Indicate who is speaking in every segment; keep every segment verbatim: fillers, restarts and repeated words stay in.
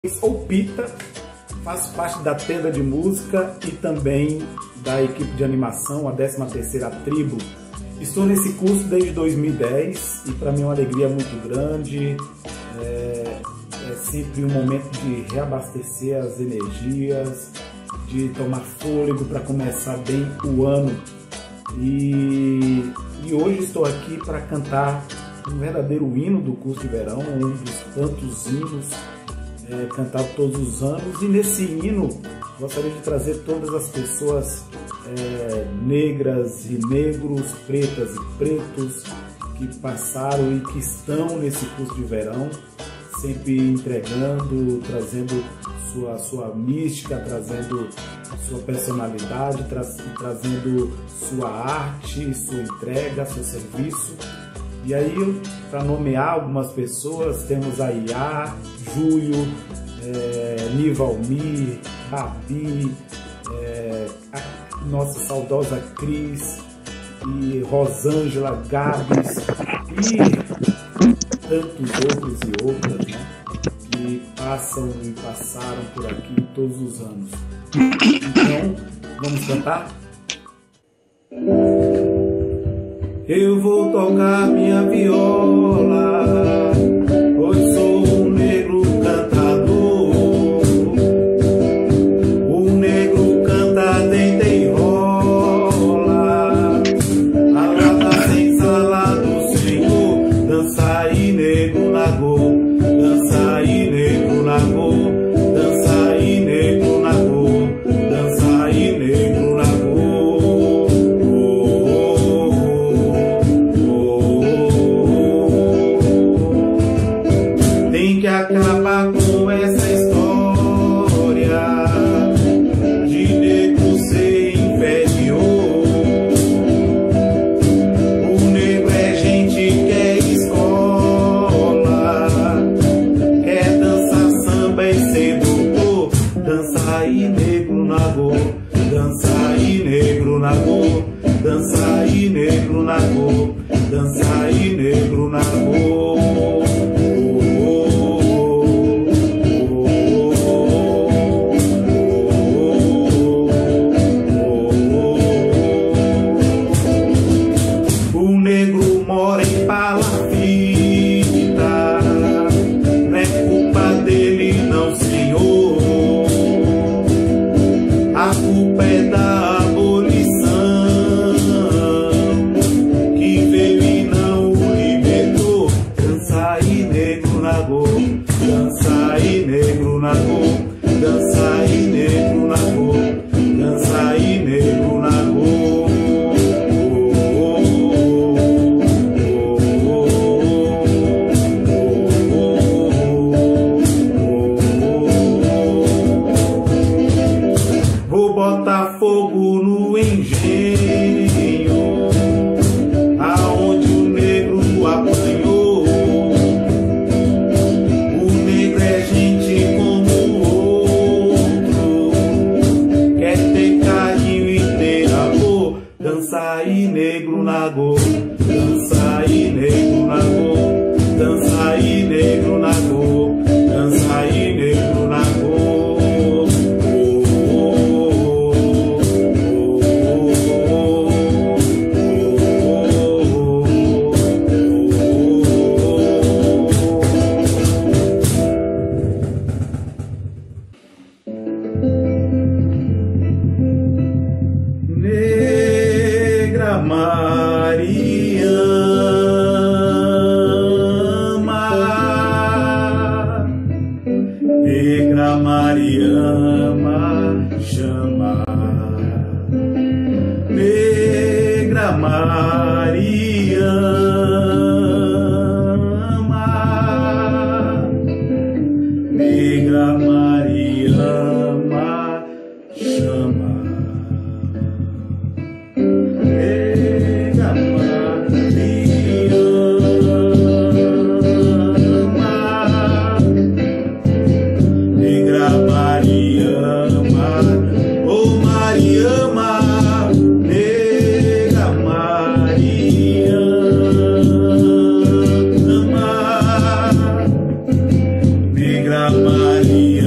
Speaker 1: Sou Pita, faço parte da tenda de música e também da equipe de animação, a décima terceira Tribo. Estou nesse curso desde dois mil e dez e para mim é uma alegria muito grande, é, é sempre um momento de reabastecer as energias, de tomar fôlego para começar bem o ano. E, e hoje estou aqui para cantar um verdadeiro hino do curso de verão, um dos tantos hinos É, cantado todos os anos, e nesse hino gostaria de trazer todas as pessoas é, negras e negros, pretas e pretos que passaram e que estão nesse curso de verão, sempre entregando, trazendo sua, sua mística, trazendo sua personalidade, tra trazendo sua arte, sua entrega, seu serviço. E aí, para nomear algumas pessoas, temos a Iá, Júlio, é, Nivalmir, Babi, é, a nossa saudosa Cris, e Rosângela, Gabs e tantos outros e outras, né, que passam e passaram por aqui todos os anos. Então, vamos cantar? Eu vou tocar minha viola, pois sou um negro cantador. O negro canta, deita e rola, alada sem sala do Senhor. Dança aí, negro nagô, dança aí, negro nagô, dança aí, negro nagô, dança aí, negro nagô. Tem que acabar com essa história de negro ser inferior. O negro é gente que é escola, quer dançar samba e sedutor. Dança aí, negro nagô, dança aí, negro nagô, dança aí, negro nagô, dança aí, negro nagô. Mora em palafita, não é culpa dele não, senhor. A culpa é da abolição, que veio e não o libertou. Dança aí, negro nagô, dança aí, negro nagô, dança aí, negro nagô, dança aí, negro nagô. Vou botar fogo no engenho, aonde o negro apanhou. O negro é gente como o outro, quer ter carinho e ter amor. Dança aí, negro nagô, dança aí, negro nagô, dança aí, negro nagô, dança aí, negro nagô. Negra Mariama, negra Mariama, chama. Negra Mariama, negra Mariama, chama. Negra Mariama, negra Mariama, oh Mariama, negra Mariama, negra Mariama.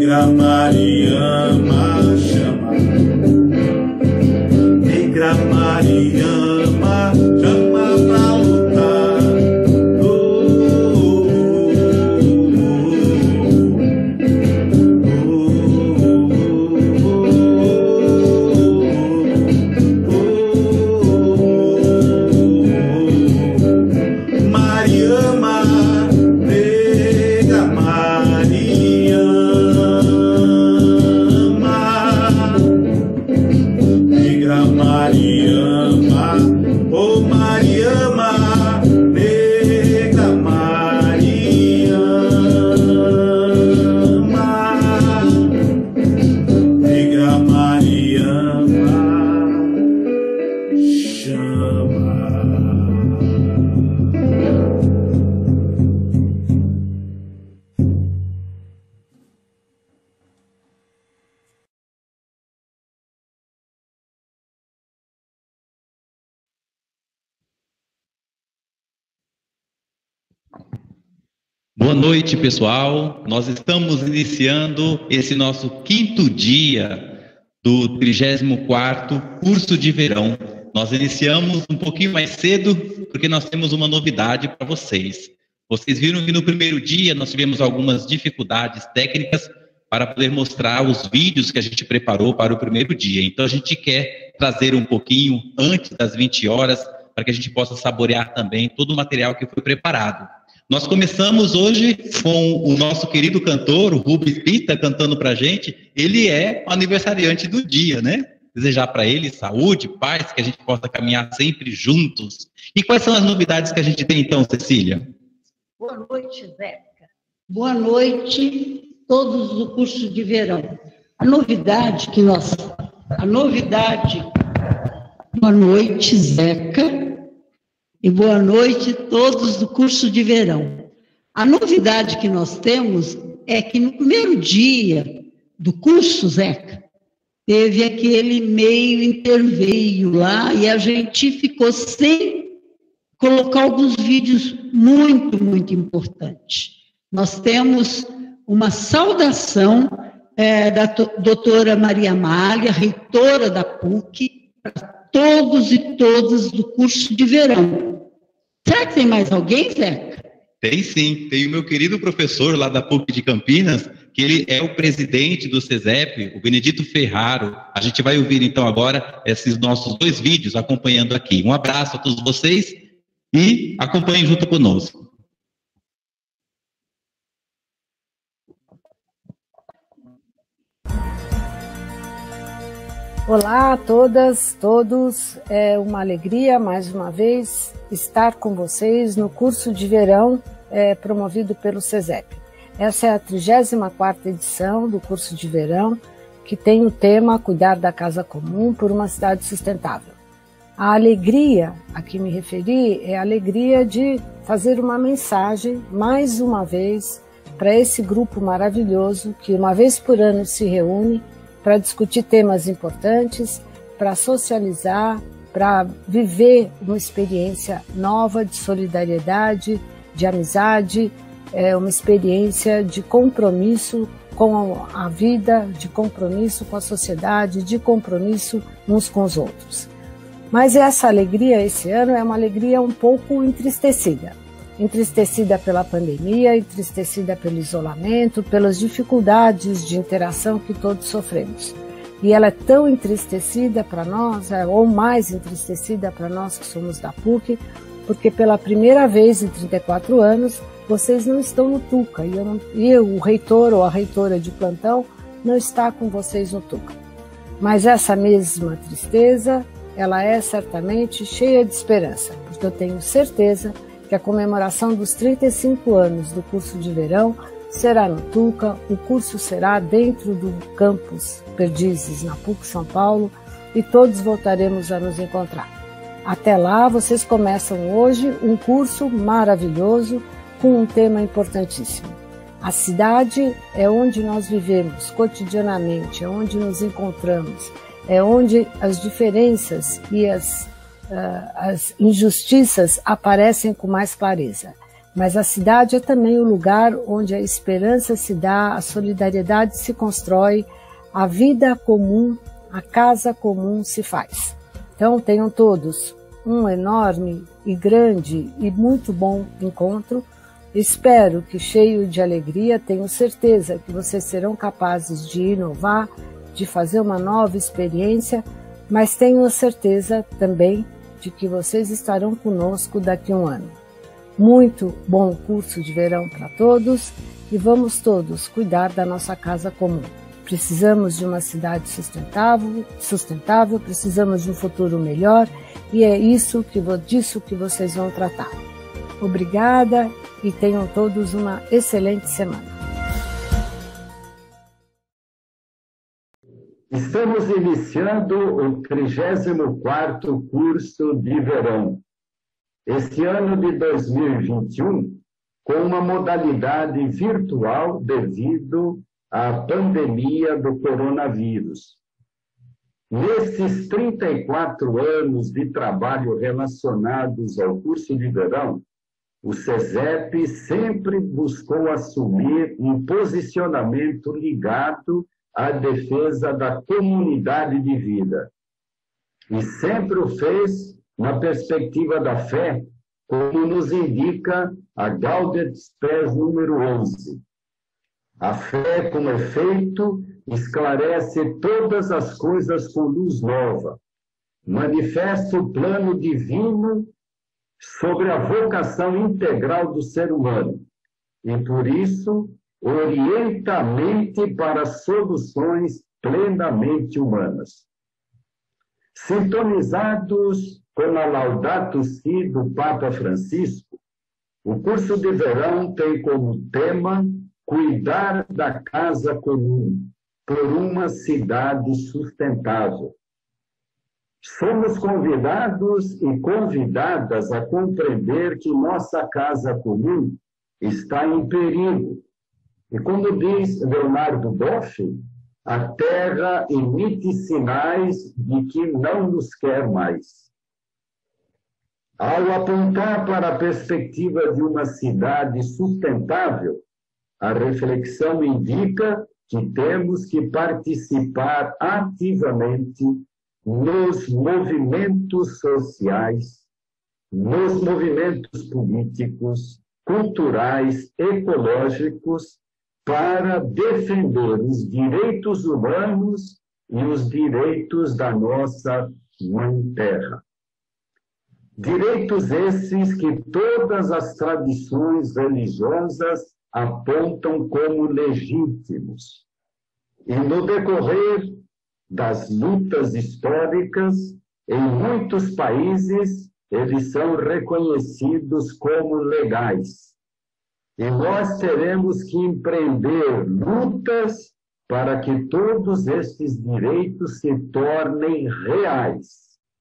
Speaker 1: Negra Mariama chama, Negra Mariama chama pra lutar. Oh, Mariama, Negra Mariama, Negra Mariama, oh Mariama, Negra Mariama, Negra Mariama chama.
Speaker 2: Boa noite, pessoal. Nós estamos iniciando esse nosso quinto dia do trigésimo quarto curso de verão. Nós iniciamos um pouquinho mais cedo porque nós temos uma novidade para vocês. Vocês viram que no primeiro dia nós tivemos algumas dificuldades técnicas para poder mostrar os vídeos que a gente preparou para o primeiro dia. Então a gente quer trazer um pouquinho antes das vinte horas para que a gente possa saborear também todo o material que foi preparado. Nós começamos hoje com o nosso querido cantor, o Rubens Pita, cantando para a gente. Ele é o aniversariante do dia, né? Desejar para ele saúde, paz, que a gente possa caminhar sempre juntos. E quais são as novidades que a gente tem então, Cecília?
Speaker 3: Boa noite, Zeca. Boa noite, todos do curso de verão. A novidade que nós... A novidade... Boa noite, Zeca. E boa noite a todos do curso de verão. A novidade que nós temos é que no primeiro dia do curso, Zeca, teve aquele meio interveio lá e a gente ficou sem colocar alguns vídeos muito, muito importantes. Nós temos uma saudação é, da doutora Maria Amália, reitora da P U C, para todos e todas do curso de verão. Será que tem mais alguém, Zeca?
Speaker 2: Tem sim, tem o meu querido professor lá da P U C de Campinas, que ele é o presidente do CESEP, o Benedito Ferraro. A gente vai ouvir então agora esses nossos dois vídeos acompanhando aqui. Um abraço a todos vocês e acompanhem junto conosco.
Speaker 4: Olá a todas, todos, é uma alegria mais uma vez estar com vocês no curso de verão é, promovido pelo CESEP. Essa é a trigésima quarta edição do curso de verão, que tem o tema Cuidar da Casa Comum por uma Cidade Sustentável. A alegria a que me referi é a alegria de fazer uma mensagem, mais uma vez, para esse grupo maravilhoso que uma vez por ano se reúne para discutir temas importantes, para socializar, para viver uma experiência nova de solidariedade, de amizade, é uma experiência de compromisso com a vida, de compromisso com a sociedade, de compromisso uns com os outros. Mas essa alegria esse ano é uma alegria um pouco entristecida. Entristecida pela pandemia, entristecida pelo isolamento, pelas dificuldades de interação que todos sofremos. E ela é tão entristecida para nós, ou mais entristecida para nós que somos da P U C, porque pela primeira vez em trinta e quatro anos, vocês não estão no Tuca, e, eu não, e eu, o reitor ou a reitora de plantão não está com vocês no Tuca. Mas essa mesma tristeza, ela é certamente cheia de esperança, porque eu tenho certeza que a comemoração dos trinta e cinco anos do curso de verão será no Tuca, o curso será dentro do campus Perdizes, na P U C São Paulo, e todos voltaremos a nos encontrar. Até lá, vocês começam hoje um curso maravilhoso com um tema importantíssimo. A cidade é onde nós vivemos cotidianamente, é onde nos encontramos, é onde as diferenças e as, uh, as injustiças aparecem com mais clareza. Mas a cidade é também o lugar onde a esperança se dá, a solidariedade se constrói, a vida comum, a casa comum se faz. Então tenham todos um enorme e grande e muito bom encontro. Espero que, cheio de alegria, tenho certeza que vocês serão capazes de inovar, de fazer uma nova experiência, mas tenho certeza também de que vocês estarão conosco daqui a um ano. Muito bom curso de verão para todos e vamos todos cuidar da nossa casa comum. Precisamos de uma cidade sustentável, sustentável, precisamos de um futuro melhor e é isso que, disso que vocês vão tratar. Obrigada e tenham todos uma excelente semana.
Speaker 5: Estamos iniciando o trigésimo quarto curso de verão. Este ano de dois mil e vinte e um, com uma modalidade virtual devido à pandemia do coronavírus. Nesses trinta e quatro anos de trabalho relacionados ao curso de verão, o SESEP sempre buscou assumir um posicionamento ligado à defesa da comunidade de vida. E sempre o fez na perspectiva da fé, como nos indica a Gaudet Spes número onze. A fé, como efeito, esclarece todas as coisas com luz nova, manifesta o plano divino sobre a vocação integral do ser humano e, por isso, orienta a mente para soluções plenamente humanas. Sintonizados com a Laudato Si do Papa Francisco, o curso de verão tem como tema cuidar da casa comum por uma cidade sustentável. Somos convidados e convidadas a compreender que nossa casa comum está em perigo. E como diz Leonardo Boff, a terra emite sinais de que não nos quer mais. Ao apontar para a perspectiva de uma cidade sustentável, a reflexão indica que temos que participar ativamente nos movimentos sociais, nos movimentos políticos, culturais, ecológicos, para defender os direitos humanos e os direitos da nossa Mãe Terra. Direitos esses que todas as tradições religiosas apontam como legítimos. E no decorrer das lutas históricas, em muitos países, eles são reconhecidos como legais. E nós teremos que empreender lutas para que todos estes direitos se tornem reais.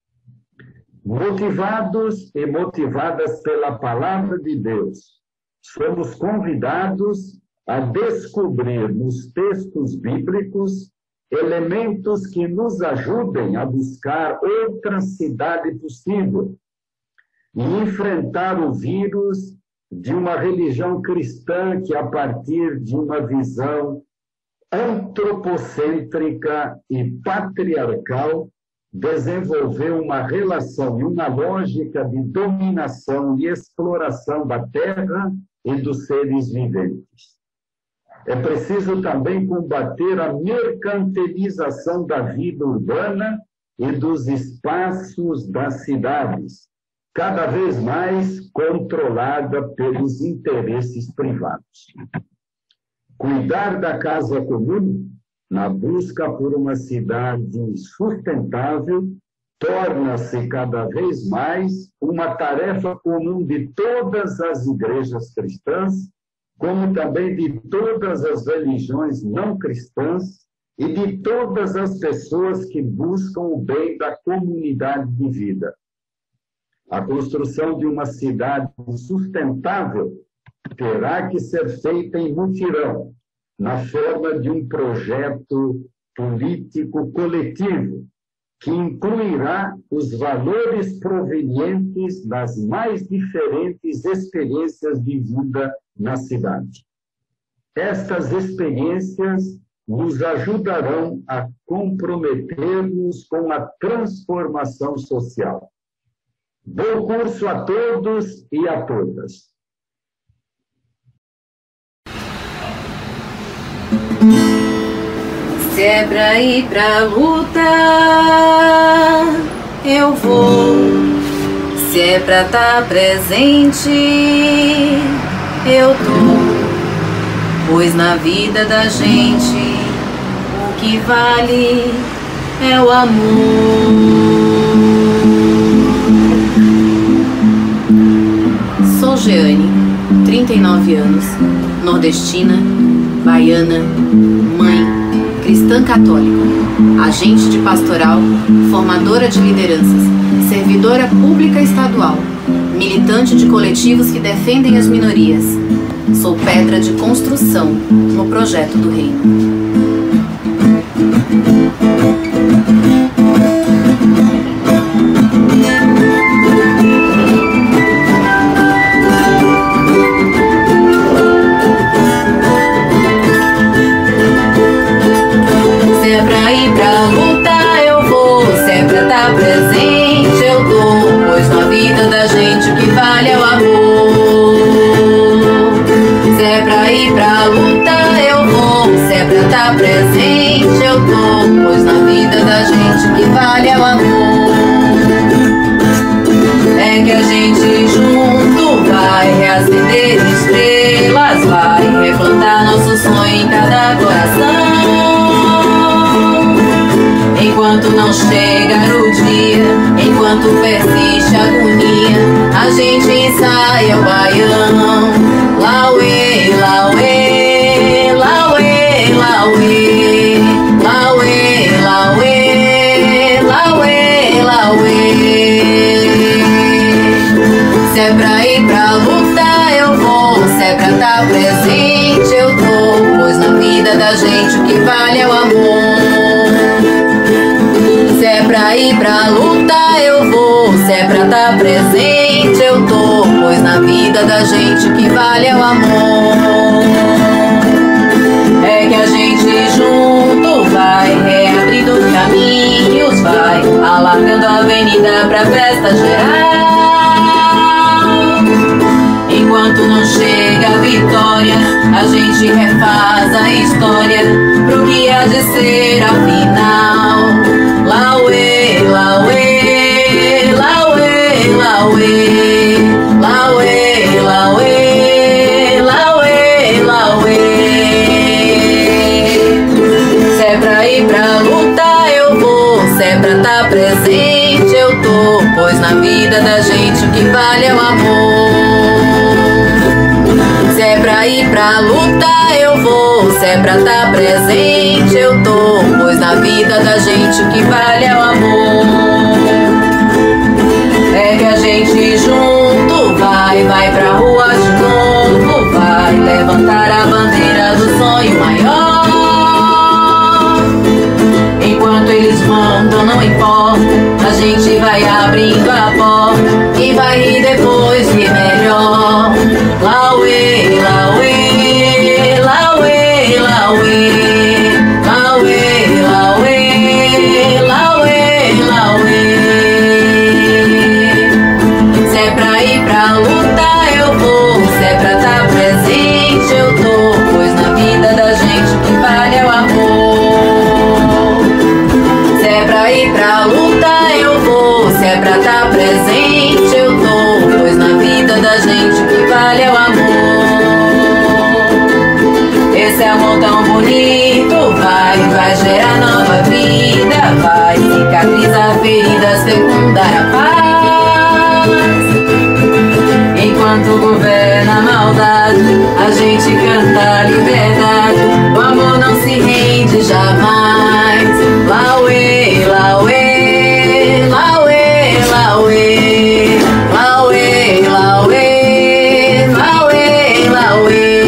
Speaker 5: Motivados e motivadas pela palavra de Deus, somos convidados a descobrir nos textos bíblicos elementos que nos ajudem a buscar outra cidade possível e enfrentar o vírus de uma religião cristã que, a partir de uma visão antropocêntrica e patriarcal, desenvolveu uma relação e uma lógica de dominação e exploração da terra e dos seres viventes. É preciso também combater a mercantilização da vida urbana e dos espaços das cidades, cada vez mais controlada pelos interesses privados. Cuidar da casa comum, na busca por uma cidade sustentável, torna-se cada vez mais uma tarefa comum de todas as igrejas cristãs, como também de todas as religiões não cristãs e de todas as pessoas que buscam o bem da comunidade de vida. A construção de uma cidade sustentável terá que ser feita em mutirão, na forma de um projeto político coletivo, que incluirá os valores provenientes das mais diferentes experiências de vida na cidade. Estas experiências nos ajudarão a comprometer-nos com a transformação social. Bom curso a todos e a todas.
Speaker 6: Se é pra ir pra luta, eu vou. Se é pra estar presente, eu tô. Pois na vida da gente, o que vale é o amor. Sou Jeane, trinta e nove anos, nordestina, baiana, mãe, cristã católica, agente de pastoral, formadora de lideranças, servidora pública estadual, militante de coletivos que defendem as minorias. Sou pedra de construção no projeto do reino. Se é pra ir pra luta, eu vou. Se é pra estar presente, eu tô. Pois na vida da gente o que vale é o amor. Se é pra ir pra luta, eu vou. Se é pra estar presente, eu tô. Pois na vida da gente o que vale é o amor. É que a gente junto vai reacender estrelas, vai replantar nosso sonho em cada coração. Enquanto não chegar o dia, enquanto persiste a agonia, a gente ensaia o baião. Lauê, lauê, lauê, lauê, lauê, lauê, lauê, lauê. Se é pra ir pra luta, eu vou. Se é pra estar presente, eu tô. Pois na vida da gente o que vale é o amor. Se é pra ir pra luta, eu vou. Se é pra estar presente, eu tô. Pois na vida da gente o que vale é o amor. É que a gente junto vai reabrindo caminhos, vai alargando a avenida pra festa geral. Enquanto não chega a vitória, a gente refaz a história pro que há de ser afinal. Lauê, lauê, lauê, lauê, lauê, lauê, lauê, lauê. Se é pra ir pra luta, eu vou. Se é pra estar presente, eu tô. Pois na vida da gente o que vale é o amor. Se é pra ir pra luta, eu vou. Se é pra estar presente, eu tô. Pois na vida da gente o que vale é o amor. É que a gente junto vai, vai pra rua de novo, vai levantar a bandeira do sonho maior. Enquanto eles mandam, não importa, a gente vai abrindo a porta e vai rir depois de melhor. Lauê, lauê, lauê, lauê, lauê, lauê, lauê, lauê. Se é pra ir pra luta, eu vou. Se é pra estar presente, eu tô. Pois na vida da gente o que vale é o amor. Se é pra ir pra luta, eu vou. Se é pra estar presente, eu tô. Pois na vida da gente o que vale é o amor. Esse amor tão bonito vai, vai gerar nova vida, vai cicatrizar feridas, fecundar a paz. Enquanto governa a maldade, a gente canta a liberdade. O amor não se rende jamais. Lauê, lauê, lauê, lauê, lauê, lauê, lauê, lauê.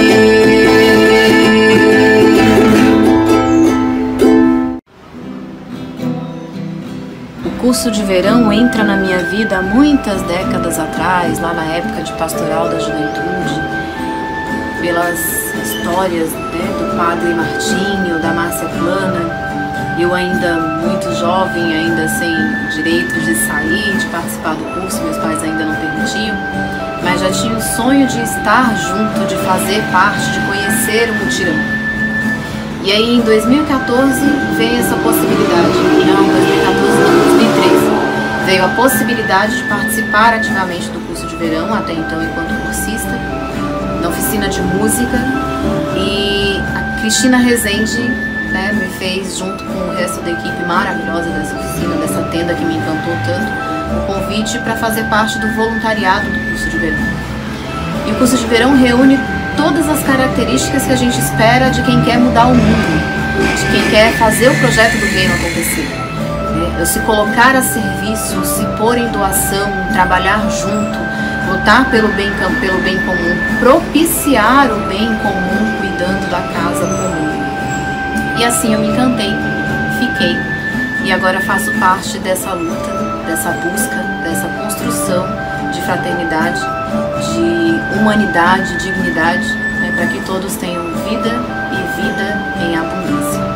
Speaker 6: curso de verão entra na minha vida há muitas décadas atrás, lá na época de Pastoral da Juventude, pelas histórias, né, do Padre Martinho, da Márcia Plana. Eu ainda muito jovem, ainda sem direito de sair, de participar do curso, meus pais ainda não permitiam, mas já tinha o sonho de estar junto, de fazer parte, de conhecer o mutirão. E aí em dois mil e quatorze veio essa possibilidade, não, dois mil e quatorze não, dois mil e treze, veio a possibilidade de participar ativamente do curso de verão, até então enquanto cursista, na oficina de música, e a Cristina Rezende, né, me fez, junto com o resto da equipe maravilhosa dessa oficina, dessa tenda que me encantou tanto, o convite para fazer parte do voluntariado do curso de verão. E o curso de verão reúne todas as características que a gente espera de quem quer mudar o mundo, de quem quer fazer o projeto do reino acontecer. É, se colocar a serviço, se pôr em doação, trabalhar junto, lutar pelo bem, pelo bem comum, propiciar o bem comum, cuidando da casa comum. E assim eu me encantei, fiquei, e agora faço parte dessa luta, dessa busca, dessa construção de fraternidade, de humanidade, dignidade, né, para que todos tenham vida e vida em abundância.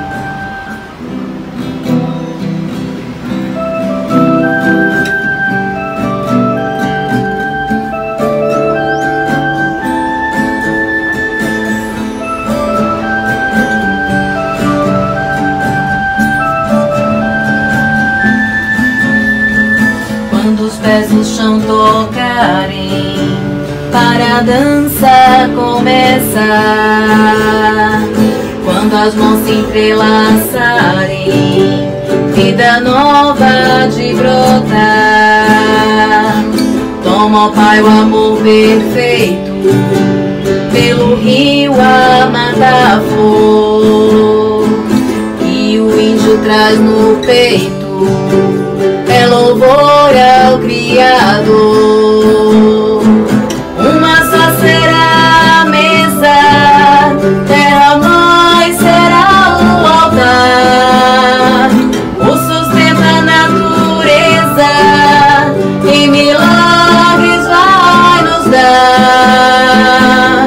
Speaker 7: No chão tocarem, para a dança começar. Quando as mãos se entrelaçarem, vida nova de brotar. Toma, ó Pai, o amor perfeito, pelo rio a mata flor, e o índio traz no peito é louvor ao Criador. Uma só será a mesa, terra mãe será o altar, o sustento a natureza, e milagres vai nos dar.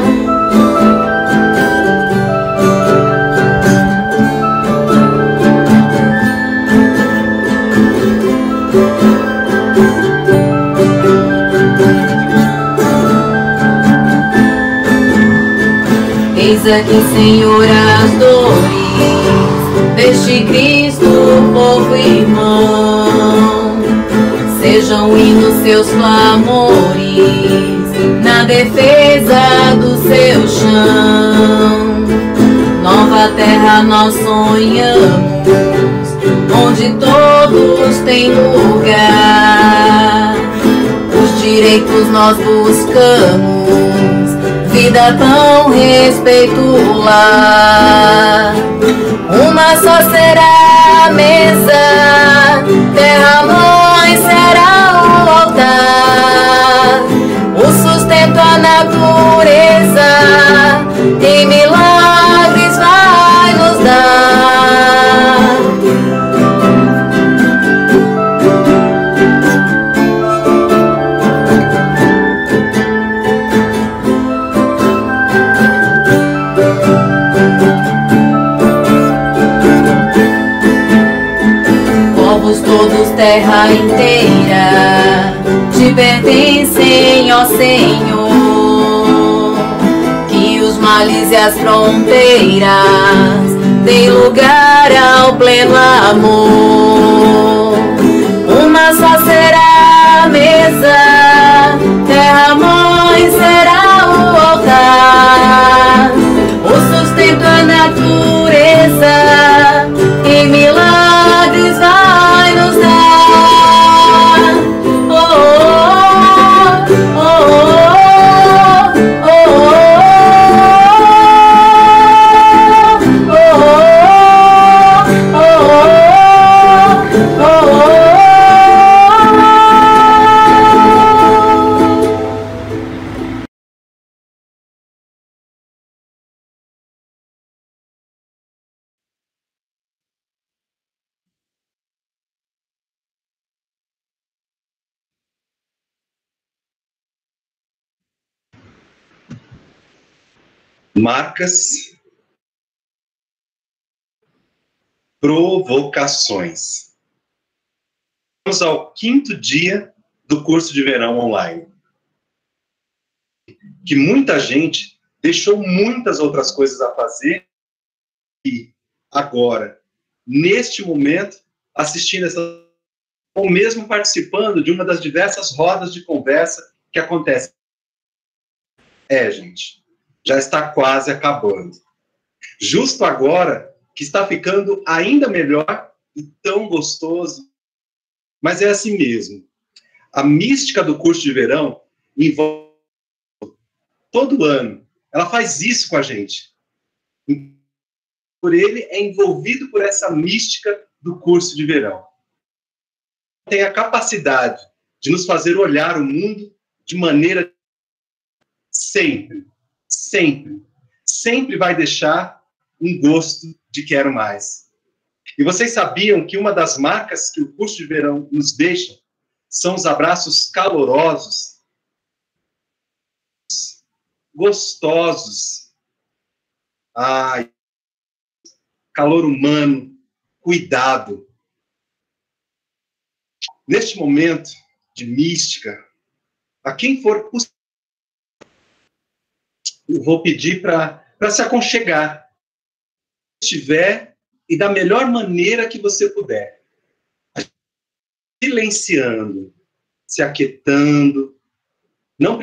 Speaker 7: Eis aqui, Senhor, as dores deste Cristo, povo irmão. Sejam hinos seus clamores na defesa do seu chão. Nova terra nós sonhamos, onde todos têm lugar. Os direitos nós buscamos, vida tão respeitular. Uma só será a mesa, terra mãe será o altar, o sustento a natureza, e milagres vai nos dar. Todos, terra inteira, te pertencem, ó Senhor. Que os males e as fronteiras deem lugar ao pleno amor. Uma só será a mesa, terra mãe será o altar, o sustento a natureza, e milagres vai nos dar. Oh, oh, oh, oh, oh, oh, oh, oh, oh.
Speaker 8: Marcas, provocações. Vamos ao quinto dia do curso de verão online. Que muita gente deixou muitas outras coisas a fazer e agora, neste momento, assistindo essa, ou mesmo participando de uma das diversas rodas de conversa que acontecem. É, gente, já está quase acabando. Justo agora que está ficando ainda melhor e tão gostoso. Mas é assim mesmo. A mística do curso de verão envolve todo ano. Ela faz isso com a gente. Por ele é envolvido por essa mística do curso de verão. Tem a capacidade de nos fazer olhar o mundo de maneira sempre, sempre, sempre vai deixar um gosto de quero mais. E vocês sabiam que uma das marcas que o curso de verão nos deixa são os abraços calorosos, gostosos. Ai, calor humano, cuidado. Neste momento de mística, a quem for possível, eu vou pedir para se aconchegar, se estiver, e da melhor maneira que você puder. Silenciando, se aquietando, não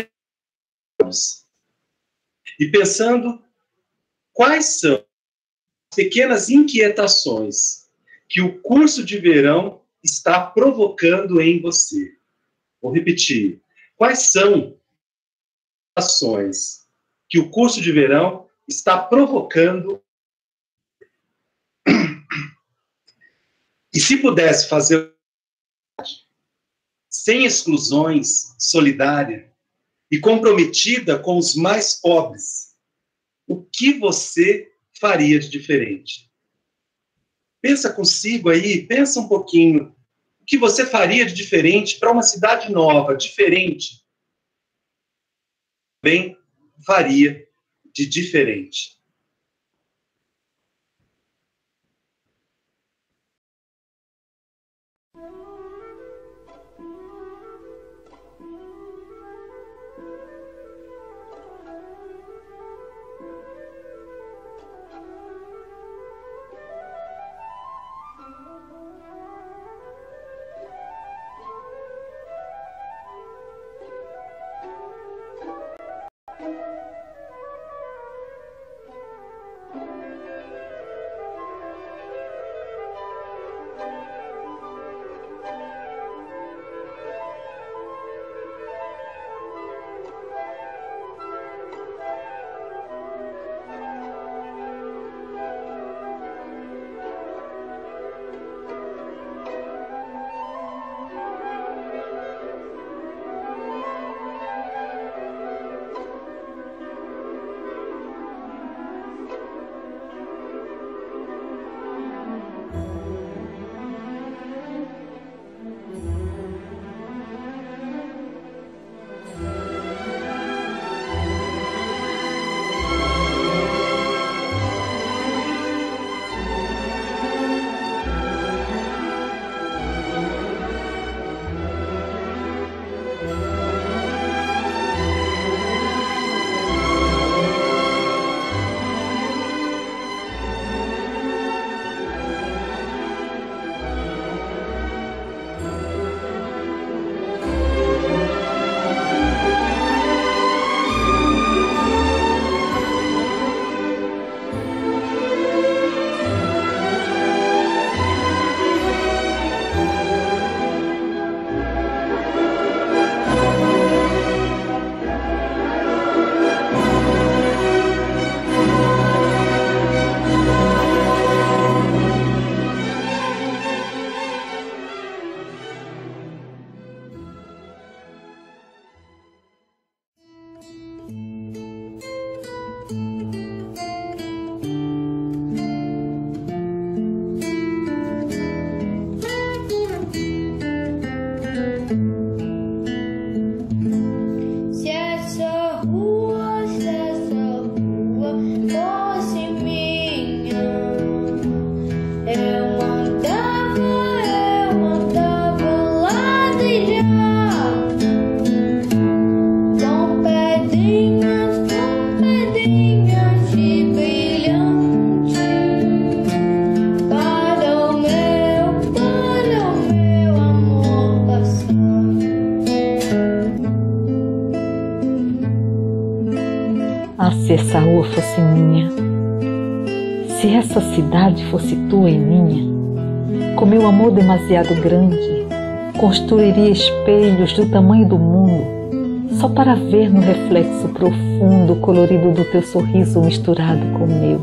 Speaker 8: e pensando quais são as pequenas inquietações que o curso de verão está provocando em você. Vou repetir. Quais são as ações que o curso de verão está provocando? E se pudesse fazer sem exclusões, solidária e comprometida com os mais pobres, o que você faria de diferente? Pensa consigo aí, pensa um pouquinho. O que você faria de diferente para uma cidade nova, diferente? Bem, faria de diferente.
Speaker 9: essa rua fosse minha, se essa cidade fosse tua e minha, com meu amor demasiado grande, construiria espelhos do tamanho do mundo, só para ver no reflexo profundo o colorido do teu sorriso misturado com o meu.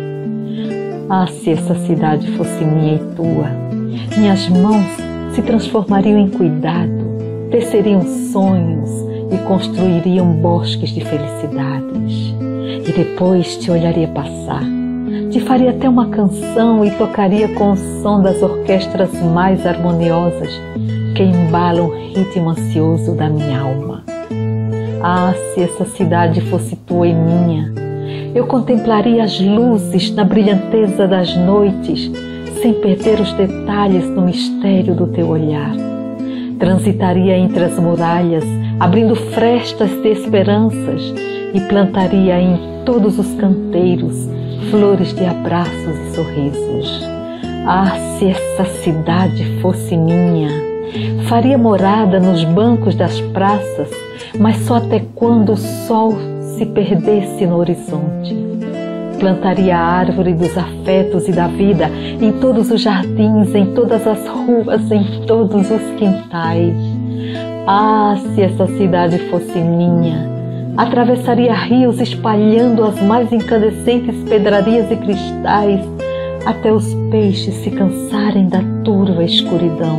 Speaker 9: Ah, se essa cidade fosse minha e tua, minhas mãos se transformariam em cuidado, teceriam sonhos e construiriam bosques de felicidades. E depois te olharia passar, te faria até uma canção e tocaria com o som das orquestras mais harmoniosas que embalam o ritmo ansioso da minha alma. Ah, se essa cidade fosse tua e minha, eu contemplaria as luzes na brilhanteza das noites, sem perder os detalhes do mistério do teu olhar. Transitaria entre as muralhas, abrindo frestas de esperanças, e plantaria em todos os canteiros flores de abraços e sorrisos. Ah, se essa cidade fosse minha, faria morada nos bancos das praças, mas só até quando o sol se perdesse no horizonte. Plantaria a árvore dos afetos e da vida em todos os jardins, em todas as ruas, em todos os quintais. Ah, se essa cidade fosse minha, atravessaria rios espalhando as mais incandescentes pedrarias e cristais, até os peixes se cansarem da turva escuridão.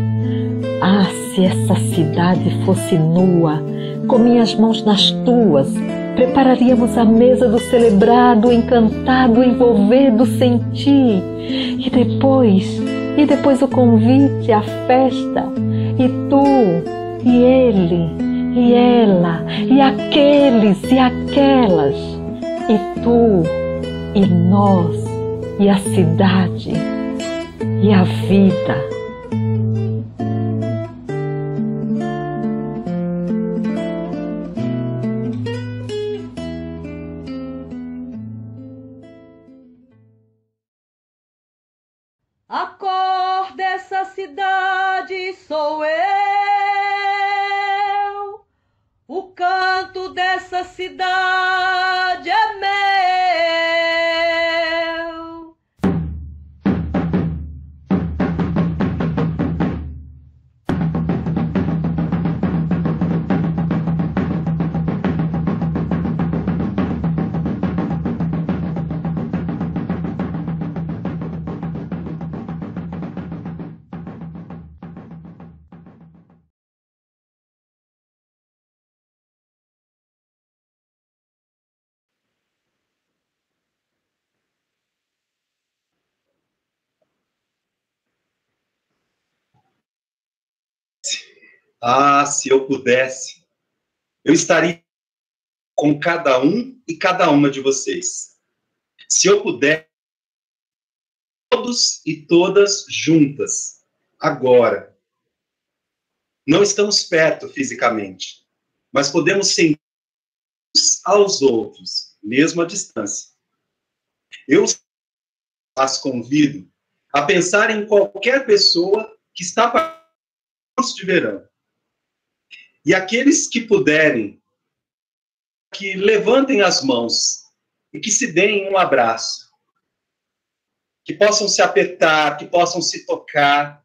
Speaker 9: Ah, se essa cidade fosse nua, com minhas mãos nas tuas, prepararíamos a mesa do celebrado, encantado, envolvido, sentir. E depois, e depois o convite, a festa, e tu, e ele, e ela, e aqueles, e aquelas, e tu, e nós, e a cidade, e a vida.
Speaker 10: A cor dessa cidade sou eu, o canto dessa cidade é meu.
Speaker 8: Ah, se eu pudesse, eu estaria com cada um e cada uma de vocês. Se eu puder, todos e todas juntas, agora. Não estamos perto fisicamente, mas podemos sentir uns aos outros, mesmo à distância. Eu as convido a pensar em qualquer pessoa que está para o curso de verão. E aqueles que puderem, que levantem as mãos e que se deem um abraço. Que possam se apertar, que possam se tocar.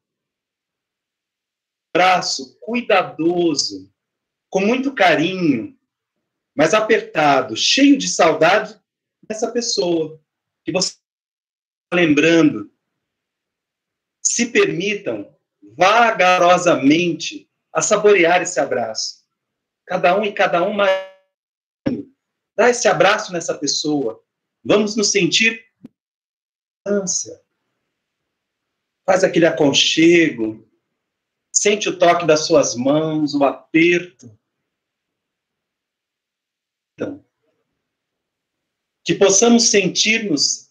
Speaker 8: Abraço cuidadoso, com muito carinho, mas apertado, cheio de saudade dessa pessoa que você está lembrando. Se permitam vagarosamente a saborear esse abraço. Cada um e cada uma dá esse abraço nessa pessoa. Vamos nos sentir ânsia. Faz aquele aconchego. Sente o toque das suas mãos, o aperto. Então, que possamos sentir-nos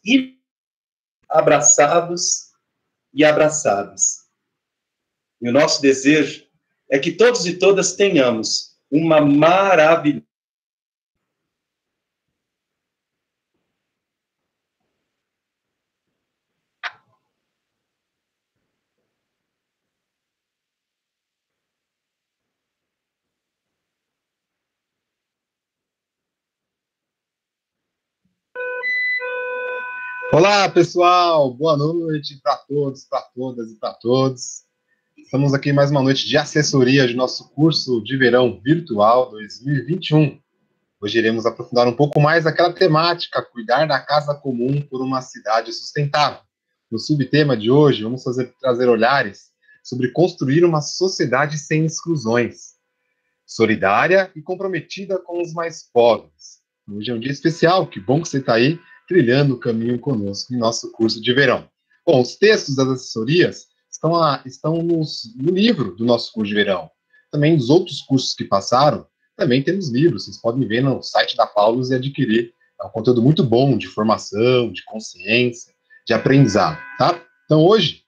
Speaker 8: abraçados e abraçadas. E o nosso desejo é que todos e todas tenhamos uma maravilhosa
Speaker 11: Olá, pessoal! Boa noite para todos, para todas e para todos. Estamos aqui mais uma noite de assessoria de nosso curso de verão virtual dois mil e vinte e um. Hoje iremos aprofundar um pouco mais aquela temática, cuidar da casa comum por uma cidade sustentável. No subtema de hoje, vamos fazer, trazer olhares sobre construir uma sociedade sem exclusões, solidária e comprometida com os mais pobres. Hoje é um dia especial, que bom que você está aí, trilhando o caminho conosco em nosso curso de verão. Bom, os textos das assessorias estão, lá, estão nos, no livro do nosso curso de verão. Também dos outros cursos que passaram, também temos livros, vocês podem ver no site da Paulus e adquirir. É um conteúdo muito bom de formação, de consciência, de aprendizado, tá? Então hoje,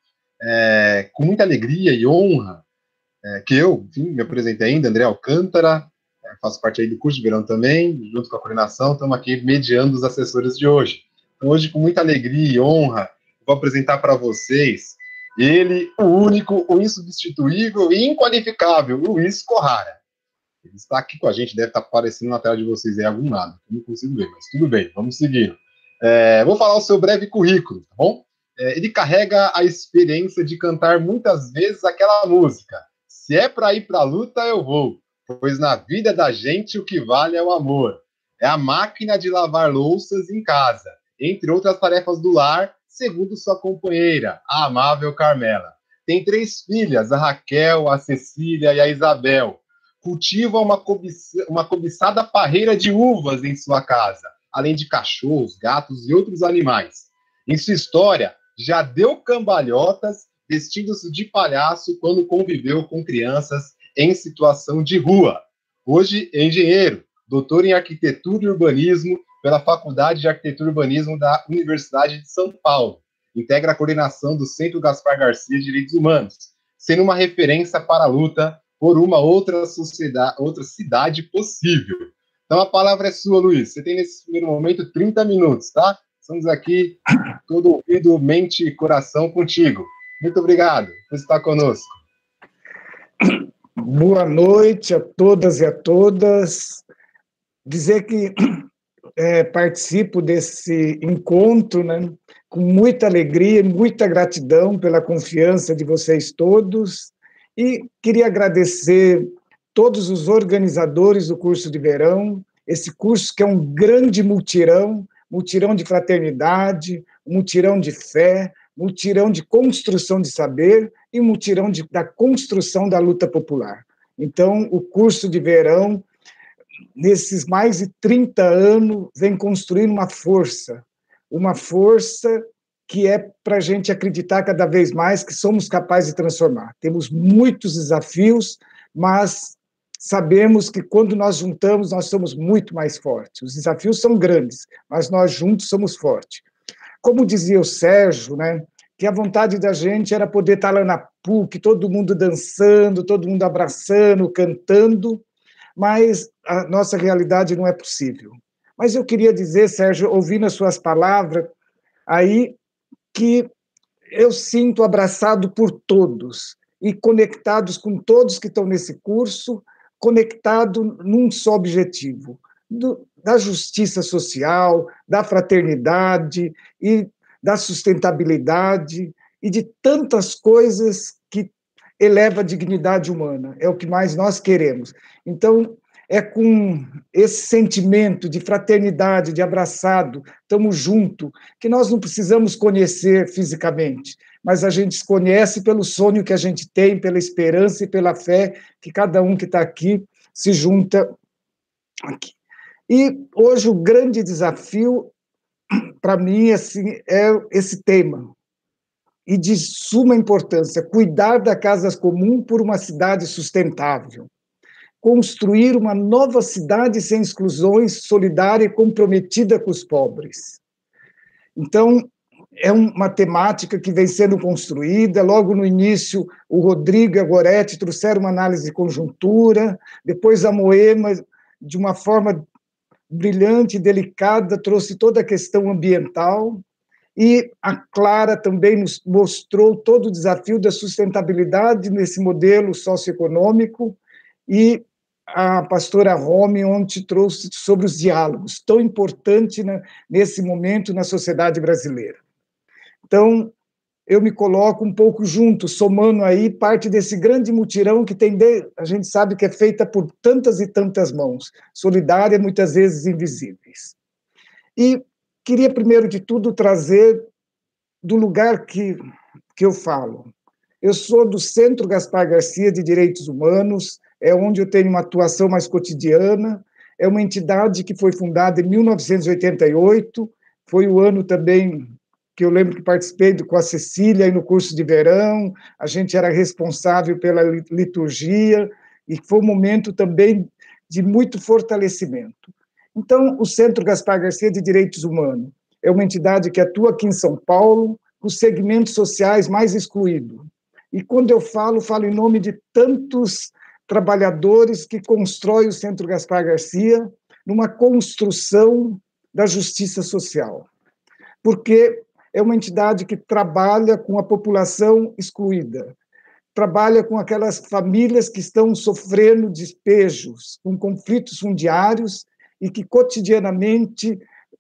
Speaker 11: é, com muita alegria e honra, é, que eu, enfim, me apresentei ainda, André Alcântara, faço parte aí do curso de verão também, junto com a coordenação, estamos aqui mediando os assessores de hoje. Então, hoje, com muita alegria e honra, vou apresentar para vocês ele, o único, o insubstituível e inqualificável, Luiz Corrara. Ele está aqui com a gente, deve estar aparecendo na tela de vocês aí algum lado, eu não consigo ver, mas tudo bem, vamos seguir. É, vou falar o seu breve currículo, tá bom? É, ele carrega a experiência de cantar muitas vezes aquela música, se é para ir para a luta, eu vou. Pois na vida da gente o que vale é o amor. É a máquina de lavar louças em casa, entre outras tarefas do lar, segundo sua companheira, a amável Carmela. Tem três filhas, a Raquel, a Cecília e a Isabel. Cultiva uma, cobiça, uma cobiçada parreira de uvas em sua casa, além de cachorros, gatos e outros animais. Em sua história, já deu cambalhotas vestindo-se de palhaço quando conviveu com crianças em situação de rua. Hoje é engenheiro, doutor em arquitetura e urbanismo pela Faculdade de Arquitetura e Urbanismo da Universidade de São Paulo. Integra a coordenação do Centro Gaspar Garcia de Direitos Humanos, sendo uma referência para a luta por uma outra sociedade, outra cidade possível. Então a palavra é sua, Luiz. Você tem nesse primeiro momento trinta minutos, tá? Estamos aqui, todo ouvido, mente e coração contigo. Muito obrigado por estar conosco.
Speaker 12: Boa noite a todas e a todas. Dizer que é, participo desse encontro, né, com muita alegria e muita gratidão pela confiança de vocês todos, e queria agradecer todos os organizadores do curso de verão, esse curso que é um grande mutirão, mutirão de fraternidade, mutirão de fé, mutirão de construção de saber e mutirão de, da construção da luta popular. Então, o curso de verão, nesses mais de trinta anos, vem construindo uma força, uma força que é para a gente acreditar cada vez mais que somos capazes de transformar. Temos muitos desafios, mas sabemos que quando nós juntamos, nós somos muito mais fortes. Os desafios são grandes, mas nós juntos somos fortes. Como dizia o Sérgio, né, que a vontade da gente era poder estar lá na P U C, todo mundo dançando, todo mundo abraçando, cantando, mas a nossa realidade não é possível. Mas eu queria dizer, Sérgio, ouvindo as suas palavras, aí que eu sinto abraçado por todos e conectados com todos que estão nesse curso, conectado num só objetivo, do, da justiça social, da fraternidade e da sustentabilidade e de tantas coisas que eleva a dignidade humana, é o que mais nós queremos. Então, é com esse sentimento de fraternidade, de abraçado, estamos juntos, que nós não precisamos conhecer fisicamente, mas a gente se conhece pelo sonho que a gente tem, pela esperança e pela fé que cada um que está aqui se junta aqui. E hoje o grande desafio para mim, assim, é esse tema, e de suma importância, cuidar da casa comum por uma cidade sustentável, construir uma nova cidade sem exclusões, solidária e comprometida com os pobres. Então, é uma temática que vem sendo construída, logo no início, o Rodrigo e a Goretti trouxeram uma análise de conjuntura, depois a Moema, de uma forma brilhante e delicada, trouxe toda a questão ambiental, e a Clara também nos mostrou todo o desafio da sustentabilidade nesse modelo socioeconômico, e a pastora Rome ontem trouxe sobre os diálogos, tão importante, né, nesse momento na sociedade brasileira. Então, eu me coloco um pouco junto, somando aí parte desse grande mutirão que tem, de, a gente sabe que é feita por tantas e tantas mãos, solidária, muitas vezes invisíveis. E queria, primeiro de tudo, trazer do lugar que, que eu falo. Eu sou do Centro Gaspar Garcia de Direitos Humanos, é onde eu tenho uma atuação mais cotidiana, é uma entidade que foi fundada em mil novecentos e oitenta e oito, foi o ano também que eu lembro que participei com a Cecília aí no curso de verão, a gente era responsável pela liturgia, e foi um momento também de muito fortalecimento. Então, o Centro Gaspar Garcia de Direitos Humanos é uma entidade que atua aqui em São Paulo, com os segmentos sociais mais excluídos. E quando eu falo, falo em nome de tantos trabalhadores que constroem o Centro Gaspar Garcia numa construção da justiça social. Porque é uma entidade que trabalha com a população excluída, trabalha com aquelas famílias que estão sofrendo despejos, com conflitos fundiários e que cotidianamente,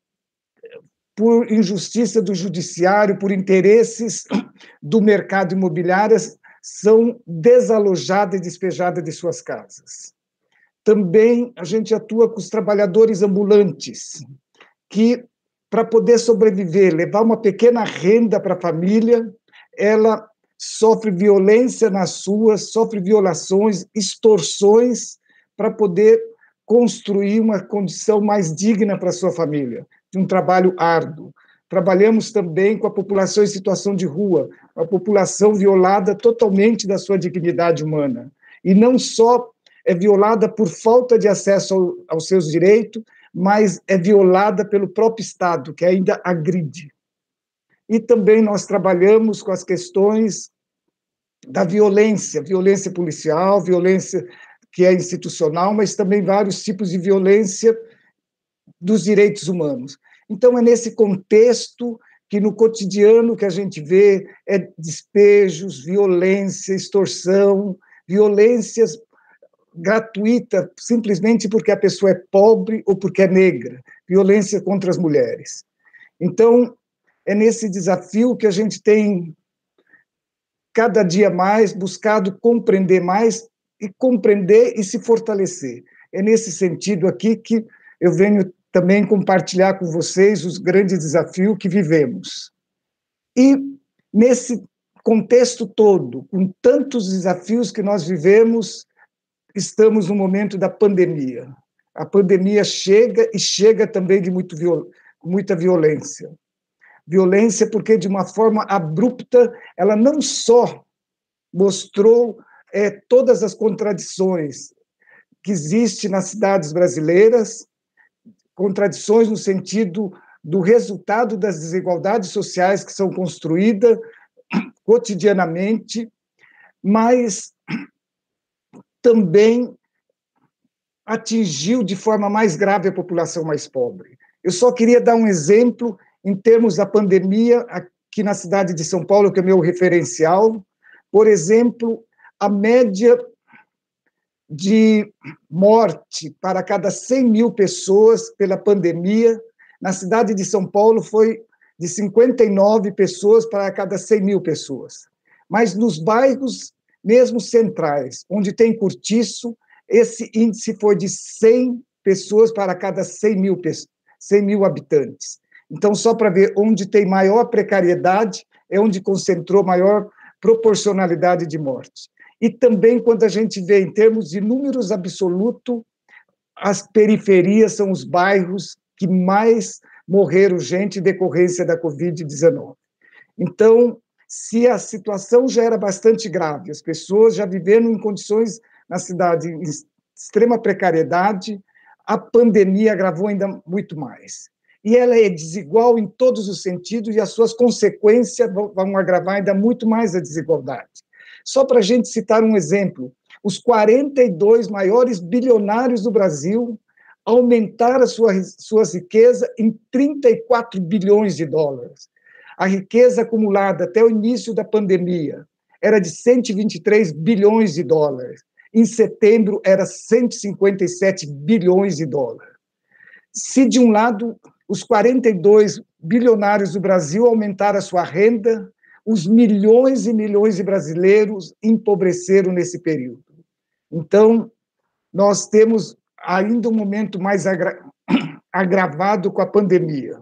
Speaker 12: por injustiça do judiciário, por interesses do mercado imobiliário, são desalojadas e despejadas de suas casas. Também a gente atua com os trabalhadores ambulantes, que, para poder sobreviver, levar uma pequena renda para a família, ela sofre violência nas ruas, sofre violações, extorsões, para poder construir uma condição mais digna para a sua família, de um trabalho árduo. Trabalhamos também com a população em situação de rua, a população violada totalmente da sua dignidade humana. E não só é violada por falta de acesso ao, aos seus direitos, mas é violada pelo próprio Estado, que ainda agride. E também nós trabalhamos com as questões da violência, violência policial, violência que é institucional, mas também vários tipos de violência dos direitos humanos. Então, é nesse contexto que, no cotidiano, que a gente vê é despejos, violência, extorsão, violências gratuita, simplesmente porque a pessoa é pobre ou porque é negra, violência contra as mulheres. Então, é nesse desafio que a gente tem, cada dia mais, buscado compreender mais, e compreender e se fortalecer. É nesse sentido aqui que eu venho também compartilhar com vocês os grandes desafios que vivemos. E, nesse contexto todo, com tantos desafios que nós vivemos, estamos no momento da pandemia. A pandemia chega e chega também de muito viol... muita violência. Violência porque, de uma forma abrupta, ela não só mostrou é, todas as contradições que existem nas cidades brasileiras, contradições no sentido do resultado das desigualdades sociais que são construídas cotidianamente, mas também atingiu de forma mais grave a população mais pobre. Eu só queria dar um exemplo em termos da pandemia aqui na cidade de São Paulo, que é meu referencial. Por exemplo, a média de morte para cada cem mil pessoas pela pandemia na cidade de São Paulo foi de cinquenta e nove pessoas para cada cem mil pessoas. Mas nos bairros, mesmo centrais, onde tem cortiço, esse índice foi de cem pessoas para cada cem mil, cem mil habitantes. Então, só para ver, onde tem maior precariedade, é onde concentrou maior proporcionalidade de morte. E também, quando a gente vê em termos de números absolutos, as periferias são os bairros que mais morreram gente em decorrência da covid dezenove. Então, se a situação já era bastante grave, as pessoas já vivendo em condições na cidade em extrema precariedade, a pandemia agravou ainda muito mais. E ela é desigual em todos os sentidos e as suas consequências vão agravar ainda muito mais a desigualdade. Só para a gente citar um exemplo, os quarenta e dois maiores bilionários do Brasil aumentaram as suas, suas riquezas em trinta e quatro bilhões de dólares. A riqueza acumulada até o início da pandemia era de cento e vinte e três bilhões de dólares. em setembro era cento e cinquenta e sete bilhões de dólares. Se, de um lado, os quarenta e dois bilionários do Brasil aumentaram a sua renda, os milhões e milhões de brasileiros empobreceram nesse período. Então, nós temos ainda um momento mais agra... agravado com a pandemia.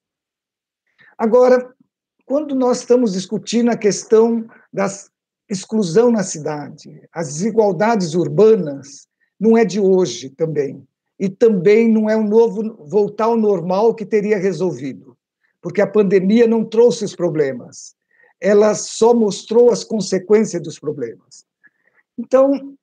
Speaker 12: Agora, quando nós estamos discutindo a questão da exclusão na cidade, as desigualdades urbanas, não é de hoje também. E também não é um novo voltar ao normal que teria resolvido, porque a pandemia não trouxe os problemas, ela só mostrou as consequências dos problemas. Então,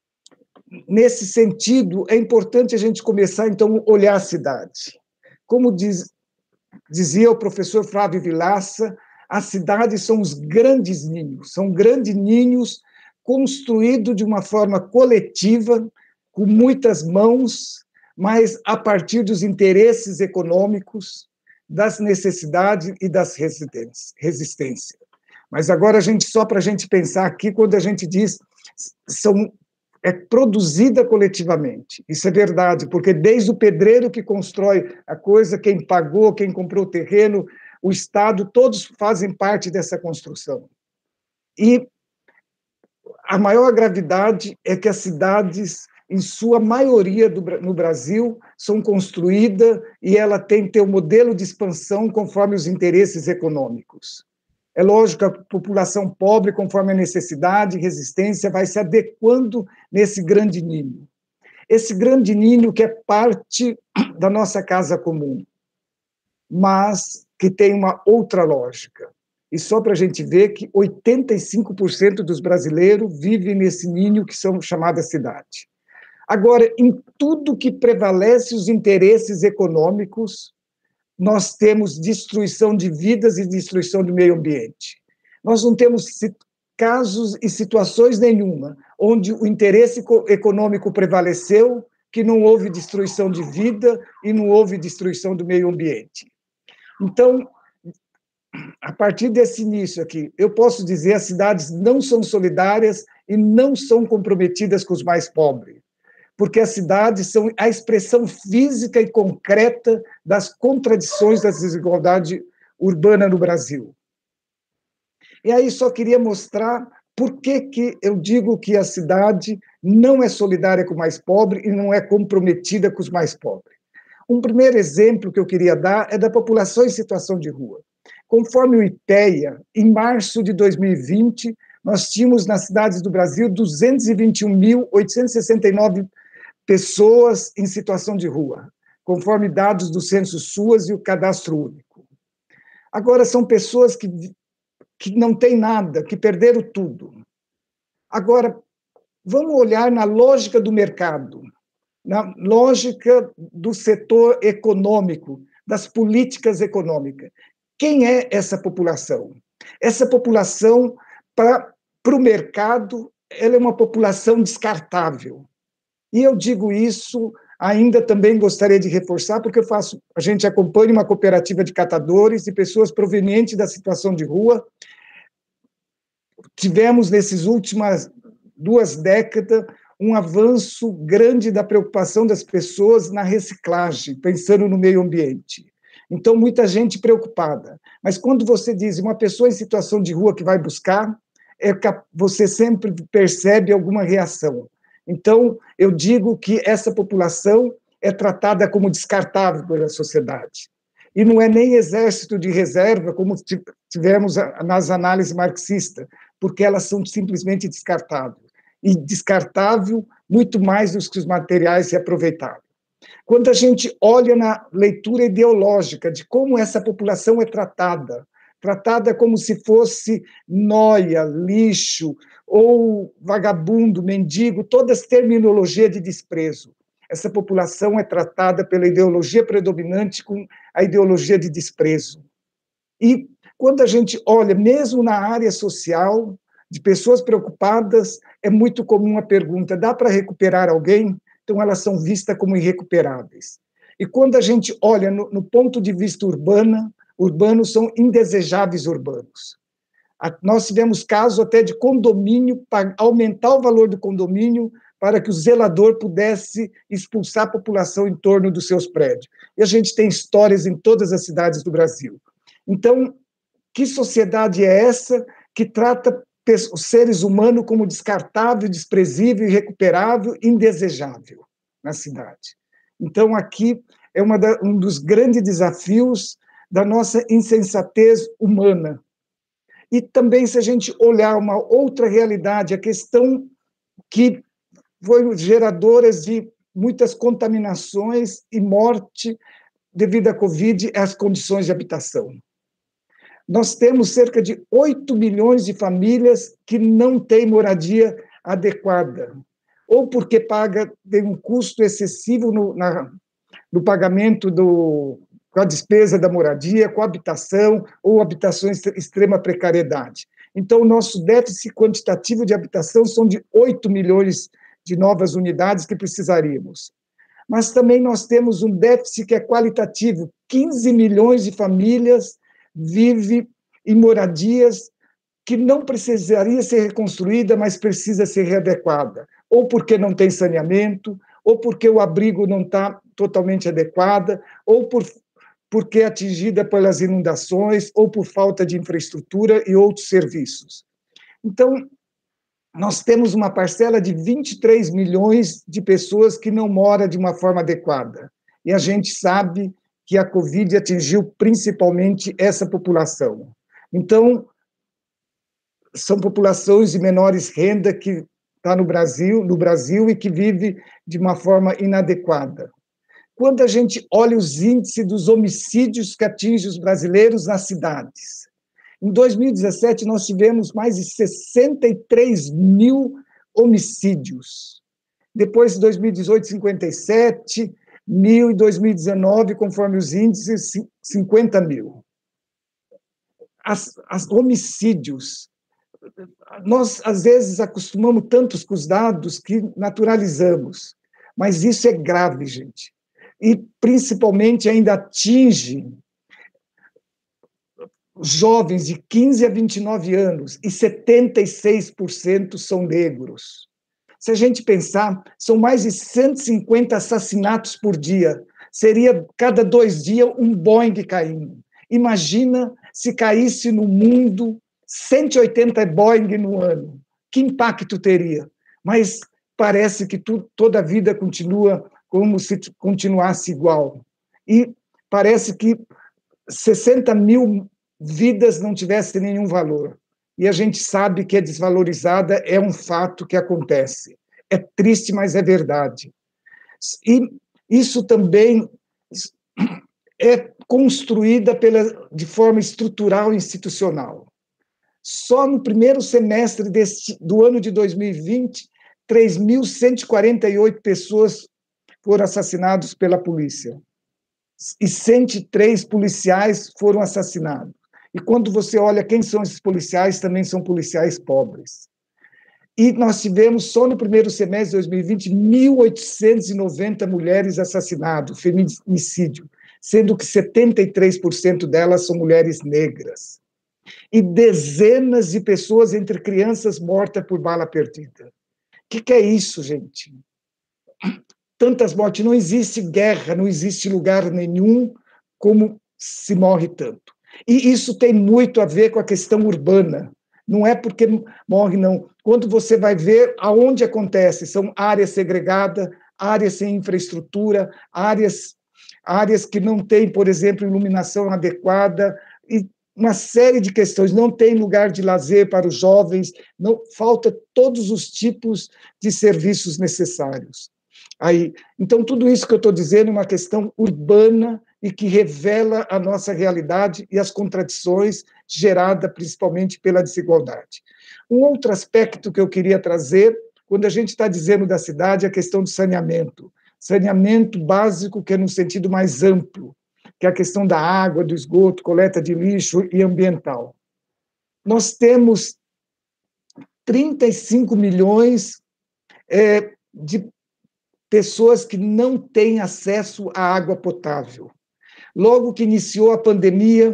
Speaker 12: nesse sentido, é importante a gente começar, então, a olhar a cidade. Como diz, dizia o professor Flávio Vilaça, as cidades são os grandes ninhos, são grandes ninhos construídos de uma forma coletiva, com muitas mãos, mas a partir dos interesses econômicos, das necessidades e das resistências. Mas agora, a gente, só para a gente pensar aqui, quando a gente diz são, é produzida coletivamente. Isso é verdade, porque desde o pedreiro que constrói a coisa, quem pagou, quem comprou o terreno, o Estado, todos fazem parte dessa construção. E a maior gravidade é que as cidades, em sua maioria do, no Brasil, são construídas e ela tem que ter um modelo de expansão conforme os interesses econômicos. É lógico que a população pobre, conforme a necessidade e resistência, vai se adequando nesse grande ninho. Esse grande ninho que é parte da nossa casa comum, mas que tem uma outra lógica. E só para a gente ver que oitenta e cinco por cento dos brasileiros vivem nesse ninho que são chamadas cidade. Agora, em tudo que prevalece os interesses econômicos, nós temos destruição de vidas e destruição do meio ambiente. Nós não temos casos e situações nenhuma onde o interesse econômico prevaleceu, que não houve destruição de vida e não houve destruição do meio ambiente. Então, a partir desse início aqui, eu posso dizer que as cidades não são solidárias e não são comprometidas com os mais pobres, porque as cidades são a expressão física e concreta das contradições das desigualdades urbanas no Brasil. E aí só queria mostrar por que, que eu digo que a cidade não é solidária com o mais pobre e não é comprometida com os mais pobres. Um primeiro exemplo que eu queria dar é da população em situação de rua. Conforme o IPEA, em março de dois mil e vinte, nós tínhamos nas cidades do Brasil duzentos e vinte e um mil, oitocentos e sessenta e nove pessoas em situação de rua, conforme dados do Censo SUAS e o Cadastro Único. Agora, são pessoas que, que não têm nada, que perderam tudo. Agora, vamos olhar na lógica do mercado, na lógica do setor econômico, das políticas econômicas. Quem é essa população? Essa população, para o mercado, ela é uma população descartável. E eu digo isso, ainda também gostaria de reforçar, porque eu faço, a gente acompanha uma cooperativa de catadores e pessoas provenientes da situação de rua. Tivemos, nesses últimas duas décadas, um avanço grande da preocupação das pessoas na reciclagem, pensando no meio ambiente. Então, muita gente preocupada. Mas quando você diz uma pessoa em situação de rua que vai buscar, é que você sempre percebe alguma reação. Então, eu digo que essa população é tratada como descartável pela sociedade. E não é nem exército de reserva, como tivemos nas análises marxistas, porque elas são simplesmente descartáveis. E descartável muito mais do que os materiais reaproveitáveis. Quando a gente olha na leitura ideológica de como essa população é tratada, tratada como se fosse nóia, lixo, ou vagabundo, mendigo, todas as terminologias de desprezo. Essa população é tratada pela ideologia predominante com a ideologia de desprezo. E quando a gente olha, mesmo na área social, de pessoas preocupadas, é muito comum a pergunta, dá para recuperar alguém? Então, elas são vistas como irrecuperáveis. E quando a gente olha no, no ponto de vista urbano, urbanos são indesejáveis urbanos. Nós tivemos caso até de condomínio, para aumentar o valor do condomínio para que o zelador pudesse expulsar a população em torno dos seus prédios. E a gente tem histórias em todas as cidades do Brasil. Então, que sociedade é essa que trata os seres humanos como descartável, desprezível, irrecuperável, indesejável na cidade? Então, aqui é uma da, um dos grandes desafios da nossa insensatez humana. E também, se a gente olhar uma outra realidade, a questão que foi geradora de muitas contaminações e morte devido à Covid, é as condições de habitação. Nós temos cerca de oito milhões de famílias que não têm moradia adequada, ou porque paga, tem um custo excessivo no, na, no pagamento do, com a despesa da moradia, com a habitação, ou habitação em extrema precariedade. Então, o nosso déficit quantitativo de habitação são de oito milhões de novas unidades que precisaríamos. Mas também nós temos um déficit que é qualitativo, quinze milhões de famílias vivem em moradias que não precisaria ser reconstruída, mas precisa ser readequada, ou porque não tem saneamento, ou porque o abrigo não está totalmente adequado, ou por, porque é atingida pelas inundações, ou por falta de infraestrutura e outros serviços. Então, nós temos uma parcela de vinte e três milhões de pessoas que não moram de uma forma adequada, e a gente sabe que a Covid atingiu principalmente essa população. Então, são populações de menores renda que está no Brasil, no Brasil e que vive de uma forma inadequada. Quando a gente olha os índices dos homicídios que atingem os brasileiros nas cidades, em dois mil e dezessete nós tivemos mais de sessenta e três mil homicídios. Depois, em dois mil e dezoito, cinquenta e sete mil, em dois mil e dezenove, conforme os índices, cinquenta mil. As, as homicídios, nós, às vezes, acostumamos tantos com os dados que naturalizamos, mas isso é grave, gente. E, principalmente, ainda atinge jovens de quinze a vinte e nove anos, e setenta e seis por cento são negros. Se a gente pensar, são mais de cento e cinquenta assassinatos por dia. Seria, cada dois dias, um Boeing caindo. Imagina se caísse no mundo cento e oitenta Boeing no ano. Que impacto teria? Mas parece que tu, toda a vida continua como se continuasse igual. E parece que sessenta mil vidas não tivessem nenhum valor. E a gente sabe que é desvalorizada, é um fato que acontece. É triste, mas é verdade. E isso também é construída pela, de forma estrutural e institucional. Só no primeiro semestre deste, do ano de dois mil e vinte, três mil cento e quarenta e oito pessoas foram assassinadas pela polícia. E cento e três policiais foram assassinados. E quando você olha quem são esses policiais, também são policiais pobres. E nós tivemos, só no primeiro semestre de dois mil e vinte, mil oitocentas e noventa mulheres assassinadas, feminicídio, sendo que setenta e três por cento delas são mulheres negras. E dezenas de pessoas, entre crianças, mortas por bala perdida. O que, que é isso, gente? Tantas mortes. Não existe guerra, não existe lugar nenhum como se morre tanto. E isso tem muito a ver com a questão urbana. Não é porque morre, não. Quando você vai ver aonde acontece, são áreas segregadas, áreas sem infraestrutura, áreas, áreas que não têm, por exemplo, iluminação adequada, e uma série de questões. Não tem lugar de lazer para os jovens, não, falta todos os tipos de serviços necessários. Aí, então, tudo isso que eu estou dizendo é uma questão urbana e que revela a nossa realidade e as contradições geradas principalmente pela desigualdade. Um outro aspecto que eu queria trazer, quando a gente está dizendo da cidade, é a questão do saneamento. Saneamento básico, que é no sentido mais amplo, que é a questão da água, do esgoto, coleta de lixo e ambiental. Nós temos trinta e cinco milhões é, de pessoas que não têm acesso à água potável. Logo que iniciou a pandemia,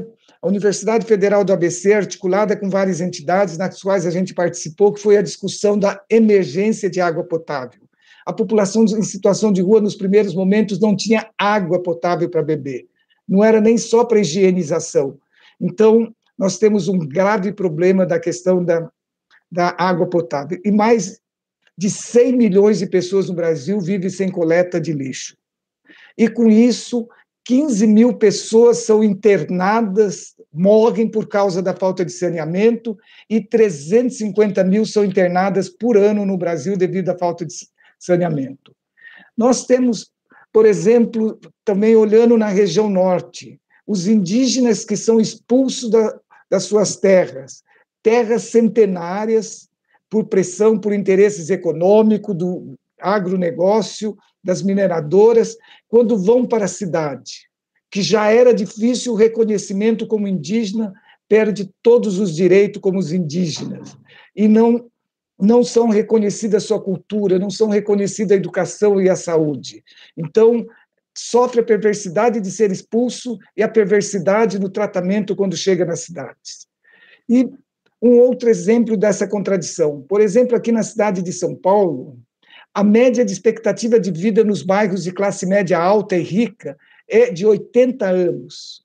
Speaker 12: a Universidade Federal do A B C, articulada com várias entidades nas quais a gente participou, que foi a discussão da emergência de água potável. A população em situação de rua, nos primeiros momentos, não tinha água potável para beber. Não era nem só para higienização. Então, nós temos um grave problema da questão da, da água potável. E mais de cem milhões de pessoas no Brasil vivem sem coleta de lixo. E, com isso, quinze mil pessoas são internadas, morrem por causa da falta de saneamento, e trezentos e cinquenta mil são internadas por ano no Brasil devido à falta de saneamento. Nós temos, por exemplo, também olhando na região norte, os indígenas que são expulsos da, das suas terras, terras centenárias, por pressão, por interesses econômicos, do agronegócio, das mineradoras, quando vão para a cidade, que já era difícil o reconhecimento como indígena, perde todos os direitos como os indígenas, e não, não são reconhecidas a sua cultura, não são reconhecidas a educação e a saúde. Então, sofre a perversidade de ser expulso e a perversidade no tratamento quando chega nas cidades. E um outro exemplo dessa contradição, por exemplo, aqui na cidade de São Paulo, a média de expectativa de vida nos bairros de classe média alta e rica é de oitenta anos,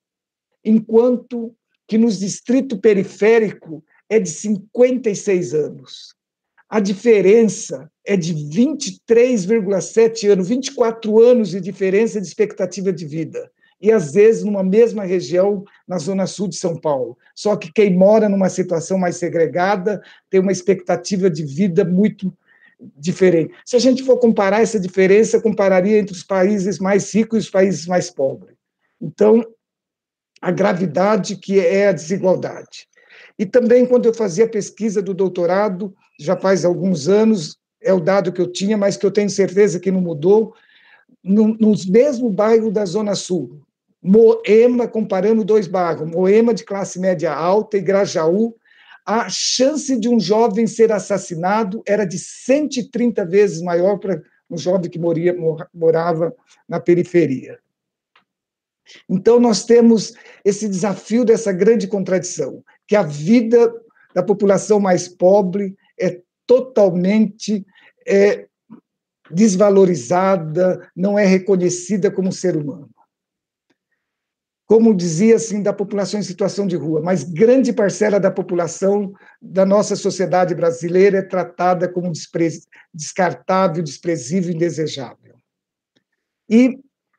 Speaker 12: enquanto que nos distritos periféricos é de cinquenta e seis anos. A diferença é de vinte e três vírgula sete anos, vinte e quatro anos de diferença de expectativa de vida. E, às vezes, numa mesma região, na zona sul de São Paulo. Só que quem mora numa situação mais segregada tem uma expectativa de vida muito diferente. Se a gente for comparar essa diferença, compararia entre os países mais ricos e os países mais pobres. Então, a gravidade que é a desigualdade. E também, quando eu fazia pesquisa do doutorado, já faz alguns anos, é o dado que eu tinha, mas que eu tenho certeza que não mudou, no, nos mesmos bairros da Zona Sul, Moema, comparando dois bairros, Moema de classe média alta e Grajaú, a chance de um jovem ser assassinado era de cento e trinta vezes maior para um jovem que moria, morava na periferia. Então, nós temos esse desafio dessa grande contradição, que a vida da população mais pobre é totalmente é, desvalorizada, não é reconhecida como ser humano. Como dizia, assim, da população em situação de rua, mas grande parcela da população da nossa sociedade brasileira é tratada como despre... descartável, desprezível, indesejável. E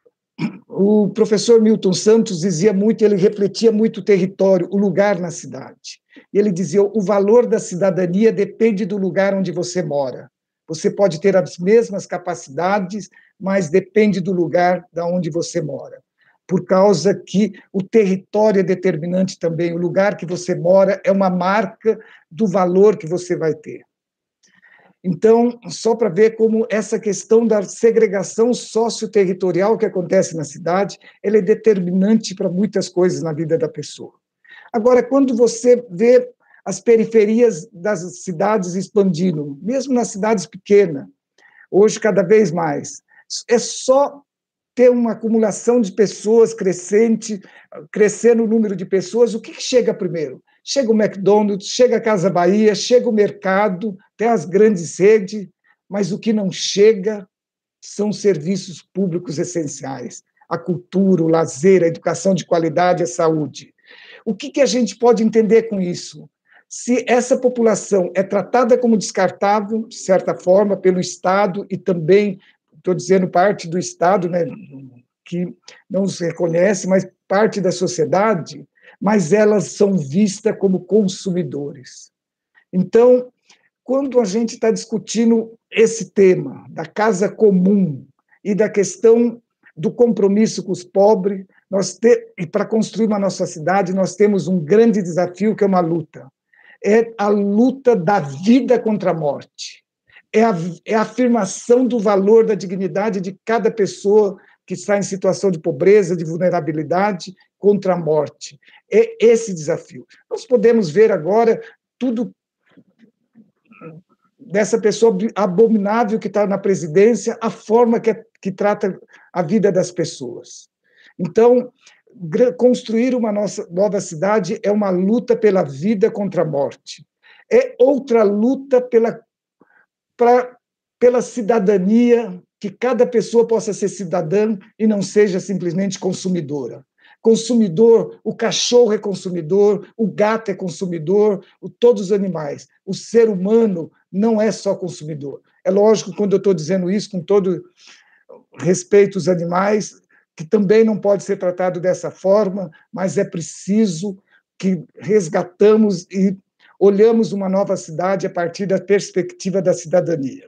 Speaker 12: o professor Milton Santos dizia muito, ele refletia muito o território, o lugar na cidade. E ele dizia, o valor da cidadania depende do lugar onde você mora. Você pode ter as mesmas capacidades, mas depende do lugar de onde você mora. Por causa que o território é determinante também, o lugar que você mora é uma marca do valor que você vai ter. Então, só para ver como essa questão da segregação socioterritorial que acontece na cidade, ela é determinante para muitas coisas na vida da pessoa. Agora, quando você vê as periferias das cidades expandindo, mesmo nas cidades pequenas, hoje cada vez mais, é só ter uma acumulação de pessoas crescente, crescendo o número de pessoas, o que chega primeiro? Chega o McDonald's, chega a Casa Bahia, chega o mercado, tem as grandes redes, mas o que não chega são serviços públicos essenciais, a cultura, o lazer, a educação de qualidade, a saúde. O que, que a gente pode entender com isso? Se essa população é tratada como descartável, de certa forma, pelo Estado e também, estou dizendo parte do Estado, né, que não se reconhece, mas parte da sociedade, mas elas são vistas como consumidores. Então, quando a gente está discutindo esse tema da casa comum e da questão do compromisso com os pobres, nós te, e para construir uma nossa cidade, nós temos um grande desafio, que é uma luta. É a luta da vida contra a morte. É a, é a afirmação do valor da dignidade de cada pessoa que está em situação de pobreza, de vulnerabilidade, contra a morte. É esse desafio. Nós podemos ver agora tudo dessa pessoa abominável que está na presidência, a forma que, é, que trata a vida das pessoas. Então, construir uma nossa, nova cidade é uma luta pela vida contra a morte. É outra luta pela, pra, pela cidadania, que cada pessoa possa ser cidadã e não seja simplesmente consumidora. Consumidor, o cachorro é consumidor, o gato é consumidor, o, todos os animais. O ser humano não é só consumidor. É lógico, quando eu estou dizendo isso, com todo respeito aos animais, que também não pode ser tratado dessa forma, mas é preciso que resgatamos e olhamos uma nova cidade a partir da perspectiva da cidadania.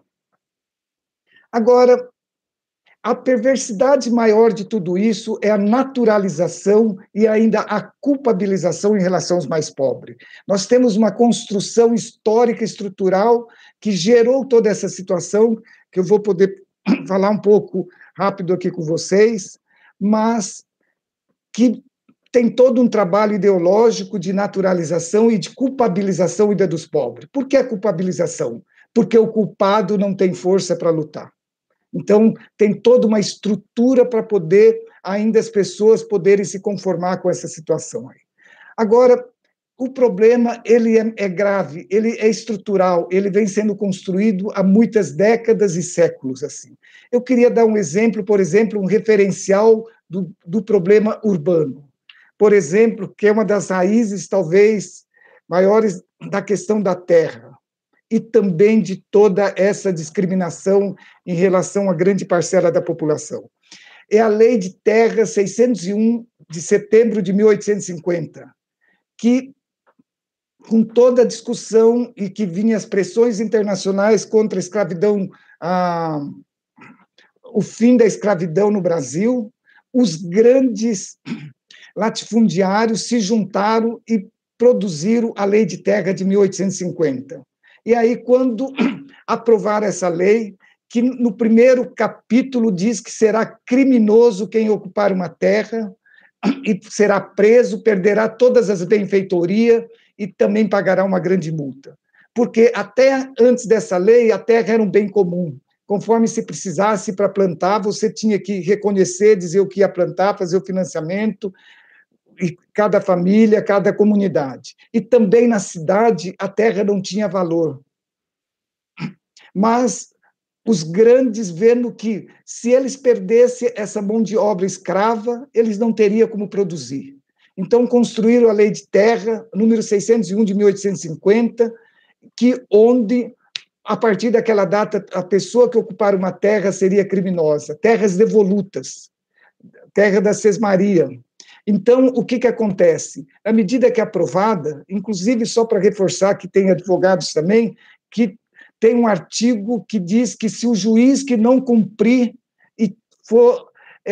Speaker 12: Agora, a perversidade maior de tudo isso é a naturalização e ainda a culpabilização em relação aos mais pobres. Nós temos uma construção histórica, estrutural, que gerou toda essa situação, que eu vou poder falar um pouco rápido aqui com vocês, mas que tem todo um trabalho ideológico de naturalização e de culpabilização ainda dos pobres. Por que a culpabilização? Porque o culpado não tem força para lutar. Então, tem toda uma estrutura para poder, ainda as pessoas poderem se conformar com essa situação aí. Agora, o problema, ele é, é grave, ele é estrutural, ele vem sendo construído há muitas décadas e séculos, assim. Eu queria dar um exemplo, por exemplo, um referencial do, do problema urbano. Por exemplo, que é uma das raízes, talvez, maiores da questão da terra, e também de toda essa discriminação em relação à grande parcela da população. É a Lei de Terra seiscentos e um, de setembro de mil oitocentos e cinquenta, que, com toda a discussão e que vinha as pressões internacionais contra a escravidão, a, o fim da escravidão no Brasil, os grandes latifundiários se juntaram e produziram a Lei de Terra de mil oitocentos e cinquenta. E aí, quando aprovaram essa lei, que no primeiro capítulo diz que será criminoso quem ocupar uma terra e será preso, perderá todas as benfeitorias e também pagará uma grande multa. Porque até antes dessa lei, a terra era um bem comum. Conforme se precisasse para plantar, você tinha que reconhecer, dizer o que ia plantar, fazer o financiamento, e cada família, cada comunidade. E também na cidade, a terra não tinha valor. Mas os grandes, vendo que, se eles perdessem essa mão de obra escrava, eles não teriam como produzir. Então, construíram a Lei de Terra, número seiscentos e um, de mil oitocentos e cinquenta, que, onde, a partir daquela data, a pessoa que ocupar uma terra seria criminosa. Terras devolutas, terra da sesmaria. Então, o que, que acontece? À medida que é aprovada, inclusive só para reforçar que tem advogados também, que tem um artigo que diz que se o juiz que não cumprir e for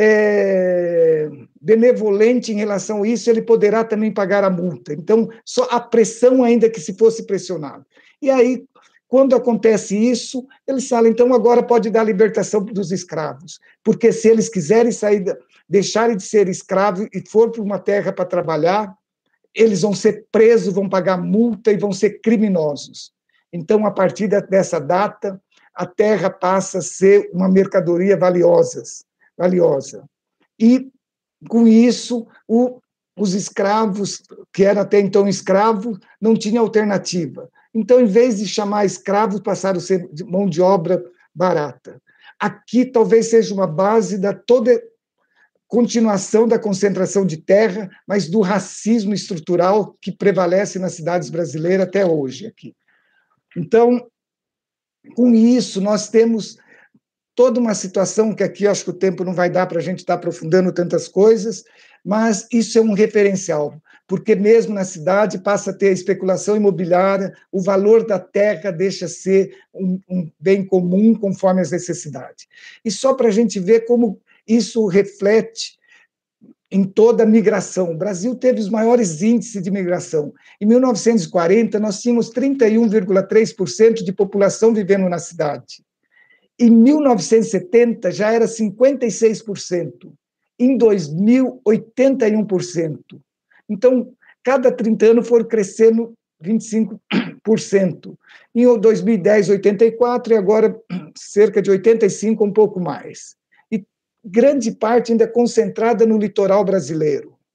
Speaker 12: é, benevolente em relação a isso, ele poderá também pagar a multa. Então, só a pressão ainda que se fosse pressionado. E aí, quando acontece isso, eles falam, então agora pode dar libertação dos escravos, porque se eles quiserem sair, deixarem de ser escravos e for para uma terra para trabalhar, eles vão ser presos, vão pagar multa e vão ser criminosos. Então, a partir dessa data, a terra passa a ser uma mercadoria valiosa. valiosa. E, com isso, o, os escravos, que eram até então escravos, não tinham alternativa. Então, em vez de chamar escravos, passaram a ser mão de obra barata. Aqui talvez seja uma base da toda continuação da concentração de terra, mas do racismo estrutural que prevalece nas cidades brasileiras até hoje aqui. Então, com isso, nós temos toda uma situação que aqui acho que o tempo não vai dar para a gente estar aprofundando tantas coisas, mas isso é um referencial, porque mesmo na cidade passa a ter a especulação imobiliária, o valor da terra deixa ser um, um bem comum conforme as necessidades. E só para a gente ver como isso reflete em toda a migração. O Brasil teve os maiores índices de migração. Em mil novecentos e quarenta, nós tínhamos trinta e um vírgula três por cento de população vivendo na cidade. Em mil novecentos e setenta, já era cinquenta e seis por cento. Em dois mil, oitenta e um por cento. Então, cada trinta anos foram crescendo vinte e cinco por cento. Em dois mil e dez, oitenta e quatro, e agora cerca de oitenta e cinco, um pouco mais. E grande parte ainda concentrada no litoral brasileiro.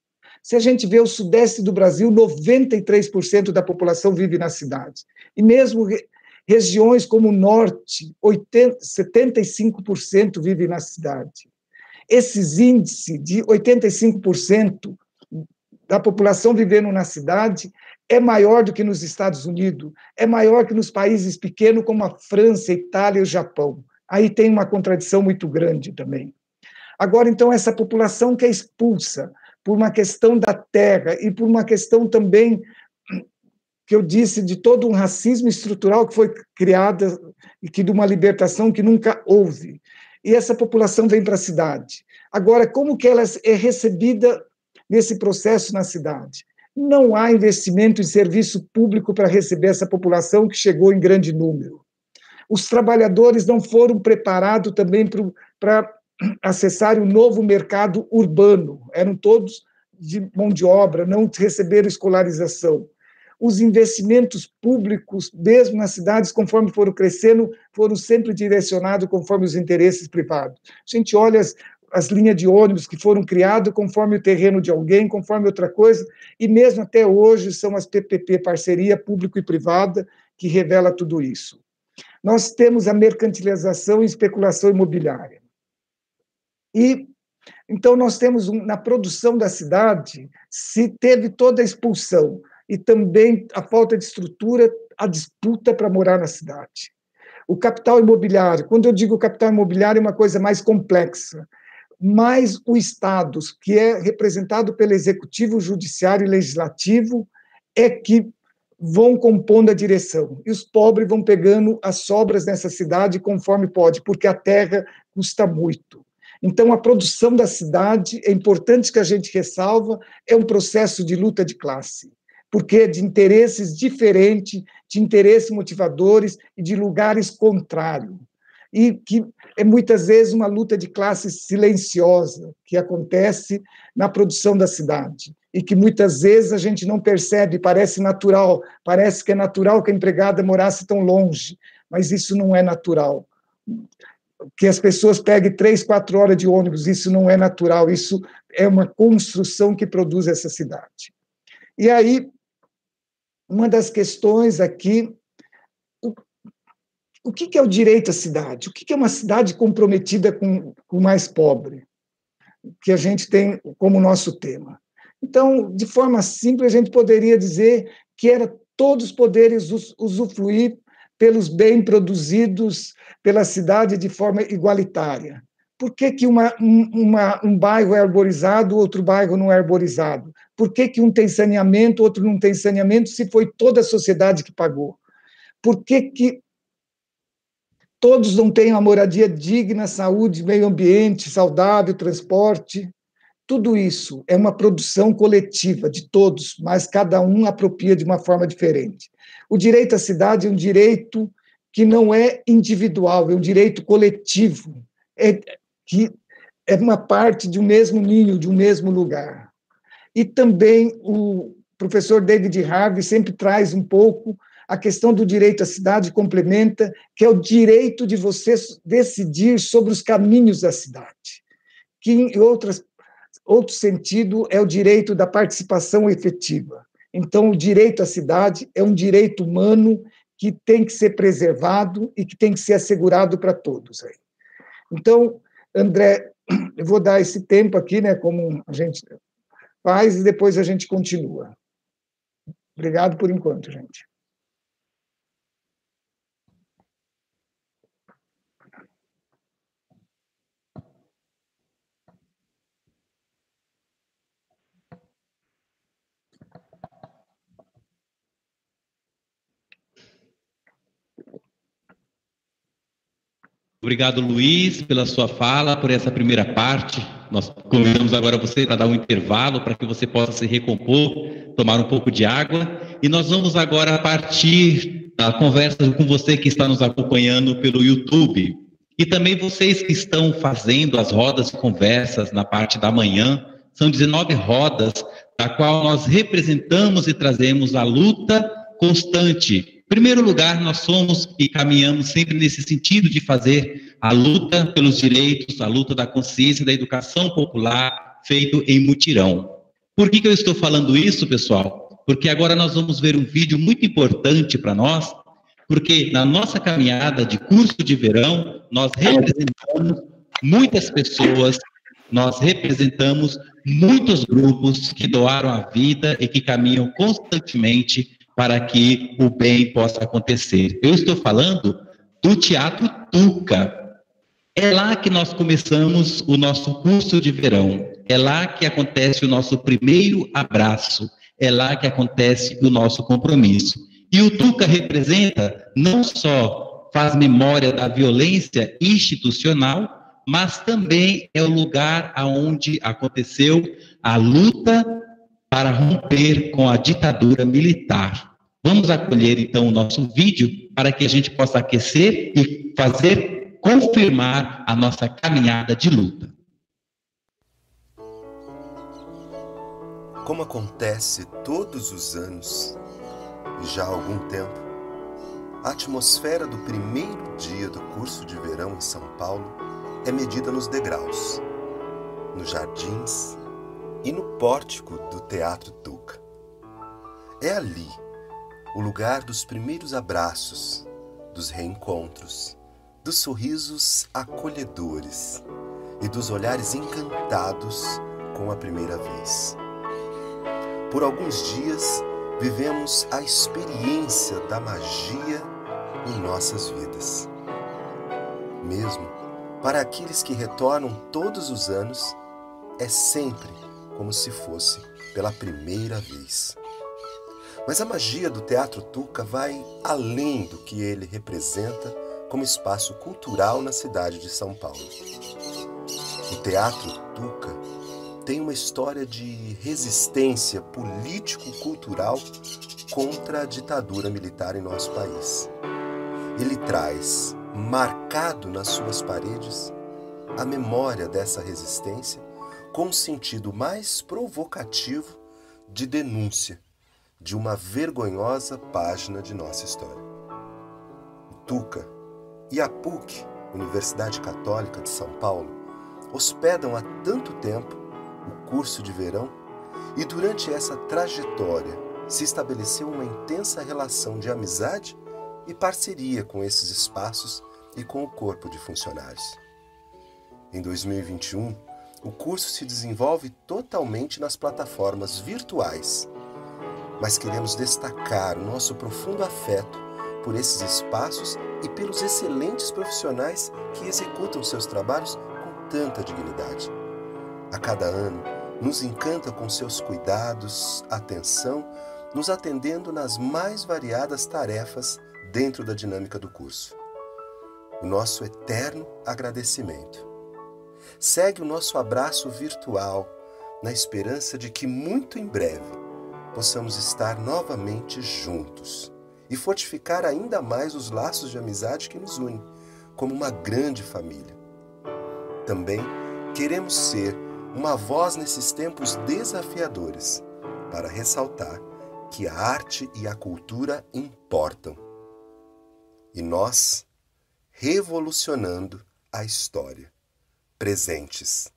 Speaker 12: Se a gente vê o sudeste do Brasil, noventa e três por cento da população vive nas cidades. E mesmo re regiões como o norte, oitenta, setenta e cinco por cento vive na cidade. Esses índices de oitenta e cinco por cento da população vivendo na cidade é maior do que nos Estados Unidos, é maior que nos países pequenos como a França, a Itália e o Japão. Aí tem uma contradição muito grande também. Agora, então, essa população que é expulsa por uma questão da terra e por uma questão também, que eu disse, de todo um racismo estrutural que foi criada e que de uma libertação que nunca houve. E essa população vem para a cidade. Agora, como que ela é recebida nesse processo na cidade? Não há investimento em serviço público para receber essa população que chegou em grande número. Os trabalhadores não foram preparados também para acessar o novo mercado urbano, eram todos de mão de obra, não receberam escolarização. Os investimentos públicos, mesmo nas cidades, conforme foram crescendo, foram sempre direcionados conforme os interesses privados. A gente olha as, as linhas de ônibus que foram criadas conforme o terreno de alguém, conforme outra coisa, e mesmo até hoje são as P P P, parceria público e privada, que revela tudo isso. Nós temos a mercantilização e especulação imobiliária. E, então, nós temos, um, na produção da cidade, se teve toda a expulsão, e também a falta de estrutura, a disputa para morar na cidade. O capital imobiliário, quando eu digo capital imobiliário, é uma coisa mais complexa, mas o Estado, que é representado pelo Executivo, Judiciário e Legislativo, é que vão compondo a direção, e os pobres vão pegando as sobras nessa cidade conforme pode, porque a terra custa muito. Então, a produção da cidade, é importante que a gente ressalva, é um processo de luta de classe, porque é de interesses diferentes, de interesses motivadores e de lugares contrários. E que é muitas vezes uma luta de classe silenciosa que acontece na produção da cidade e que muitas vezes a gente não percebe, parece natural, parece que é natural que a empregada morasse tão longe, mas isso não é natural. Que as pessoas peguem três, quatro horas de ônibus, isso não é natural, isso é uma construção que produz essa cidade. E aí, uma das questões aqui, o, o que é o direito à cidade? O que é uma cidade comprometida com, com o mais pobre? Que a gente tem como nosso tema. Então, de forma simples, a gente poderia dizer que era todos poderem usufruir pelos bens produzidos pela cidade de forma igualitária. Por que, que uma, uma, um bairro é arborizado, outro bairro não é arborizado? Por que, que um tem saneamento, outro não tem saneamento, se foi toda a sociedade que pagou? Por que, que todos não têm uma moradia digna, saúde, meio ambiente, saudável, transporte? Tudo isso é uma produção coletiva de todos, mas cada um apropria de uma forma diferente. O direito à cidade é um direito que não é individual, é um direito coletivo, é, que é uma parte de um mesmo ninho, de um mesmo lugar. E também o professor David Harvey sempre traz um pouco a questão do direito à cidade, complementa, que é o direito de você decidir sobre os caminhos da cidade, que, em outras, outro sentido, é o direito da participação efetiva. Então, o direito à cidade é um direito humano que tem que ser preservado e que tem que ser assegurado para todos. Aí. Então, André, eu vou dar esse tempo aqui, né, como a gente faz, e depois a gente continua. Obrigado por enquanto, gente.
Speaker 2: Obrigado, Luiz, pela sua fala, por essa primeira parte. Nós convidamos agora você para dar um intervalo, para que você possa se recompor, tomar um pouco de água. E nós vamos agora partir da conversa com você que está nos acompanhando pelo YouTube. E também vocês que estão fazendo as rodas de conversas na parte da manhã. São dezenove rodas, da qual nós representamos e trazemos a luta constante. Em primeiro lugar, nós somos e caminhamos sempre nesse sentido de fazer a luta pelos direitos, a luta da consciência, da educação popular, feito em mutirão. Por que que eu estou falando isso, pessoal? Porque agora nós vamos ver um vídeo muito importante para nós, porque na nossa caminhada de curso de verão, nós representamos muitas pessoas, nós representamos muitos grupos que doaram a vida e que caminham constantemente para que o bem possa acontecer. Eu estou falando do Teatro Tuca. É lá que nós começamos o nosso curso de verão. É lá que acontece o nosso primeiro abraço. É lá que acontece o nosso compromisso. E o Tuca representa, não só faz memória da violência institucional, mas também é o lugar onde aconteceu a luta para romper com a ditadura militar. Vamos acolher então o nosso vídeo para que a gente possa aquecer e fazer confirmar a nossa caminhada de luta.
Speaker 13: Como acontece todos os anos, e já há algum tempo, a atmosfera do primeiro dia do curso de verão em São Paulo é medida nos degraus, nos jardins e no pórtico do Teatro Tuca. É ali o lugar dos primeiros abraços, dos reencontros, dos sorrisos acolhedores e dos olhares encantados com a primeira vez. Por alguns dias, vivemos a experiência da magia em nossas vidas. Mesmo para aqueles que retornam todos os anos, é sempre como se fosse pela primeira vez. Mas a magia do Teatro Tuca vai além do que ele representa como espaço cultural na cidade de São Paulo. O Teatro Tuca tem uma história de resistência político-cultural contra a ditadura militar em nosso país. Ele traz, marcado nas suas paredes, a memória dessa resistência com um sentido mais provocativo de denúncia de uma vergonhosa página de nossa história. O Tuca e a P U C, Universidade Católica de São Paulo, hospedam há tanto tempo o curso de verão e durante essa trajetória se estabeleceu uma intensa relação de amizade e parceria com esses espaços e com o corpo de funcionários. Em dois mil e vinte e um, o curso se desenvolve totalmente nas plataformas virtuais, mas queremos destacar o nosso profundo afeto por esses espaços e pelos excelentes profissionais que executam seus trabalhos com tanta dignidade. A cada ano, nos encanta com seus cuidados, atenção, nos atendendo nas mais variadas tarefas dentro da dinâmica do curso. O nosso eterno agradecimento. Segue o nosso abraço virtual, na esperança de que muito em breve possamos estar novamente juntos e fortificar ainda mais os laços de amizade que nos unem, como uma grande família. Também queremos ser uma voz nesses tempos desafiadores, para ressaltar que a arte e a cultura importam. E nós, revolucionando a história, presentes.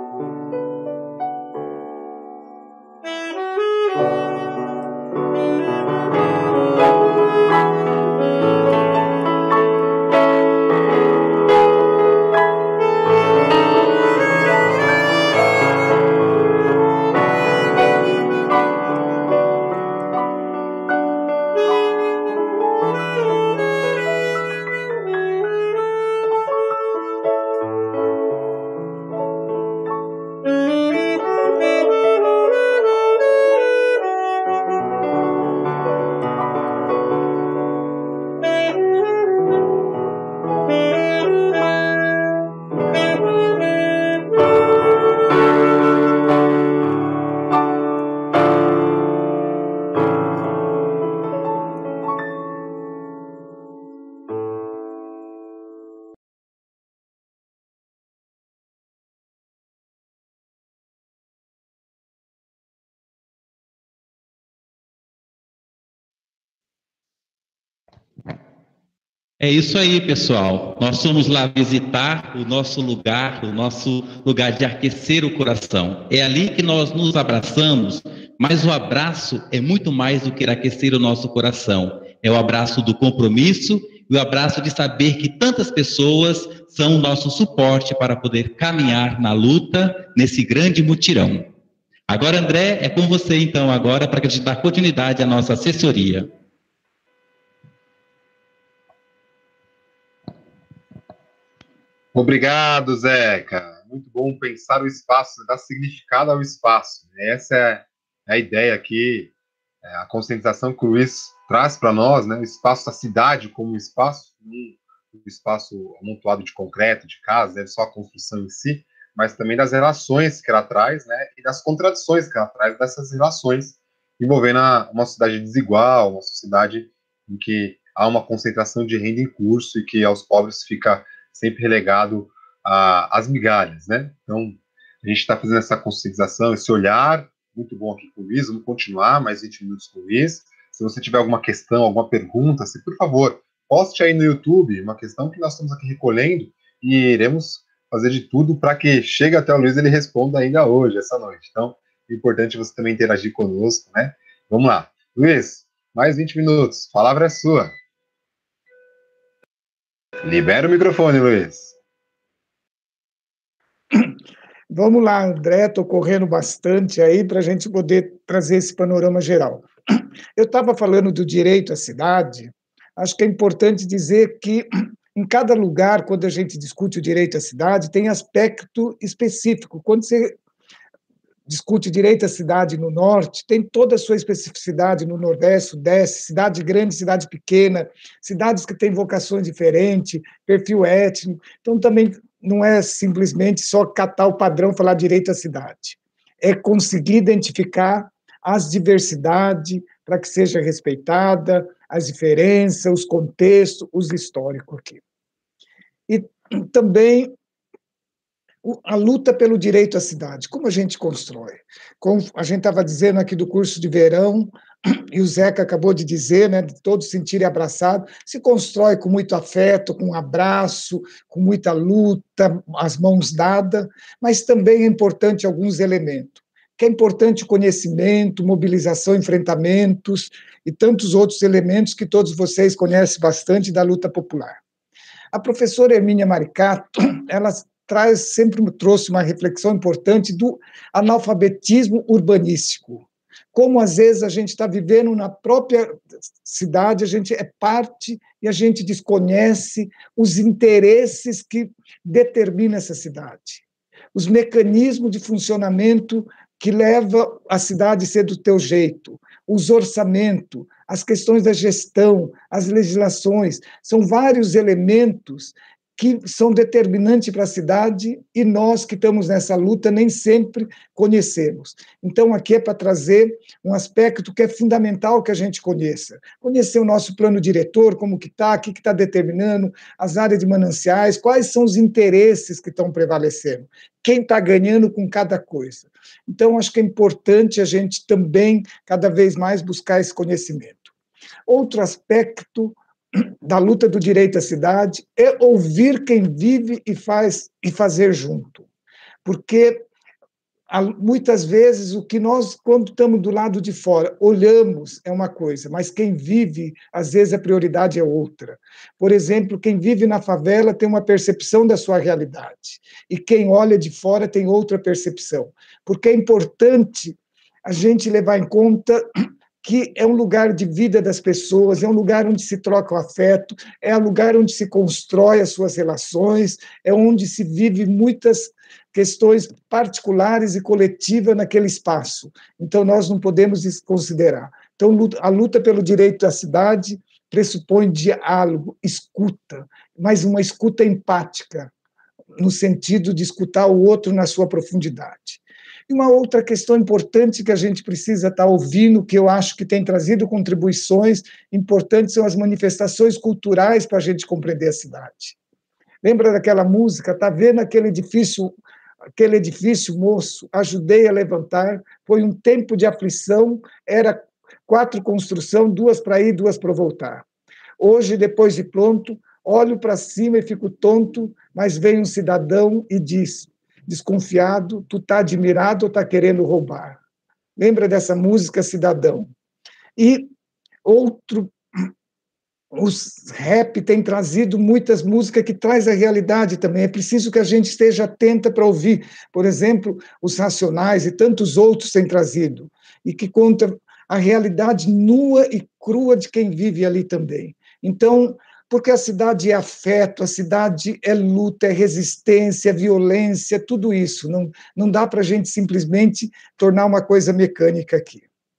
Speaker 14: Música
Speaker 2: É isso aí, pessoal. Nós somos lá visitar o nosso lugar, o nosso lugar de aquecer o coração. É ali que nós nos abraçamos, mas o abraço é muito mais do que aquecer o nosso coração. É o abraço do compromisso e o abraço de saber que tantas pessoas são o nosso suporte para poder caminhar na luta, nesse grande mutirão. Agora, André, é com você então agora para que a gente dê continuidade à nossa assessoria.
Speaker 11: Obrigado, Zeca. Muito bom pensar o espaço, dar significado ao espaço. Essa é a ideia aqui, é a conscientização que o Luiz traz para nós, né? O espaço da cidade como espaço, um espaço amontoado de concreto, de casa, é só a construção em si, mas também das relações que ela traz, né? E das contradições que ela traz dessas relações, envolvendo uma sociedade desigual, uma sociedade em que há uma concentração de renda em curso e que aos pobres fica sempre relegado às migalhas, né? Então, a gente está fazendo essa conscientização, esse olhar, muito bom aqui com o Luiz, vamos continuar mais vinte minutos com o Luiz. Se você tiver alguma questão, alguma pergunta, se, por favor, poste aí no YouTube uma questão que nós estamos aqui recolhendo e iremos fazer de tudo para que chegue até o Luiz e ele responda ainda hoje, essa noite. Então, é importante você também interagir conosco, né? Vamos lá. Luiz, mais vinte minutos, a palavra é sua. Libera o microfone, Luiz.
Speaker 12: Vamos lá, André, estou correndo bastante aí para a gente poder trazer esse panorama geral. Eu estava falando do direito à cidade, acho que é importante dizer que em cada lugar, quando a gente discute o direito à cidade, tem aspecto específico. Quando você discute direito à cidade no norte, tem toda a sua especificidade no nordeste, sudeste, cidade grande, cidade pequena, cidades que têm vocações diferentes, perfil étnico. Então, também não é simplesmente só catar o padrão e falar direito à cidade. É conseguir identificar as diversidades para que seja respeitada, as diferenças, os contextos, os históricos aqui. E também a luta pelo direito à cidade, como a gente constrói? Como a gente estava dizendo aqui do curso de verão, e o Zeca acabou de dizer, né, de todos se sentirem abraçados, se constrói com muito afeto, com um abraço, com muita luta, as mãos dadas, mas também é importante alguns elementos, que é importante o conhecimento, mobilização, enfrentamentos, e tantos outros elementos que todos vocês conhecem bastante da luta popular. A professora Hermínia Maricato, ela traz, sempre trouxe uma reflexão importante do analfabetismo urbanístico. Como, às vezes, a gente está vivendo na própria cidade, a gente é parte e a gente desconhece os interesses que determinam essa cidade, os mecanismos de funcionamento que levam a cidade a ser do teu jeito, os orçamentos, as questões da gestão, as legislações, são vários elementos que são determinantes para a cidade e nós que estamos nessa luta nem sempre conhecemos. Então, aqui é para trazer um aspecto que é fundamental que a gente conheça. Conhecer o nosso plano diretor, como que está, o que está determinando, as áreas de mananciais, quais são os interesses que estão prevalecendo, quem está ganhando com cada coisa. Então, acho que é importante a gente também, cada vez mais, buscar esse conhecimento. Outro aspecto da luta do direito à cidade é ouvir quem vive e faz e fazer junto, porque muitas vezes o que nós, quando estamos do lado de fora, olhamos é uma coisa, mas quem vive, às vezes a prioridade é outra. Por exemplo, quem vive na favela tem uma percepção da sua realidade, e quem olha de fora tem outra percepção, porque é importante a gente levar em conta que é um lugar de vida das pessoas, é um lugar onde se troca o afeto, é um lugar onde se constrói as suas relações, é onde se vive muitas questões particulares e coletivas naquele espaço. Então, nós não podemos desconsiderar. Então, a luta pelo direito à cidade pressupõe diálogo, escuta, mas uma escuta empática, no sentido de escutar o outro na sua profundidade. E uma outra questão importante que a gente precisa estar ouvindo, que eu acho que tem trazido contribuições importantes, são as manifestações culturais para a gente compreender a cidade. Lembra daquela música? Está vendo aquele edifício, aquele edifício, moço? Ajudei a levantar, foi um tempo de aflição, era quatro construção, duas para ir, duas para voltar. Hoje, depois de pronto, Olho para cima e fico tonto, mas vem um cidadão e diz, desconfiado, tu tá admirado ou tá querendo roubar? Lembra dessa música, Cidadão? E outro, os rap tem trazido muitas músicas que traz a realidade também. É preciso que a gente esteja atenta para ouvir. Por exemplo, os Racionais e tantos outros têm trazido, e que conta a realidade nua e crua de quem vive ali também. Então, porque a cidade é afeto, a cidade é luta, é resistência, é violência, tudo isso. Não, não dá para a gente simplesmente tornar uma coisa mecânica aqui.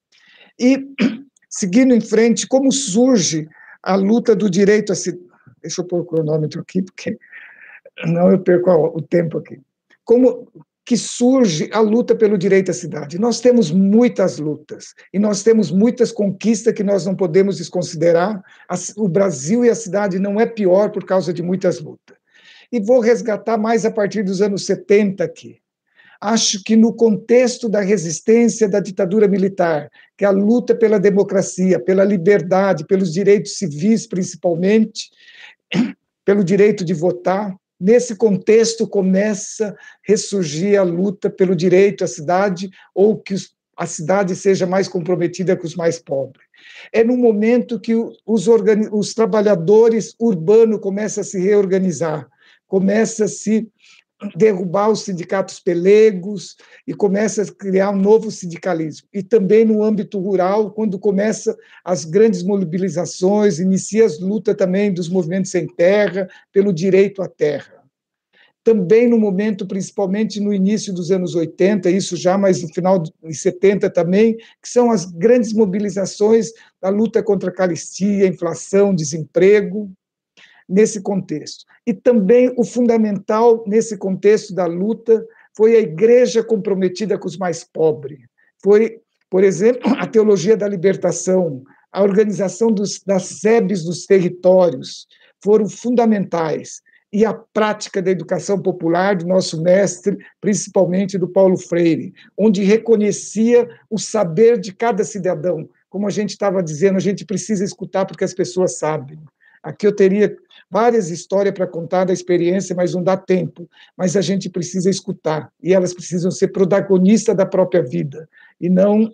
Speaker 12: E, seguindo em frente, como surge a luta do direito a se... Deixa eu pôr o cronômetro aqui, porque não eu perco o tempo aqui. Como que surge a luta pelo direito à cidade? Nós temos muitas lutas, e nós temos muitas conquistas que nós não podemos desconsiderar. O Brasil e a cidade não é pior por causa de muitas lutas. E vou resgatar mais a partir dos anos setenta aqui. Acho que no contexto da resistência da ditadura militar, que é a luta pela democracia, pela liberdade, pelos direitos civis principalmente, pelo direito de votar, nesse contexto começa a ressurgir a luta pelo direito à cidade, ou que a cidade seja mais comprometida com os mais pobres. É no momento que os, organi- os trabalhadores urbanos começam a se reorganizar, começam a se derrubar os sindicatos pelegos e começa a criar um novo sindicalismo. E também no âmbito rural, quando começa as grandes mobilizações, inicia as lutas também dos movimentos sem terra, pelo direito à terra. Também no momento, principalmente no início dos anos oitenta, isso já, mas no final de setenta também, que são as grandes mobilizações da luta contra a carestia, inflação, desemprego, nesse contexto. E também o fundamental nesse contexto da luta foi a igreja comprometida com os mais pobres. Foi, por exemplo, a teologia da libertação, a organização dos, das S E Bs dos territórios, foram fundamentais. E a prática da educação popular do nosso mestre, principalmente do Paulo Freire, onde reconhecia o saber de cada cidadão. Como a gente estava dizendo, a gente precisa escutar porque as pessoas sabem. Aqui eu teria várias histórias para contar da experiência, mas não dá tempo. Mas a gente precisa escutar, e elas precisam ser protagonistas da própria vida, e não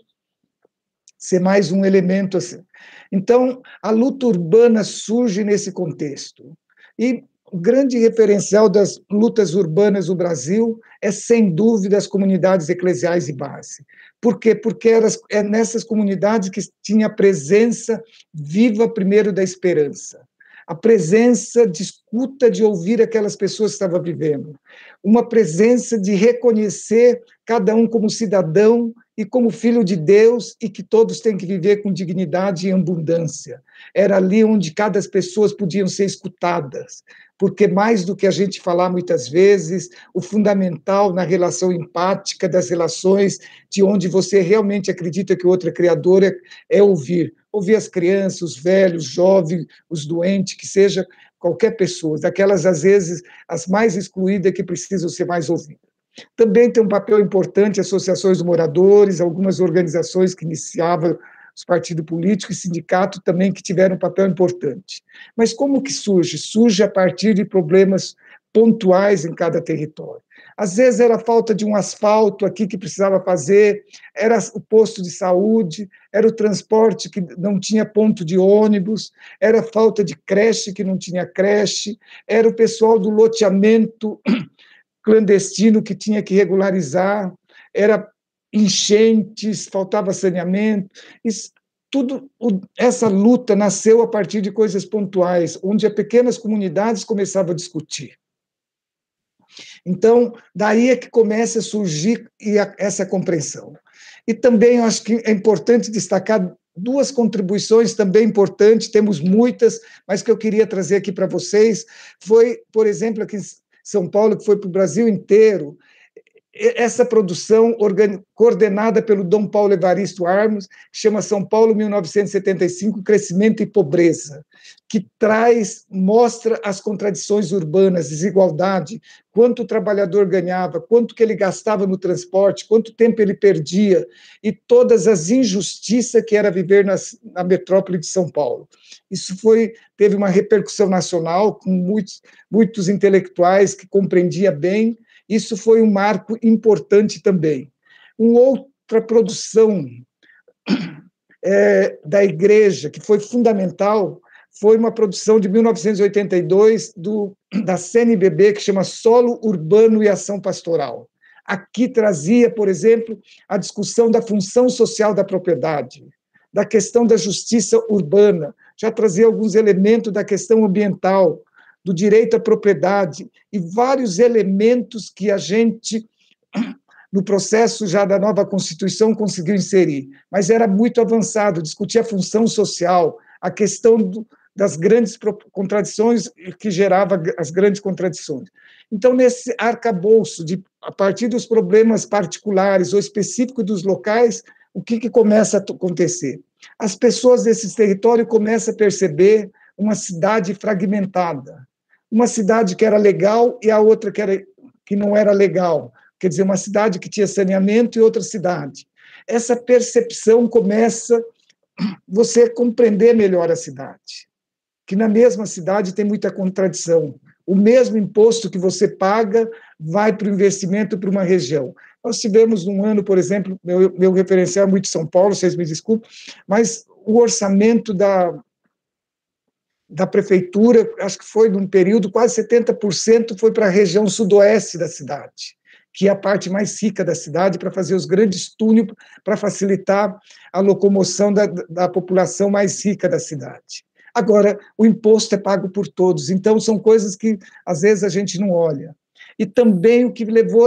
Speaker 12: ser mais um elemento assim. Então, a luta urbana surge nesse contexto. E o grande referencial das lutas urbanas do Brasil é, sem dúvida, as comunidades eclesiais de base. Por quê? Porque elas, é nessas comunidades que tinha a presença viva, primeiro, da esperança. A presença de escuta, de ouvir aquelas pessoas que estavam vivendo. Uma presença de reconhecer cada um como cidadão e como filho de Deus, e que todos têm que viver com dignidade e abundância. Era ali onde cada pessoa podiam ser escutadas, porque mais do que a gente falar muitas vezes, o fundamental na relação empática das relações, de onde você realmente acredita que o outro é criador, é, é ouvir. Ouvir as crianças, os velhos, os jovens, os doentes, que seja qualquer pessoa, daquelas, às vezes, as mais excluídas que precisam ser mais ouvidas. Também tem um papel importante associações de moradores, algumas organizações que iniciavam os partidos políticos e sindicatos também que tiveram um papel importante. Mas como que surge? Surge a partir de problemas pontuais em cada território. Às vezes era a falta de um asfalto aqui que precisava fazer, era o posto de saúde, era o transporte que não tinha ponto de ônibus, era a falta de creche que não tinha creche, era o pessoal do loteamento clandestino que tinha que regularizar, era enchentes, faltava saneamento. Isso, tudo, essa luta nasceu a partir de coisas pontuais, onde as pequenas comunidades começavam a discutir. Então, daí é que começa a surgir essa compreensão. E também eu acho que é importante destacar duas contribuições também importantes, temos muitas, mas que eu queria trazer aqui para vocês, foi, por exemplo, aqui em São Paulo, que foi para o Brasil inteiro, essa produção coordenada pelo Dom Paulo Evaristo Armos, que chama São Paulo mil novecentos e setenta e cinco, Crescimento e Pobreza, que traz, mostra as contradições urbanas, desigualdade, quanto o trabalhador ganhava, quanto que ele gastava no transporte, quanto tempo ele perdia, e todas as injustiças que era viver nas, na metrópole de São Paulo. Isso foi, teve uma repercussão nacional, com muitos, muitos intelectuais que compreendiam bem. Isso foi um marco importante também. Uma outra produção é, da Igreja, que foi fundamental, foi uma produção de mil novecentos e oitenta e dois do, da C N B B, que chama Solo Urbano e Ação Pastoral. Aqui trazia, por exemplo, a discussão da função social da propriedade, da questão da justiça urbana, já trazia alguns elementos da questão ambiental, do direito à propriedade, e vários elementos que a gente, no processo já da nova Constituição, conseguiu inserir. Mas era muito avançado, discutia a função social, a questão do, das grandes contradições, que gerava as grandes contradições. Então, nesse arcabouço, de, a partir dos problemas particulares ou específicos dos locais, o que, que começa a acontecer? As pessoas desses territórios começam a perceber uma cidade fragmentada, uma cidade que era legal e a outra que, era, que não era legal, quer dizer, uma cidade que tinha saneamento e outra cidade. Essa percepção começa você compreender melhor a cidade, que na mesma cidade tem muita contradição. O mesmo imposto que você paga vai para o investimento para uma região. Nós tivemos um ano, por exemplo, meu, meu referencial é muito São Paulo, vocês me desculpem, mas o orçamento da, da prefeitura, acho que foi num período, quase setenta por cento foi para a região sudoeste da cidade, que é a parte mais rica da cidade, para fazer os grandes túneis, para facilitar a locomoção da, da população mais rica da cidade. Agora, o imposto é pago por todos, então são coisas que, às vezes, a gente não olha. E também o que levou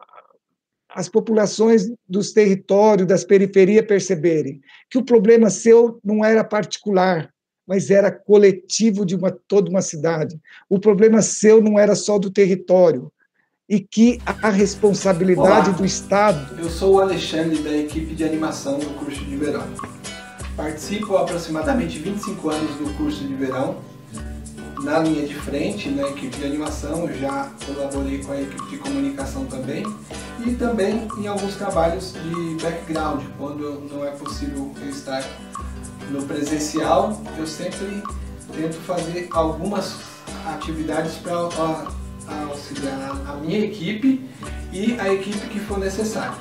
Speaker 12: as populações dos territórios, das periferias, a perceberem que o problema seu não era particular, mas era coletivo de uma, toda uma cidade. O problema seu não era só do território, e que a responsabilidade
Speaker 14: Olá,
Speaker 12: do Estado...
Speaker 14: Eu sou o Alexandre, da equipe de animação do curso de verão. Participo há aproximadamente vinte e cinco anos do curso de verão, na linha de frente, na equipe de animação. Eu já colaborei com a equipe de comunicação também, e também em alguns trabalhos de background, quando não é possível eu estar no presencial, eu sempre tento fazer algumas atividades para auxiliar a minha equipe e a equipe que for necessário.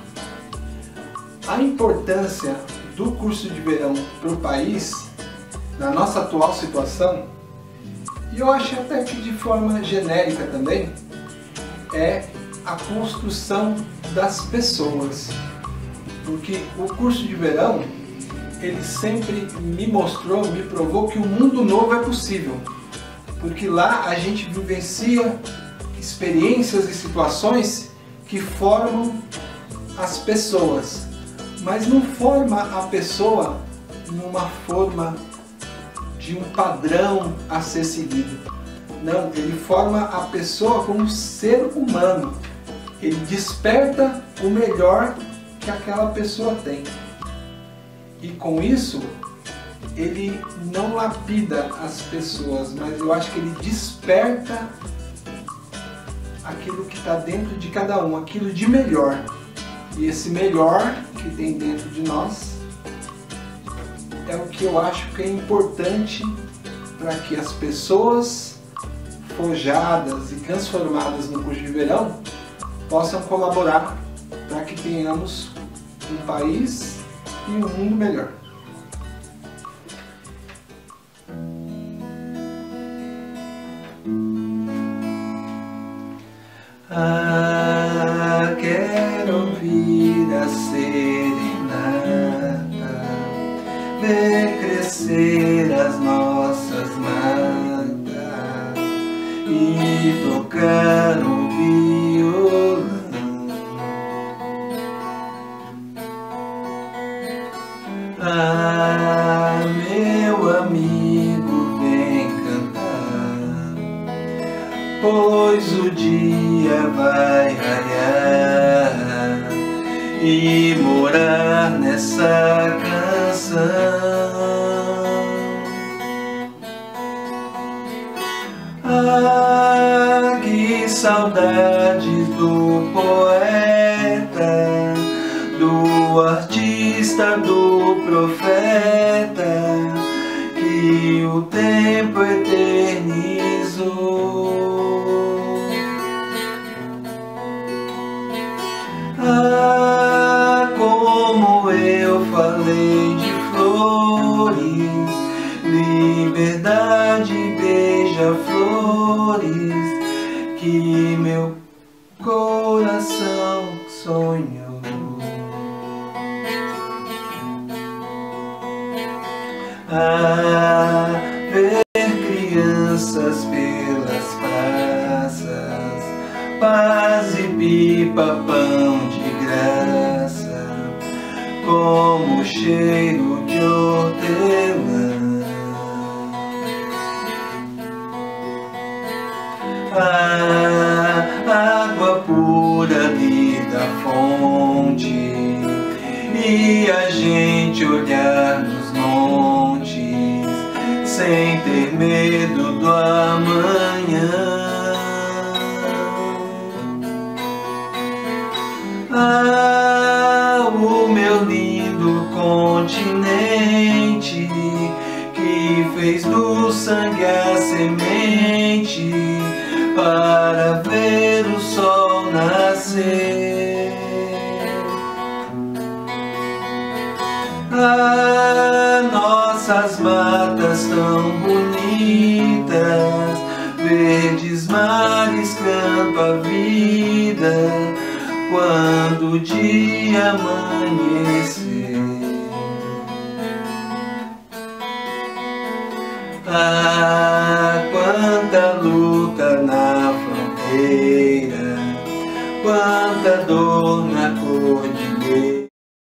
Speaker 14: A importância do curso de verão para o país, na nossa atual situação, e eu acho até que de forma genérica também, é a construção das pessoas. Porque o curso de verão, ele sempre me mostrou, me provou que o mundo novo é possível. Porque lá a gente vivencia experiências e situações que formam as pessoas, mas não forma a pessoa numa forma de um padrão a ser seguido. Não, ele forma a pessoa como ser humano. Ele desperta o melhor que aquela pessoa tem. E com isso, ele não lapida as pessoas, mas eu acho que ele desperta aquilo que está dentro de cada um, aquilo de melhor. E esse melhor que tem dentro de nós é o que eu acho que é importante para que as pessoas forjadas e transformadas no curso de verão possam colaborar para que tenhamos um país e um mundo melhor.
Speaker 15: Ah, quero ouvir a serenata, ver crescer as nossas matas e tocar um violão. Ah, meu amigo, vem cantar, pois o dia vai raiar. e morar nessa canção. Ah, que saudades do poeta, do artista, do profeta, que o tempo eternizou. Ah, como eu falei de flores, liberdade, beija-flores, que meu coração sonhou. Ah, ver crianças pelas praças, paz e pipa, pão de graça, como o cheiro de hortelã. Ah, água pura ali da fonte, e a gente olhar nos montes, sem ter medo do amanhã. Ah, o meu lindo continente, que fez do sangue a semente, para ver o sol nascer. Ah, nossas matas tão bonitas, verdes mares canto a vida, quando o dia amanhecer. Ah, quanta luta na fronteira, quanta dor na cordilheira.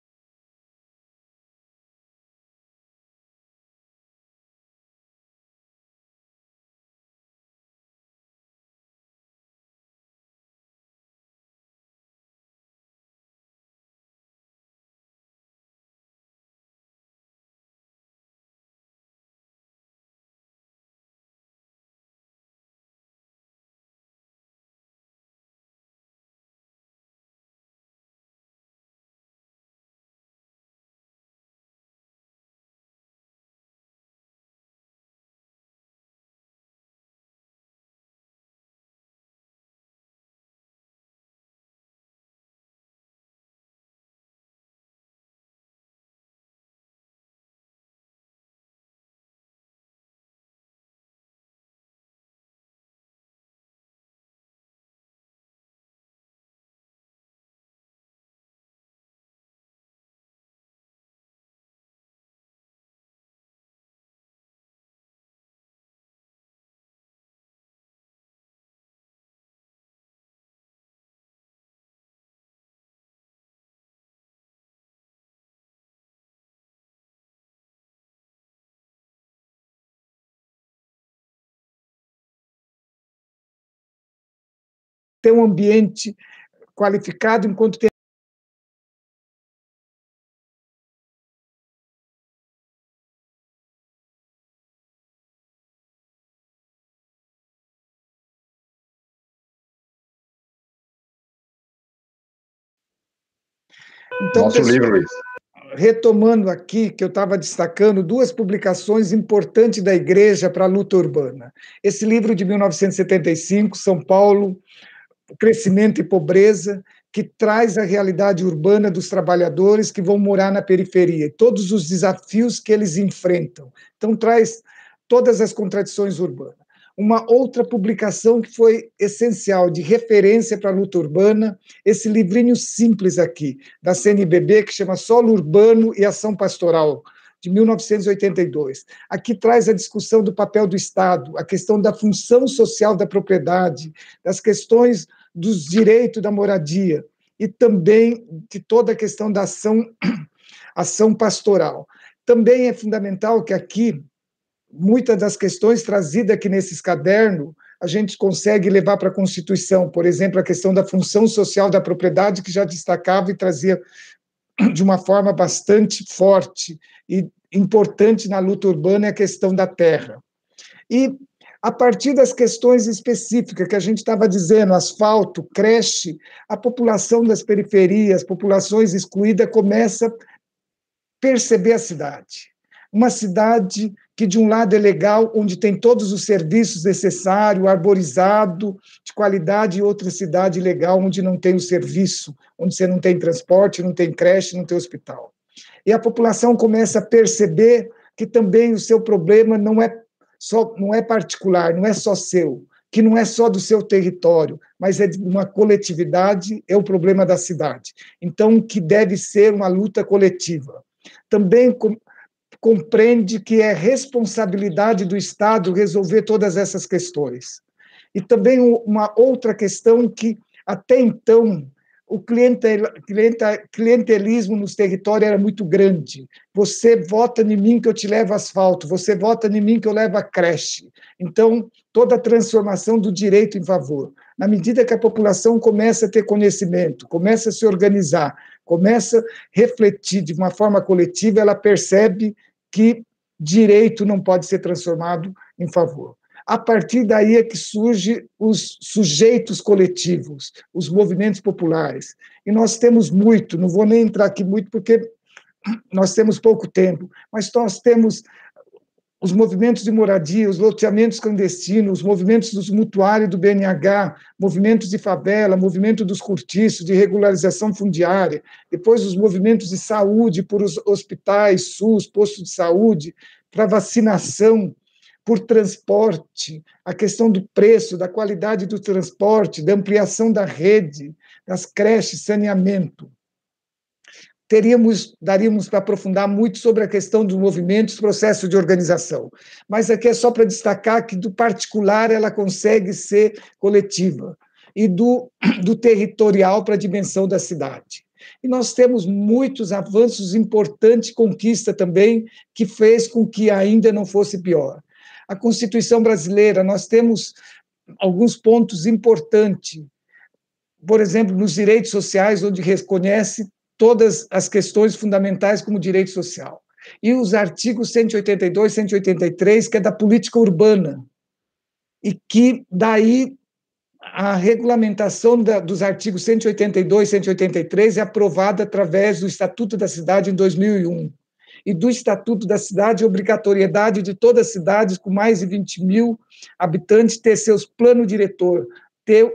Speaker 12: Ter um ambiente qualificado enquanto tem Então,
Speaker 11: Nosso
Speaker 12: pessoal,
Speaker 11: livro, Luiz.
Speaker 12: Retomando aqui, que eu estava destacando duas publicações importantes da Igreja para a luta urbana. Esse livro de mil novecentos e setenta e cinco, São Paulo, Crescimento e Pobreza, que traz a realidade urbana dos trabalhadores que vão morar na periferia, todos os desafios que eles enfrentam. Então, traz todas as contradições urbanas. Uma outra publicação que foi essencial, de referência para a luta urbana, esse livrinho simples aqui, da C N B B, que chama Solo Urbano e Ação Pastoral, de mil novecentos e oitenta e dois. Aqui traz a discussão do papel do Estado, a questão da função social da propriedade, das questões dos direitos da moradia, e também de toda a questão da ação, ação pastoral. Também é fundamental que aqui, muitas das questões trazidas aqui nesses cadernos a gente consegue levar para a Constituição, por exemplo, a questão da função social da propriedade, que já destacava e trazia de uma forma bastante forte e importante na luta urbana a questão da terra. E, a partir das questões específicas que a gente estava dizendo, asfalto, creche, a população das periferias, populações excluídas, começa a perceber a cidade. Uma cidade que, de um lado, é legal, onde tem todos os serviços necessários, arborizado, de qualidade, e outra cidade legal, onde não tem o serviço, onde você não tem transporte, não tem creche, não tem hospital. E a população começa a perceber que também o seu problema não é só, não é particular, não é só seu, que não é só do seu território, mas é de uma coletividade, é o problema da cidade. Então, que deve ser uma luta coletiva. Também com, compreende que é responsabilidade do Estado resolver todas essas questões. E também uma outra questão que, até então, o clientel, clientel, clientelismo nos territórios era muito grande. Você vota em mim que eu te levo asfalto, você vota em mim que eu levo a creche. Então, toda a transformação do direito em favor. Na medida que a população começa a ter conhecimento, começa a se organizar, começa a refletir de uma forma coletiva, ela percebe que direito não pode ser transformado em favor. A partir daí é que surgem os sujeitos coletivos, os movimentos populares. E nós temos muito, não vou nem entrar aqui muito, porque nós temos pouco tempo, mas nós temos os movimentos de moradia, os loteamentos clandestinos, os movimentos dos mutuários do B N H, movimentos de favela, movimento dos cortiços, de regularização fundiária, depois os movimentos de saúde por os hospitais, SUS, postos de saúde, para vacinação, por transporte, a questão do preço, da qualidade do transporte, da ampliação da rede, das creches, saneamento. Teríamos, daríamos para aprofundar muito sobre a questão dos movimentos, processo de organização. Mas aqui é só para destacar que do particular ela consegue ser coletiva, e do, do territorial para a dimensão da cidade. E nós temos muitos avanços importantes, conquista também, que fez com que ainda não fosse pior. A Constituição brasileira, nós temos alguns pontos importantes, por exemplo, nos direitos sociais, onde reconhece todas as questões fundamentais como direito social. E os artigos cento e oitenta e dois, cento e oitenta e três, que é da política urbana, e que daí a regulamentação da, dos artigos cento e oitenta e dois, cento e oitenta e três é aprovada através do Estatuto da Cidade em dois mil e um. E do Estatuto da Cidade, a obrigatoriedade de todas as cidades com mais de vinte mil habitantes ter seus plano diretor, ter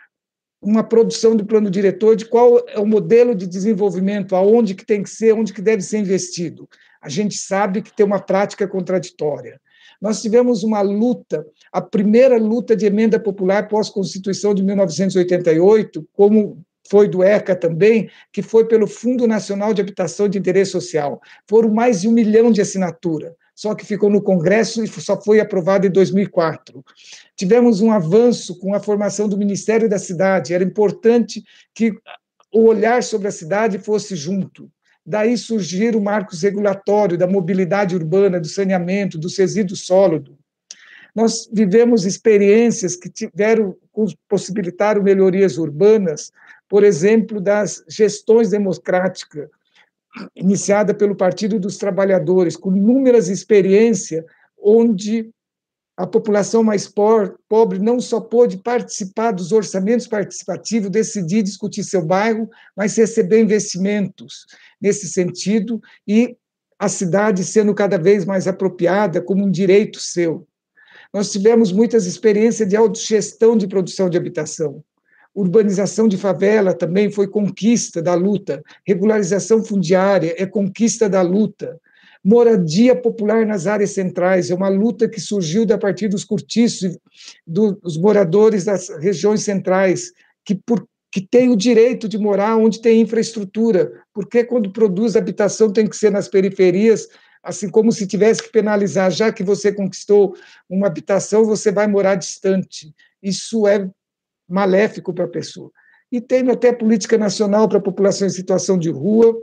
Speaker 12: uma produção do plano diretor de qual é o modelo de desenvolvimento, aonde que tem que ser, onde que deve ser investido. A gente sabe que tem uma prática contraditória. Nós tivemos uma luta, a primeira luta de emenda popular pós-Constituição de mil novecentos e oitenta e oito, como foi do ECA também, que foi pelo Fundo Nacional de Habitação de Interesse Social. Foram mais de um milhão de assinaturas, só que ficou no Congresso e só foi aprovado em dois mil e quatro. Tivemos um avanço com a formação do Ministério da Cidade, era importante que o olhar sobre a cidade fosse junto. Daí surgiram marcos regulatórios da mobilidade urbana, do saneamento, dos resíduos sólidos. Nós vivemos experiências que tiveram, possibilitaram melhorias urbanas, por exemplo, das gestões democráticas, iniciada pelo Partido dos Trabalhadores, com inúmeras experiências onde a população mais pobre não só pôde participar dos orçamentos participativos, decidir discutir seu bairro, mas receber investimentos nesse sentido, e a cidade sendo cada vez mais apropriada como um direito seu. Nós tivemos muitas experiências de autogestão de produção de habitação. Urbanização de favela também foi conquista da luta. Regularização fundiária é conquista da luta. Moradia popular nas áreas centrais é uma luta que surgiu a partir dos cortiços, dos moradores das regiões centrais, que, por, que têm o direito de morar onde tem infraestrutura, porque quando produz habitação tem que ser nas periferias, assim como se tivesse que penalizar, já que você conquistou uma habitação, você vai morar distante. Isso é maléfico para a pessoa. E tem até política nacional para a população em situação de rua,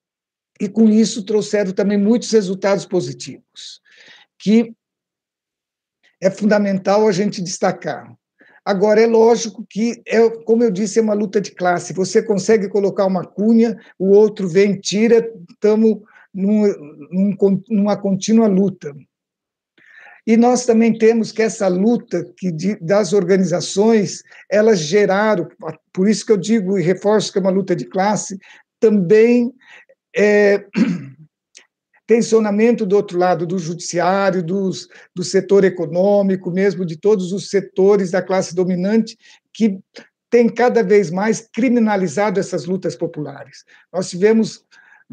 Speaker 12: e com isso trouxeram também muitos resultados positivos, que é fundamental a gente destacar. Agora, é lógico que, é, como eu disse, é uma luta de classe. Você consegue colocar uma cunha, o outro vem, tira, estamos num, num, numa contínua luta. E nós também temos que essa luta que de, das organizações, elas geraram, por isso que eu digo e reforço que é uma luta de classe, também é, tensionamento do outro lado, do judiciário, dos, do setor econômico, mesmo de todos os setores da classe dominante, que tem cada vez mais criminalizado essas lutas populares. Nós tivemos,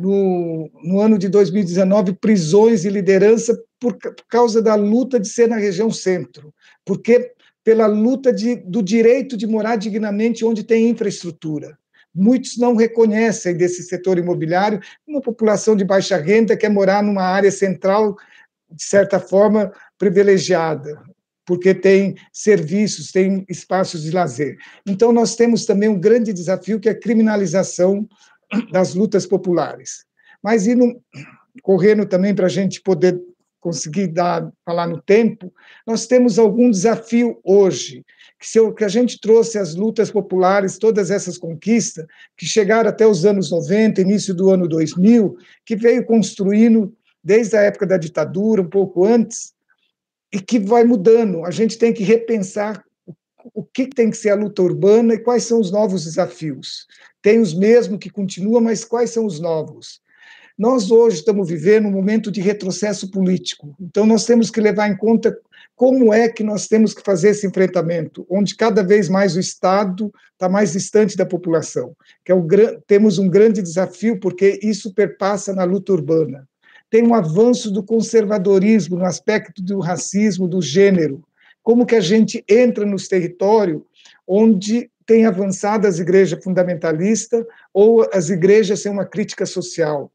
Speaker 12: no, no ano de dois mil e dezenove, prisões e liderança por, por causa da luta de ser na região centro, porque pela luta de, do direito de morar dignamente onde tem infraestrutura. Muitos não reconhecem desse setor imobiliário, uma população de baixa renda quer morar numa área central, de certa forma, privilegiada, porque tem serviços, tem espaços de lazer. Então, nós temos também um grande desafio, que é a criminalização das lutas populares. Mas, indo, correndo também para a gente poder conseguir dar, falar no tempo, nós temos algum desafio hoje, que, se eu, que a gente trouxe as lutas populares, todas essas conquistas, que chegaram até os anos noventa, início do ano dois mil, que veio construindo desde a época da ditadura, um pouco antes, e que vai mudando. A gente tem que repensar o que tem que ser a luta urbana e quais são os novos desafios. Tem os mesmos que continuam, mas quais são os novos? Nós hoje estamos vivendo um momento de retrocesso político, então nós temos que levar em conta como é que nós temos que fazer esse enfrentamento, onde cada vez mais o Estado está mais distante da população, que é o, temos um grande desafio, porque isso perpassa na luta urbana. Tem um avanço do conservadorismo no aspecto do racismo, do gênero, como que a gente entra nos territórios onde tem avançado as igrejas fundamentalistas ou as igrejas sem uma crítica social.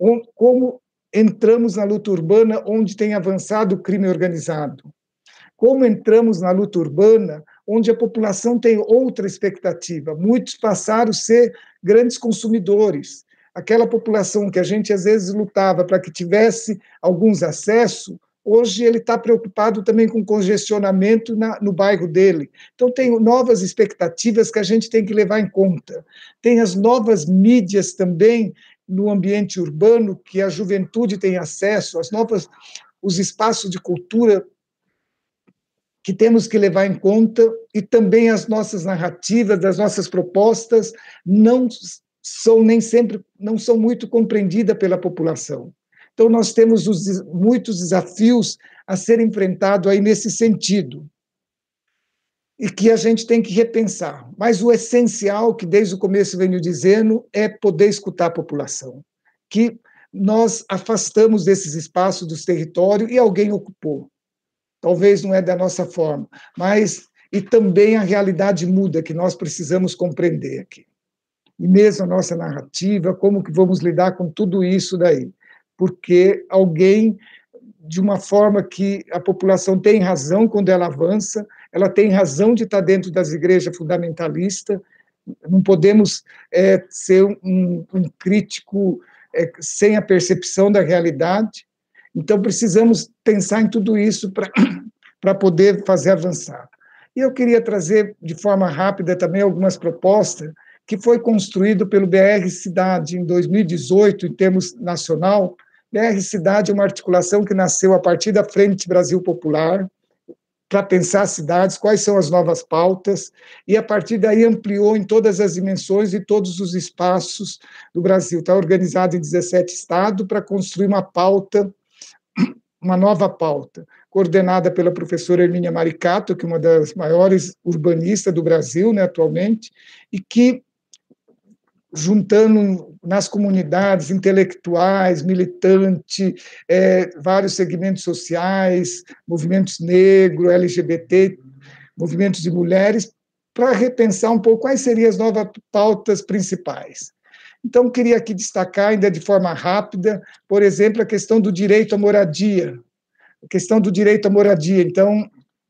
Speaker 12: Como entramos na luta urbana onde tem avançado o crime organizado. Como entramos na luta urbana onde a população tem outra expectativa. Muitos passaram a ser grandes consumidores. Aquela população que a gente às vezes lutava para que tivesse alguns acessos, hoje ele está preocupado também com congestionamento na, no bairro dele. Então, tem novas expectativas que a gente tem que levar em conta. Tem as novas mídias também no ambiente urbano, que a juventude tem acesso, as novas, os espaços de cultura que temos que levar em conta, e também as nossas narrativas, as nossas propostas, não são nem sempre, não são muito compreendidas pela população. Então, nós temos os, muitos desafios a serem enfrentados aí nesse sentido, e que a gente tem que repensar. Mas o essencial, que desde o começo venho dizendo, é poder escutar a população, que nós afastamos desses espaços dos territórios e alguém ocupou. Talvez não é da nossa forma, mas e também a realidade muda, que nós precisamos compreender aqui. E mesmo a nossa narrativa, como que vamos lidar com tudo isso daí? Porque alguém, de uma forma que a população tem razão quando ela avança, ela tem razão de estar dentro das igrejas fundamentalistas, não podemos é, ser um, um crítico é, sem a percepção da realidade, então precisamos pensar em tudo isso para poder fazer avançar. E eu queria trazer de forma rápida também algumas propostas que foi construído pelo B R Cidade em dois mil e dezoito, em termos nacional. B R Cidade é uma articulação que nasceu a partir da Frente Brasil Popular, para pensar cidades, quais são as novas pautas, e a partir daí ampliou em todas as dimensões e todos os espaços do Brasil. Está organizado em dezessete estados para construir uma pauta, uma nova pauta, coordenada pela professora Hermínia Maricato, que é uma das maiores urbanistas do Brasil, né, atualmente, e que, juntando nas comunidades intelectuais, militantes, é, vários segmentos sociais, movimentos negros, L G B T, movimentos de mulheres, para repensar um pouco quais seriam as novas pautas principais. Então, queria aqui destacar, ainda de forma rápida, por exemplo, a questão do direito à moradia, a questão do direito à moradia. Então,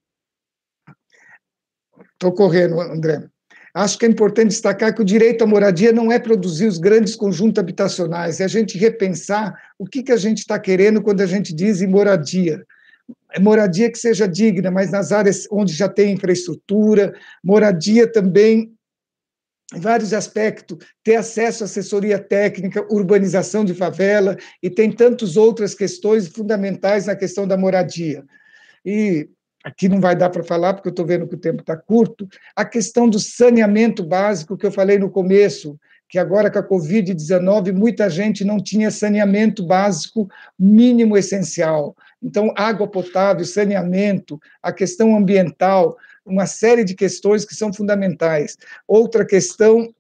Speaker 12: estou correndo, André. Acho que é importante destacar que o direito à moradia não é produzir os grandes conjuntos habitacionais, é a gente repensar o que, que a gente está querendo quando a gente diz em moradia. moradia que seja digna, mas nas áreas onde já tem infraestrutura, moradia também, em vários aspectos, ter acesso à assessoria técnica, urbanização de favela, e tem tantas outras questões fundamentais na questão da moradia. E aqui não vai dar para falar, porque eu estou vendo que o tempo está curto, a questão do saneamento básico, que eu falei no começo, que agora com a covid dezenove, muita gente não tinha saneamento básico mínimo essencial. Então, água potável, saneamento, a questão ambiental, uma série de questões que são fundamentais. Outra questão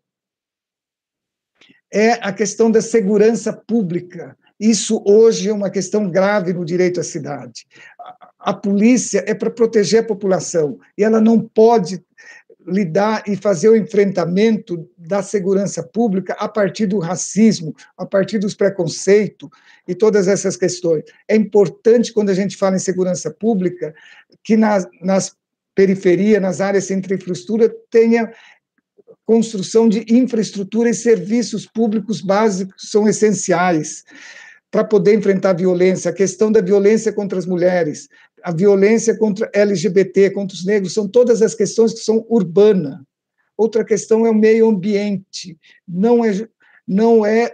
Speaker 12: é a questão da segurança pública. Isso hoje é uma questão grave no direito à cidade. A polícia é para proteger a população, e ela não pode lidar e fazer o enfrentamento da segurança pública a partir do racismo, a partir dos preconceitos e todas essas questões. É importante, quando a gente fala em segurança pública, que nas, nas periferias, nas áreas sem infraestrutura, tenha construção de infraestrutura e serviços públicos básicos são essenciais para poder enfrentar a violência, a questão da violência contra as mulheres, a violência contra L G B T, contra os negros, são todas as questões que são urbanas. Outra questão é o meio ambiente, não é, não é,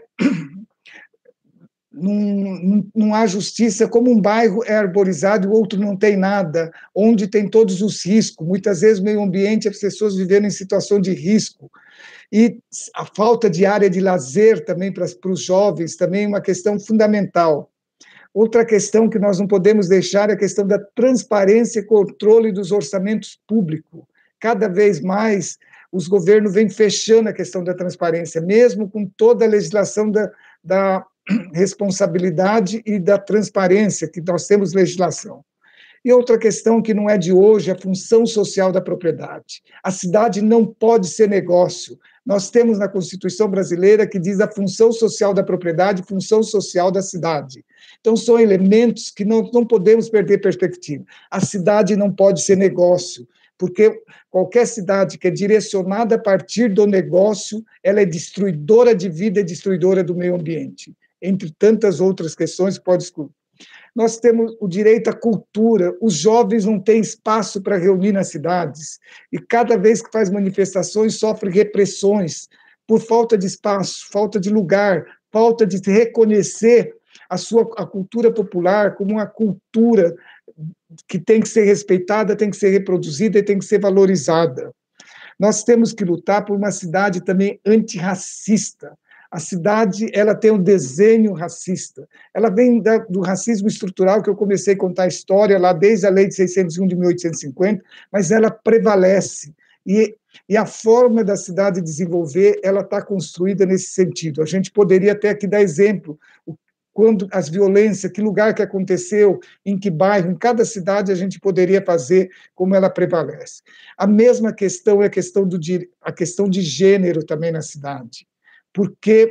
Speaker 12: não, não há justiça, como um bairro é arborizado e o outro não tem nada, onde tem todos os riscos, muitas vezes o meio ambiente, as pessoas vivendo em situação de risco, e a falta de área de lazer também para, para os jovens, também é uma questão fundamental. Outra questão que nós não podemos deixar é a questão da transparência e controle dos orçamentos públicos. Cada vez mais os governos vêm fechando a questão da transparência, mesmo com toda a legislação da, da responsabilidade e da transparência, que nós temos legislação. E outra questão que não é de hoje, a função social da propriedade. A cidade não pode ser negócio. Nós temos na Constituição brasileira que diz a função social da propriedade, função social da cidade. Então, são elementos que não, não podemos perder perspectiva. A cidade não pode ser negócio, porque qualquer cidade que é direcionada a partir do negócio, ela é destruidora de vida e destruidora do meio ambiente, entre tantas outras questões que pode excluir. Nós temos o direito à cultura, os jovens não têm espaço para reunir nas cidades, e cada vez que faz manifestações sofre repressões por falta de espaço, falta de lugar, falta de reconhecer a sua a cultura popular como uma cultura que tem que ser respeitada, tem que ser reproduzida e tem que ser valorizada. Nós temos que lutar por uma cidade também antirracista. A cidade, ela tem um desenho racista. Ela vem da, do racismo estrutural, que eu comecei a contar a história lá desde a Lei de seiscentos e um de mil oitocentos e cinquenta, mas ela prevalece. E, e a forma da cidade desenvolver, ela está construída nesse sentido. A gente poderia até aqui dar exemplo, quando as violências, que lugar que aconteceu, em que bairro, em cada cidade a gente poderia fazer como ela prevalece. A mesma questão é a questão, do, a questão de gênero também na cidade. Porque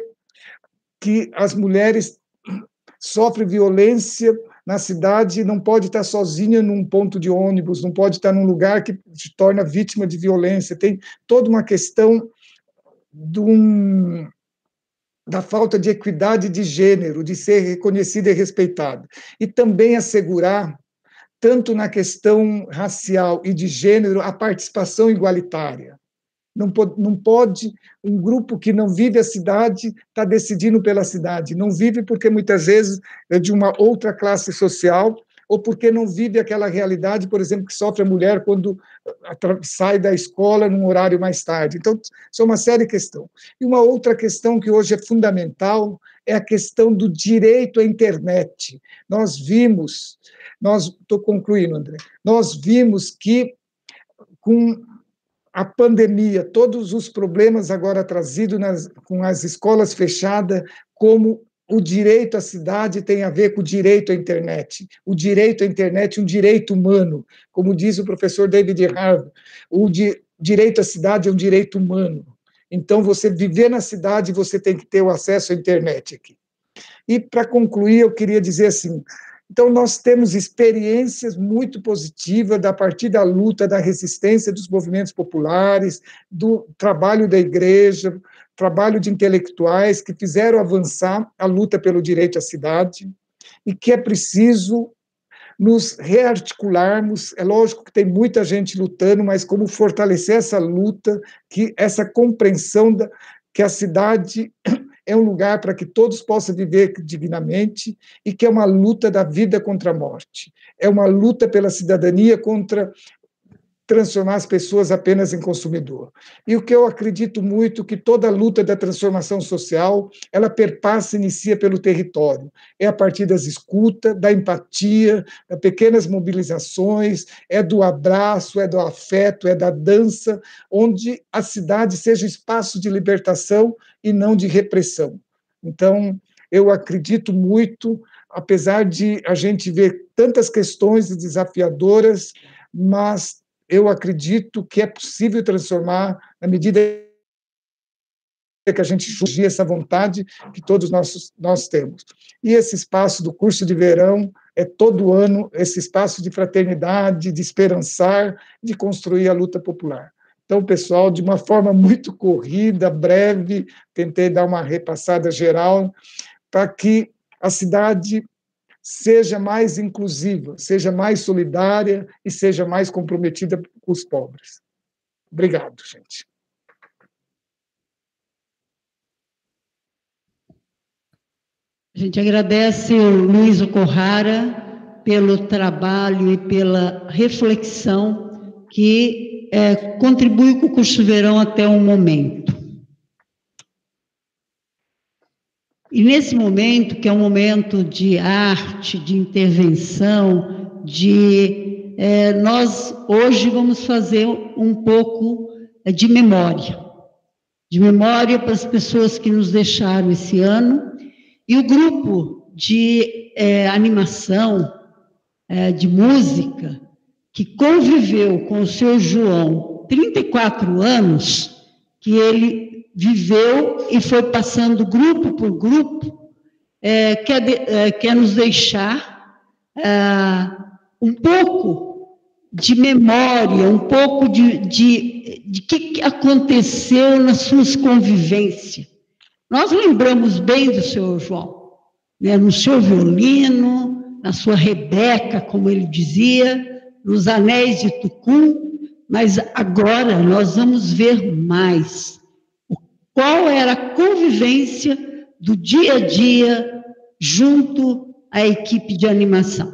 Speaker 12: que as mulheres sofrem violência na cidade, não pode estar sozinha num ponto de ônibus, não pode estar num lugar que se torna vítima de violência. Tem toda uma questão de um, da falta de equidade de gênero, de ser reconhecida e respeitada. E também assegurar, tanto na questão racial e de gênero, a participação igualitária. Não pode, não pode, um grupo que não vive a cidade está decidindo pela cidade. Não vive porque muitas vezes é de uma outra classe social, ou porque não vive aquela realidade, por exemplo, que sofre a mulher quando sai da escola num horário mais tarde. Então, isso é uma séria questão. E uma outra questão que hoje é fundamental é a questão do direito à internet. Nós vimos, nós, estou concluindo, André, nós vimos que com a pandemia, todos os problemas agora trazidos nas, com as escolas fechadas, como o direito à cidade tem a ver com o direito à internet. O direito à internet é um direito humano, como diz o professor David Harvey, o di, direito à cidade é um direito humano. Então, você viver na cidade, você tem que ter o acesso à internet aqui. E, para concluir, eu queria dizer assim, então, nós temos experiências muito positivas a partir da luta, da resistência dos movimentos populares, do trabalho da igreja, trabalho de intelectuais que fizeram avançar a luta pelo direito à cidade, e que é preciso nos rearticularmos. É lógico que tem muita gente lutando, mas como fortalecer essa luta, que essa compreensão da, que a cidade é um lugar para que todos possam viver dignamente e que é uma luta da vida contra a morte. É uma luta pela cidadania contra transformar as pessoas apenas em consumidor. E o que eu acredito muito que toda a luta da transformação social, ela perpassa e inicia pelo território. É a partir das escutas, da empatia, das pequenas mobilizações, é do abraço, é do afeto, é da dança, onde a cidade seja espaço de libertação e não de repressão. Então, eu acredito muito, apesar de a gente ver tantas questões desafiadoras, mas eu acredito que é possível transformar na medida que a gente surgir essa vontade que todos nós, nós temos. E esse espaço do curso de verão é todo ano esse espaço de fraternidade, de esperançar, de construir a luta popular. Então, pessoal, de uma forma muito corrida, breve, tentei dar uma repassada geral para que a cidade seja mais inclusiva, seja mais solidária e seja mais comprometida com os pobres. Obrigado, gente.
Speaker 3: A gente agradece o Luiz Ocorrara pelo trabalho e pela reflexão que é, contribui com o curso de verão até o momento. E nesse momento, que é um momento de arte, de intervenção, de é, nós hoje vamos fazer um pouco de memória, de memória para as pessoas que nos deixaram esse ano, e o grupo de é, animação, é, de música, que conviveu com o seu João trinta e quatro anos, que ele viveu e foi passando grupo por grupo, é, quer, de, é, quer nos deixar é, um pouco de memória, um pouco de, de, de que aconteceu nas suas convivências. Nós lembramos bem do seu João, né, no seu violino, na sua Rebeca, como ele dizia, nos Anéis de Tucum, mas agora nós vamos ver mais. Qual era a convivência do dia a dia junto à equipe de animação?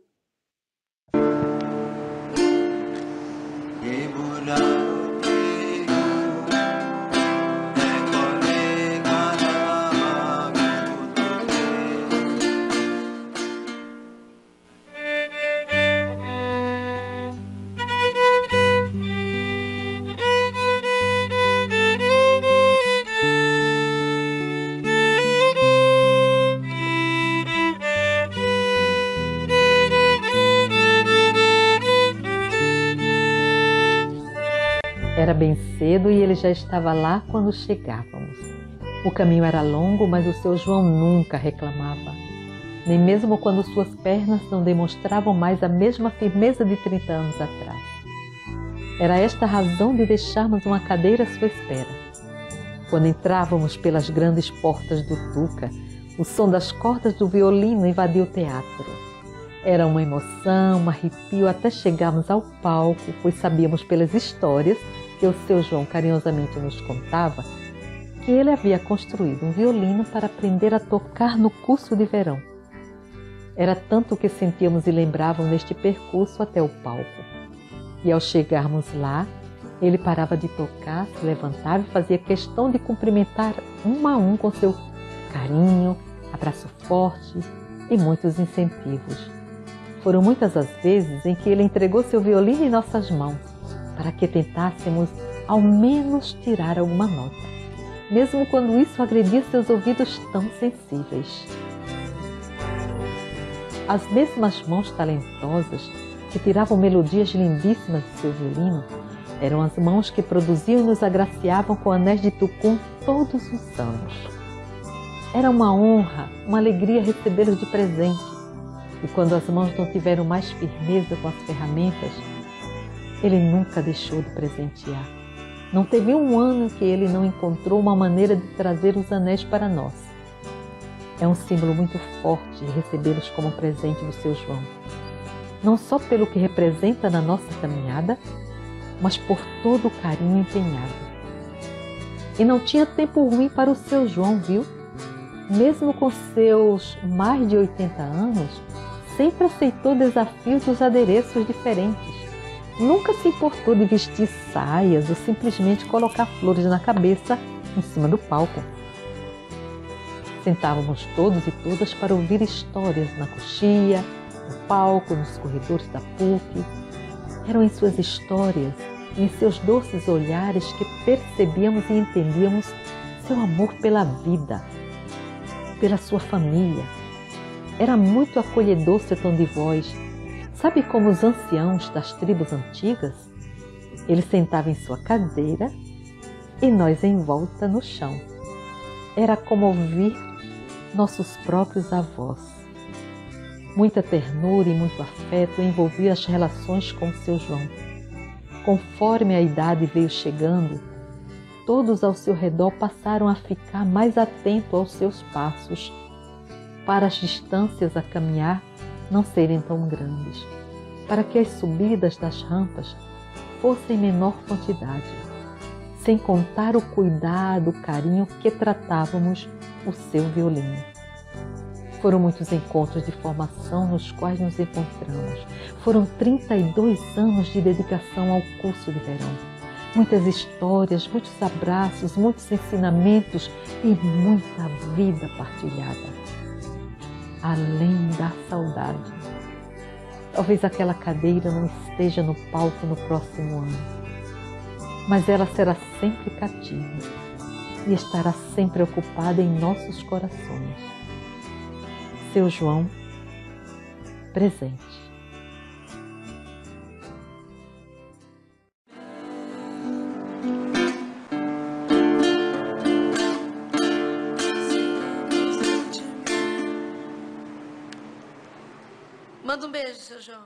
Speaker 9: Era bem cedo e ele já estava lá quando chegávamos. O caminho era longo, mas o seu João nunca reclamava, nem mesmo quando suas pernas não demonstravam mais a mesma firmeza de trinta anos atrás. Era esta a razão de deixarmos uma cadeira à sua espera. Quando entrávamos pelas grandes portas do Tuca, o som das cordas do violino invadiu o teatro. Era uma emoção, um arrepio até chegarmos ao palco, pois sabíamos pelas histórias que o seu João carinhosamente nos contava que ele havia construído um violino para aprender a tocar no curso de verão. Era tanto o que sentíamos e lembravam neste percurso até o palco. E ao chegarmos lá, ele parava de tocar, se levantava e fazia questão de cumprimentar um a um com seu carinho, abraço forte e muitos incentivos. Foram muitas as vezes em que ele entregou seu violino em nossas mãos, para que tentássemos ao menos tirar alguma nota, mesmo quando isso agredia seus ouvidos tão sensíveis. As mesmas mãos talentosas que tiravam melodias lindíssimas de seu violino eram as mãos que produziam e nos agraciavam com anéis de Tucum todos os anos. Era uma honra, uma alegria recebê-los de presente, e quando as mãos não tiveram mais firmeza com as ferramentas, ele nunca deixou de presentear. Não teve um ano que ele não encontrou uma maneira de trazer os anéis para nós. É um símbolo muito forte recebê-los como presente do seu João. não só pelo que representa na nossa caminhada, mas por todo o carinho empenhado. E não tinha tempo ruim para o seu João, viu? Mesmo com seus mais de oitenta anos, sempre aceitou desafios dos adereços diferentes. Nunca se importou de vestir saias ou simplesmente colocar flores na cabeça em cima do palco. Sentávamos todos e todas para ouvir histórias na coxia, no palco, nos corredores da P U C. Eram em suas histórias, em seus doces olhares que percebíamos e entendíamos seu amor pela vida, pela sua família. Era muito acolhedor seu tom de voz. Sabe como os anciãos das tribos antigas? Ele sentava em sua cadeira e nós em volta no chão. Era como ouvir nossos próprios avós. Muita ternura e muito afeto envolvia as relações com seu João. Conforme a idade veio chegando, todos ao seu redor passaram a ficar mais atentos aos seus passos, para as distâncias a caminhar não serem tão grandes, para que as subidas das rampas fossem em menor quantidade, sem contar o cuidado, o carinho que tratávamos o seu violino. Foram muitos encontros de formação nos quais nos encontramos. Foram trinta e dois anos de dedicação ao curso de verão. Muitas histórias, muitos abraços, muitos ensinamentos e muita vida partilhada. Além da saudade. Talvez aquela cadeira não esteja no palco no próximo ano, mas ela será sempre cativa e estará sempre ocupada em nossos corações. Seu João, presente.
Speaker 16: Manda um beijo, seu João.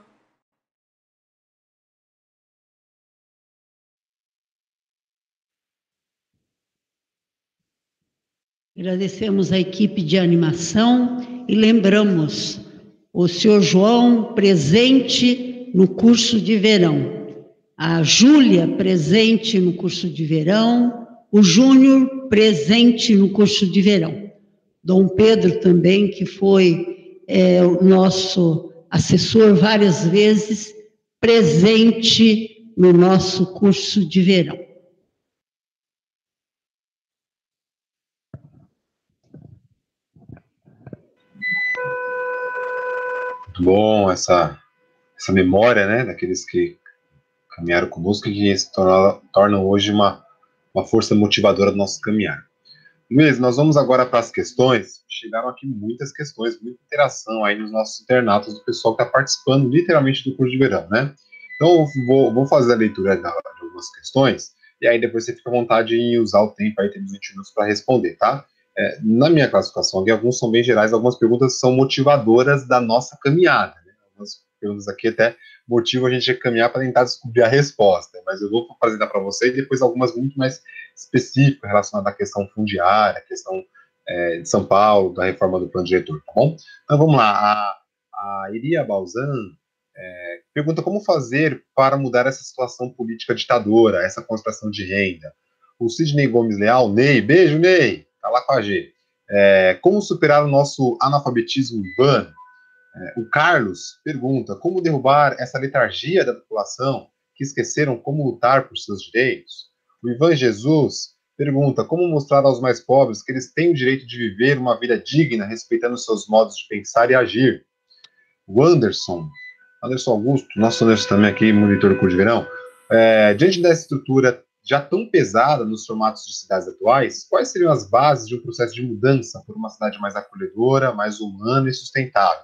Speaker 3: Agradecemos a equipe de animação e lembramos o senhor João presente no curso de verão, a Júlia presente no curso de verão, o Júnior presente no curso de verão, Dom Pedro também, que foi é, o nosso assessor várias vezes, presente no nosso curso de verão.
Speaker 11: Muito bom essa, essa memória, né, daqueles que caminharam conosco e que se tornam, tornam hoje uma, uma força motivadora do nosso caminhar. Luiz, nós vamos agora para as questões. Chegaram aqui muitas questões, muita interação aí nos nossos internatos do pessoal que está participando literalmente do curso de verão, né? Então, eu vou, vou fazer a leitura de algumas questões e aí depois você fica à vontade em usar o tempo, aí temos vinte minutos para responder, tá? É, na minha classificação aqui, alguns são bem gerais, algumas perguntas são motivadoras da nossa caminhada, né? Algumas perguntas aqui até motivam a gente a caminhar para tentar descobrir a resposta, mas eu vou apresentar para vocês depois algumas muito mais específicas relacionadas à questão fundiária, à questão é, de São Paulo, da reforma do plano diretor, tá bom? Então vamos lá, a, a Iria Balzan é, pergunta como fazer para mudar essa situação política ditadora, essa concentração de renda. O Sidney Gomes Leal, Ney, beijo Ney, tá lá com a G. É, como superar o nosso analfabetismo urbano? É, o Carlos pergunta como derrubar essa letargia da população que esqueceram como lutar por seus direitos. O Ivan Jesus pergunta como mostrar aos mais pobres que eles têm o direito de viver uma vida digna, respeitando seus modos de pensar e agir. O Anderson, Anderson Augusto, nosso Anderson também aqui, monitor do curso de verão, é, diante dessa estrutura já tão pesada nos formatos de cidades atuais, quais seriam as bases de um processo de mudança por uma cidade mais acolhedora, mais humana e sustentável?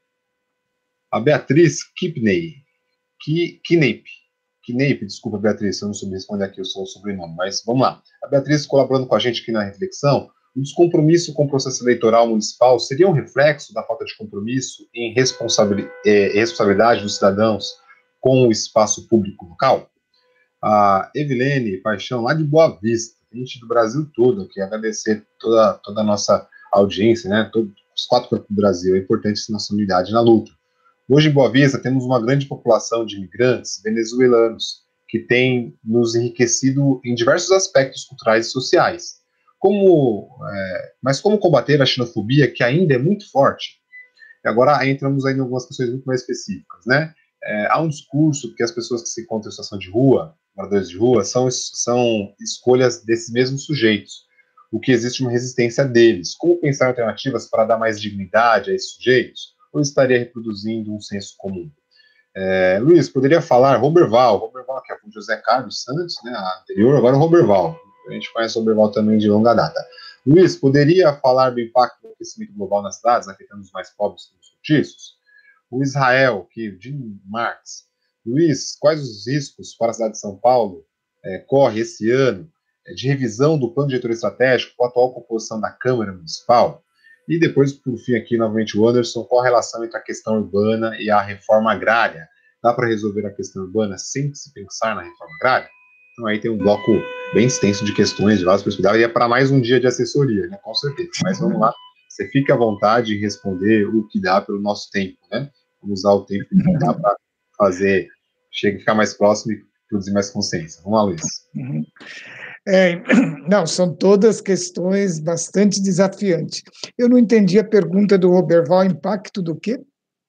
Speaker 11: A Beatriz Kipney, Kineip, Kineip, desculpa, Beatriz, eu não soube responder aqui o seu sobrenome, mas vamos lá. A Beatriz colaborando com a gente aqui na reflexão, o descompromisso com o processo eleitoral municipal seria um reflexo da falta de compromisso em responsabilidade, eh, responsabilidade dos cidadãos com o espaço público local? A Evilene Paixão, lá de Boa Vista, gente do Brasil todo aqui, agradecer toda, toda a nossa audiência, né, todos os quatro cantos do Brasil, é importante essa nossa unidade na luta. Hoje em Boa Vista temos uma grande população de imigrantes venezuelanos que tem nos enriquecido em diversos aspectos culturais e sociais. Como, é, mas como combater a xenofobia, que ainda é muito forte? Agora entramos aí em algumas questões muito mais específicas, né? É, há um discurso que as pessoas que se encontram em situação de rua, moradores de rua, são, são escolhas desses mesmos sujeitos, o que existe uma resistência deles. Como pensar em alternativas para dar mais dignidade a esses sujeitos? Ou estaria reproduzindo um senso comum? É, Luiz, poderia falar, Roberval, Roberval, que é o José Carlos Santos, né, a anterior, agora o Roberval. A gente conhece o Roberval também de longa data. Luiz, poderia falar do impacto do aquecimento global nas cidades, afetando os mais pobres e os cortiços? O Israel, que o Jim Marx. Luiz, quais os riscos para a cidade de São Paulo é, corre esse ano é, de revisão do plano diretor estratégico com a atual composição da Câmara Municipal? E depois, por fim, aqui novamente o Anderson, qual a relação entre a questão urbana e a reforma agrária? Dá para resolver a questão urbana sem se pensar na reforma agrária? Então aí tem um bloco bem extenso de questões, de várias possibilidades, e é para mais um dia de assessoria, né? Com certeza. Mas vamos lá, você fica à vontade de responder o que dá pelo nosso tempo, né? Vamos usar o tempo que dá para fazer, chega, ficar mais próximo e produzir mais consciência. Vamos lá, Luiz.
Speaker 12: Uhum. É, não, são todas questões bastante desafiantes. Eu não entendi a pergunta do Roberval, impacto do quê?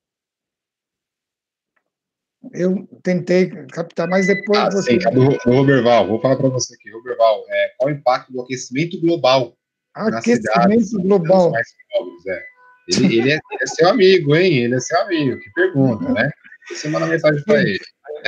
Speaker 12: Eu tentei captar, mas depois
Speaker 11: ah,
Speaker 12: você...
Speaker 11: Sim, é do, do Roberval, vou falar para você aqui, Roberval, é, qual o impacto do aquecimento global
Speaker 12: aquecimento
Speaker 11: nas cidades
Speaker 12: global.
Speaker 11: mais pobres, é. Ele, ele, é, ele é seu amigo, hein? Ele é seu amigo, que pergunta, né? Você manda mensagem para ele.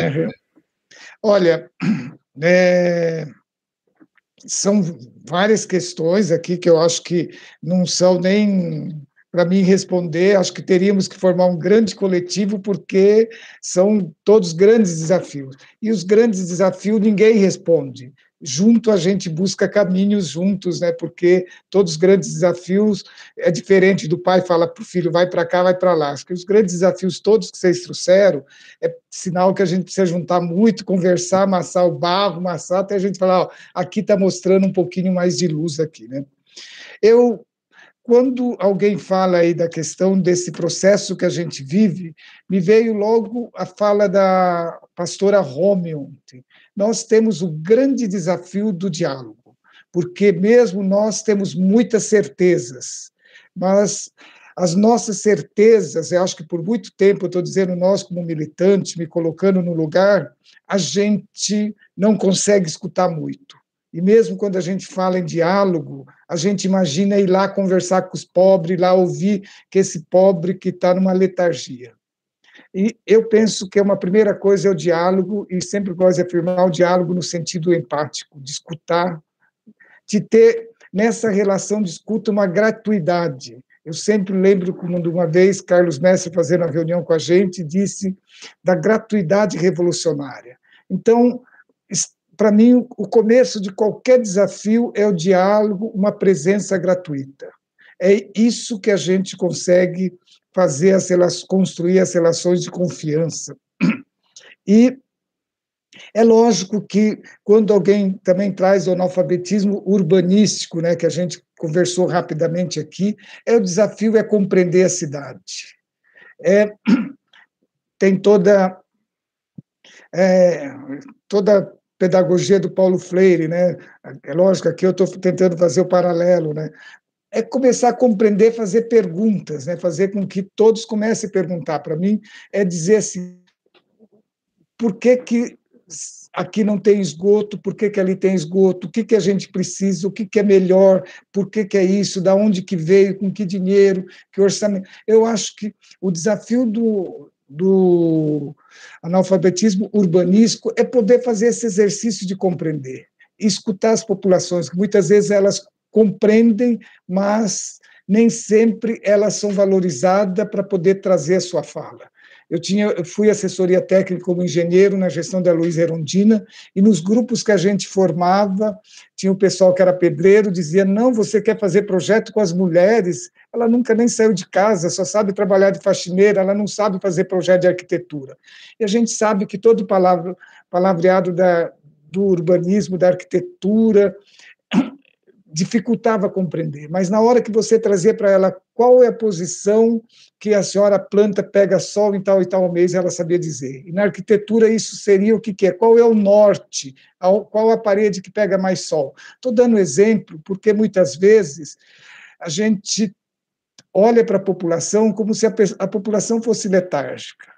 Speaker 12: Olha, é... são várias questões aqui que eu acho que não são nem para mim responder, acho que teríamos que formar um grande coletivo, porque são todos grandes desafios. E os grandes desafios ninguém responde. Junto a gente busca caminhos juntos, né? Porque todos os grandes desafios é diferente do pai fala para o filho, vai para cá, vai para lá. Acho que os grandes desafios todos que vocês trouxeram é sinal que a gente precisa juntar muito, conversar, amassar o barro, amassar, até a gente falar, ó, aqui está mostrando um pouquinho mais de luz aqui, né? Eu Quando alguém fala aí da questão desse processo que a gente vive, me veio logo a fala da pastora Romy ontem. Nós temos o grande desafio do diálogo, porque mesmo nós temos muitas certezas, mas as nossas certezas, eu acho que por muito tempo, eu estou dizendo nós como militante, me colocando no lugar, a gente não consegue escutar muito. E mesmo quando a gente fala em diálogo, a gente imagina ir lá conversar com os pobres, ir lá ouvir que esse pobre que está numa letargia. E eu penso que uma primeira coisa é o diálogo, e sempre gosto de afirmar o diálogo no sentido empático, de escutar, de ter nessa relação de escuta uma gratuidade. Eu sempre lembro como uma vez Carlos Mestre, fazendo uma reunião com a gente, disse da gratuidade revolucionária. Então, para mim, o começo de qualquer desafio é o diálogo, uma presença gratuita. É isso que a gente consegue fazer, as, construir as relações de confiança. E é lógico que, quando alguém também traz o analfabetismo urbanístico, né, que a gente conversou rapidamente aqui, é o desafio é compreender a cidade. É, tem toda... É, toda pedagogia do Paulo Freire, né? É lógico, aqui eu estou tentando fazer o paralelo, né? É começar a compreender, fazer perguntas, né? Fazer com que todos comecem a perguntar. Para mim, é dizer assim, por que que aqui não tem esgoto, por que que ali tem esgoto, o que que a gente precisa, o que que é melhor, por que que é isso, da onde que veio, com que dinheiro, que orçamento. Eu acho que o desafio do... do analfabetismo urbanístico é poder fazer esse exercício de compreender, escutar as populações, que muitas vezes elas compreendem, mas nem sempre elas são valorizadas para poder trazer a sua fala. Eu, tinha, eu fui assessoria técnica como engenheiro na gestão da Luiz Erundina, e nos grupos que a gente formava, tinha o pessoal que era pedreiro, dizia, não, você quer fazer projeto com as mulheres, ela nunca nem saiu de casa, só sabe trabalhar de faxineira, ela não sabe fazer projeto de arquitetura. E a gente sabe que todo palavra, palavreado da, do urbanismo, da arquitetura, dificultava compreender, mas na hora que você trazia para ela qual é a posição que a senhora planta pega sol em tal e tal mês, ela sabia dizer. E na arquitetura isso seria o que, que é? Qual é o norte? Qual a parede que pega mais sol? Estou dando exemplo porque muitas vezes a gente olha para a população como se a, a população fosse letárgica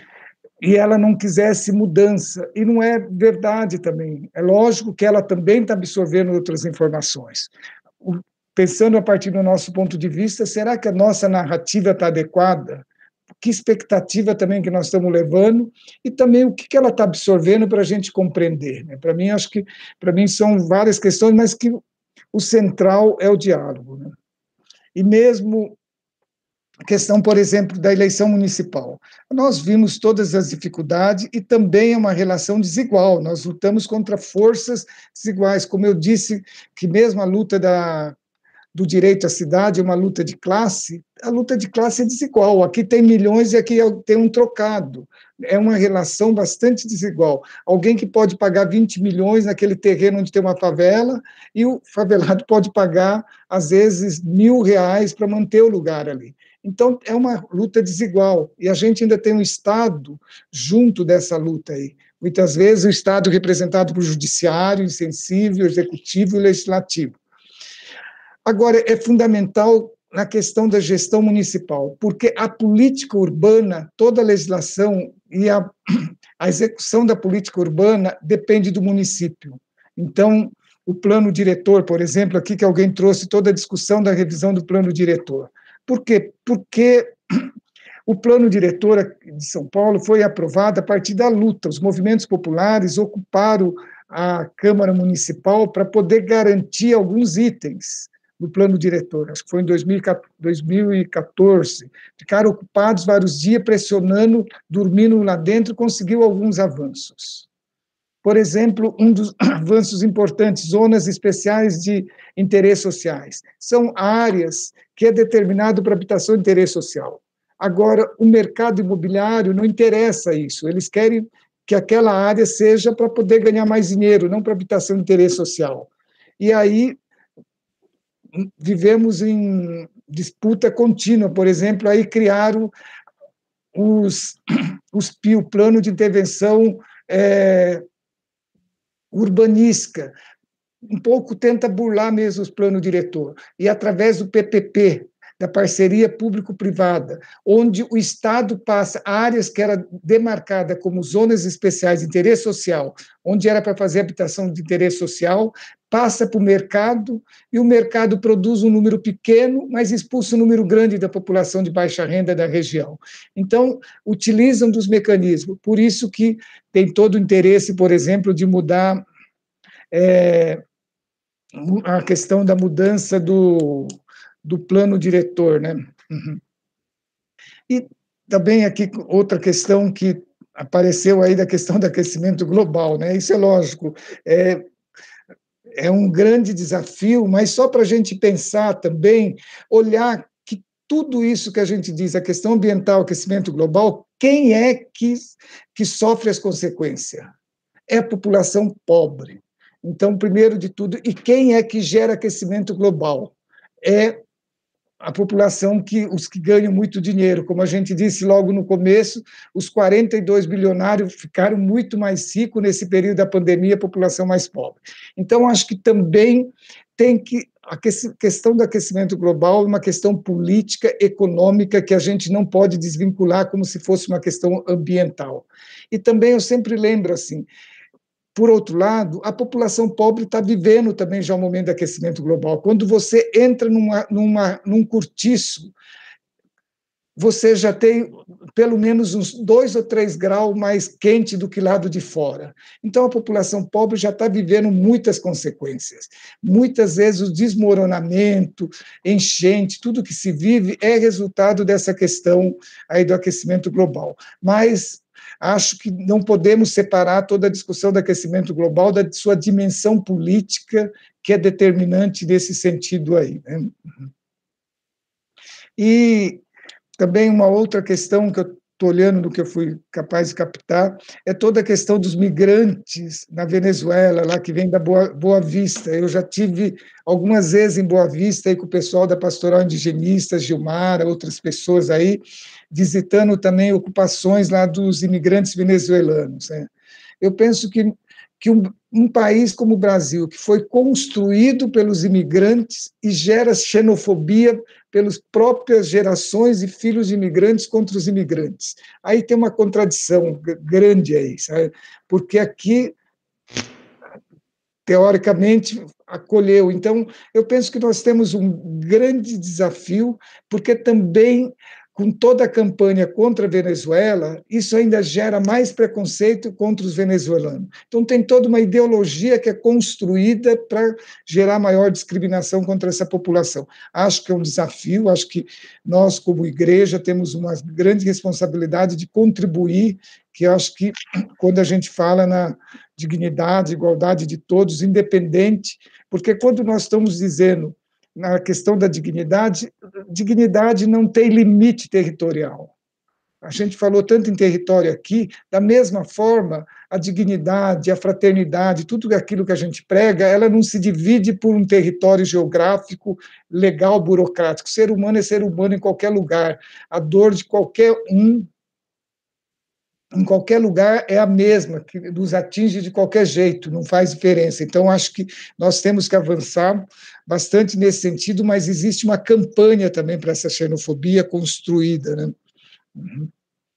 Speaker 12: e ela não quisesse mudança, e não é verdade também. É lógico que ela também está absorvendo outras informações. O, pensando a partir do nosso ponto de vista, será que a nossa narrativa está adequada? Que expectativa também que nós estamos levando, e também o que, que ela está absorvendo para a gente compreender, né? Para mim, acho que, para mim, são várias questões, mas que o central é o diálogo, né? E mesmo a questão, por exemplo, da eleição municipal. Nós vimos todas as dificuldades e também é uma relação desigual. Nós lutamos contra forças desiguais. Como eu disse, que mesmo a luta da, do direito à cidade é uma luta de classe, a luta de classe é desigual. Aqui tem milhões e aqui tem um trocado. É uma relação bastante desigual. Alguém que pode pagar vinte milhões naquele terreno onde tem uma favela e o favelado pode pagar, às vezes, mil reais para manter o lugar ali. Então, é uma luta desigual, e a gente ainda tem um Estado junto dessa luta aí. Muitas vezes o Estado representado por judiciário, insensível, executivo e legislativo. Agora, é fundamental na questão da gestão municipal, porque a política urbana, toda a legislação e a, a execução da política urbana depende do município. Então, o plano diretor, por exemplo, aqui que alguém trouxe toda a discussão da revisão do plano diretor. Por quê? Porque o plano diretor de São Paulo foi aprovado a partir da luta. Os movimentos populares ocuparam a Câmara Municipal para poder garantir alguns itens do plano diretor. Acho que foi em dois mil e quatorze. Ficaram ocupados vários dias, pressionando, dormindo lá dentro, conseguiu alguns avanços. Por exemplo, um dos avanços importantes, zonas especiais de interesse sociais. São áreas que é determinado para habitação de interesse social. Agora, o mercado imobiliário não interessa isso, eles querem que aquela área seja para poder ganhar mais dinheiro, não para habitação de interesse social. E aí, vivemos em disputa contínua, por exemplo, aí criaram os, os P I, o Plano de Intervenção é, Urbanística, um pouco tenta burlar mesmo os planos diretor, e através do P P P, da parceria público-privada, onde o Estado passa áreas que era demarcada como zonas especiais de interesse social, onde era para fazer habitação de interesse social, passa para o mercado, e o mercado produz um número pequeno, mas expulsa um número grande da população de baixa renda da região. Então, utilizam dos mecanismos, por isso que tem todo o interesse, por exemplo, de mudar é, a questão da mudança do, do plano diretor, né? Uhum. E também aqui outra questão que apareceu aí da questão do aquecimento global, né? Isso é lógico, é, é um grande desafio, mas só para a gente pensar também, olhar que tudo isso que a gente diz, a questão ambiental, aquecimento global, quem é que, que sofre as consequências? É a população pobre. Então, primeiro de tudo, e quem é que gera aquecimento global? É a população, que os que ganham muito dinheiro. Como a gente disse logo no começo, os quarenta e dois bilionários ficaram muito mais ricos nesse período da pandemia, a população mais pobre. Então, acho que também tem que... A questão do aquecimento global é uma questão política, econômica, que a gente não pode desvincular como se fosse uma questão ambiental. E também eu sempre lembro, assim, por outro lado, a população pobre está vivendo também já o momento do aquecimento global. Quando você entra numa, numa, num cortiço, você já tem pelo menos uns dois ou três graus mais quente do que lado de fora. Então, a população pobre já está vivendo muitas consequências. Muitas vezes o desmoronamento, enchente, tudo que se vive é resultado dessa questão aí do aquecimento global. Mas acho que não podemos separar toda a discussão do aquecimento global da sua dimensão política, que é determinante nesse sentido aí, né? E também uma outra questão que eu estou olhando no que eu fui capaz de captar, é toda a questão dos migrantes na Venezuela, lá que vem da Boa, Boa Vista. Eu já tive algumas vezes em Boa Vista aí com o pessoal da Pastoral Indigenista, Gilmara, outras pessoas aí, visitando também ocupações lá dos imigrantes venezuelanos, né? Eu penso que, que um, um país como o Brasil, que foi construído pelos imigrantes e gera xenofobia pelas próprias gerações e filhos de imigrantes contra os imigrantes. Aí tem uma contradição grande aí, sabe? Porque aqui, teoricamente, acolheu. Então, eu penso que nós temos um grande desafio, porque também, com toda a campanha contra a Venezuela, isso ainda gera mais preconceito contra os venezuelanos. Então, tem toda uma ideologia que é construída para gerar maior discriminação contra essa população. Acho que é um desafio, acho que nós, como igreja, temos uma grande responsabilidade de contribuir, que eu acho que, quando a gente fala na dignidade, igualdade de todos, independente, porque quando nós estamos dizendo na questão da dignidade, dignidade não tem limite territorial. A gente falou tanto em território aqui, da mesma forma, a dignidade, a fraternidade, tudo aquilo que a gente prega, ela não se divide por um território geográfico, legal, burocrático. Ser humano é ser humano em qualquer lugar. A dor de qualquer um, em qualquer lugar, é a mesma, que nos atinge de qualquer jeito, não faz diferença. Então, acho que nós temos que avançar bastante nesse sentido, mas existe uma campanha também para essa xenofobia construída, né? Uhum.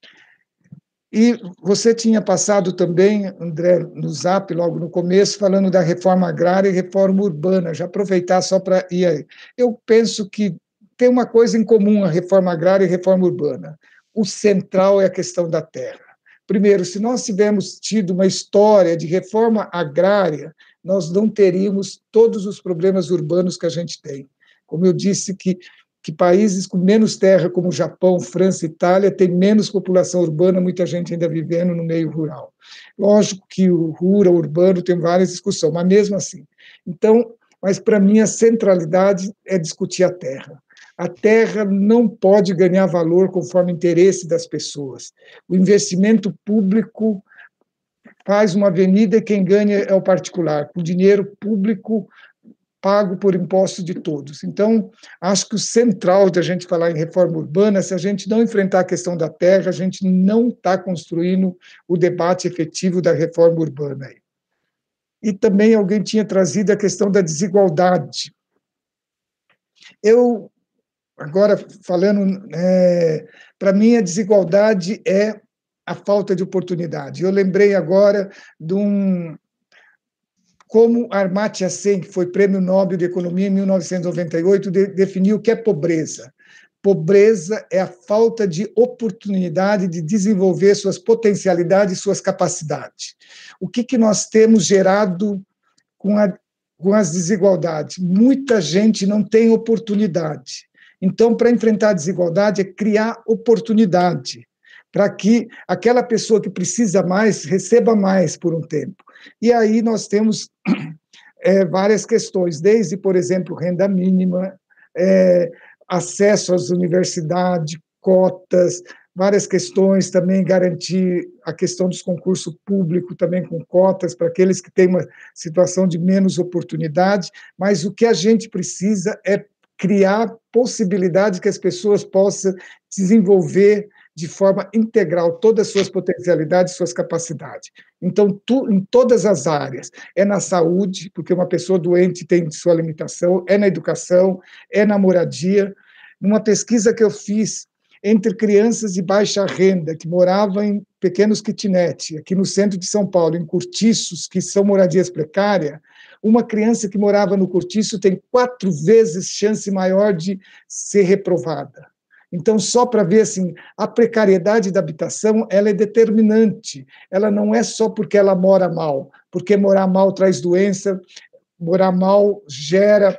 Speaker 12: E você tinha passado também, André, no Zap, logo no começo, falando da reforma agrária e reforma urbana. Já aproveitar só para ir aí. Eu penso que tem uma coisa em comum a reforma agrária e a reforma urbana. O central é a questão da terra. Primeiro, se nós tivermos tido uma história de reforma agrária, nós não teríamos todos os problemas urbanos que a gente tem. Como eu disse, que, que países com menos terra, como Japão, França, Itália, têm menos população urbana, muita gente ainda vivendo no meio rural. Lógico que o rural, o urbano, tem várias discussões, mas mesmo assim. Então, mas para mim a centralidade é discutir a terra. A terra não pode ganhar valor conforme o interesse das pessoas. O investimento público faz uma avenida e quem ganha é o particular, com dinheiro público pago por imposto de todos. Então, acho que o central da gente falar em reforma urbana, se a gente não enfrentar a questão da terra, a gente não está construindo o debate efetivo da reforma urbana. E também alguém tinha trazido a questão da desigualdade. Eu... Agora, falando, é, para mim, a desigualdade é a falta de oportunidade. Eu lembrei agora de um... Como Amartya Sen, que foi Prêmio Nobel de Economia em mil novecentos e noventa e oito, de, definiu o que é pobreza. Pobreza é a falta de oportunidade de desenvolver suas potencialidades e suas capacidades. O que, que nós temos gerado com, a, com as desigualdades? Muita gente não tem oportunidade. Então, para enfrentar a desigualdade, é criar oportunidade, para que aquela pessoa que precisa mais, receba mais por um tempo. E aí nós temos é, várias questões, desde, por exemplo, renda mínima, é, acesso às universidades, cotas, várias questões também, garantir a questão dos concursos públicos também com cotas para aqueles que têm uma situação de menos oportunidade, mas o que a gente precisa é criar possibilidade que as pessoas possam desenvolver de forma integral todas as suas potencialidades, suas capacidades. Então, tu, em todas as áreas, é na saúde, porque uma pessoa doente tem sua limitação, é na educação, é na moradia. Numa pesquisa que eu fiz entre crianças de baixa renda, que moravam em pequenos kitnet, aqui no centro de São Paulo, em cortiços, que são moradias precárias, uma criança que morava no cortiço tem quatro vezes chance maior de ser reprovada. Então, só para ver, assim, a precariedade da habitação, ela é determinante. Ela não é só porque ela mora mal, porque morar mal traz doença, morar mal gera,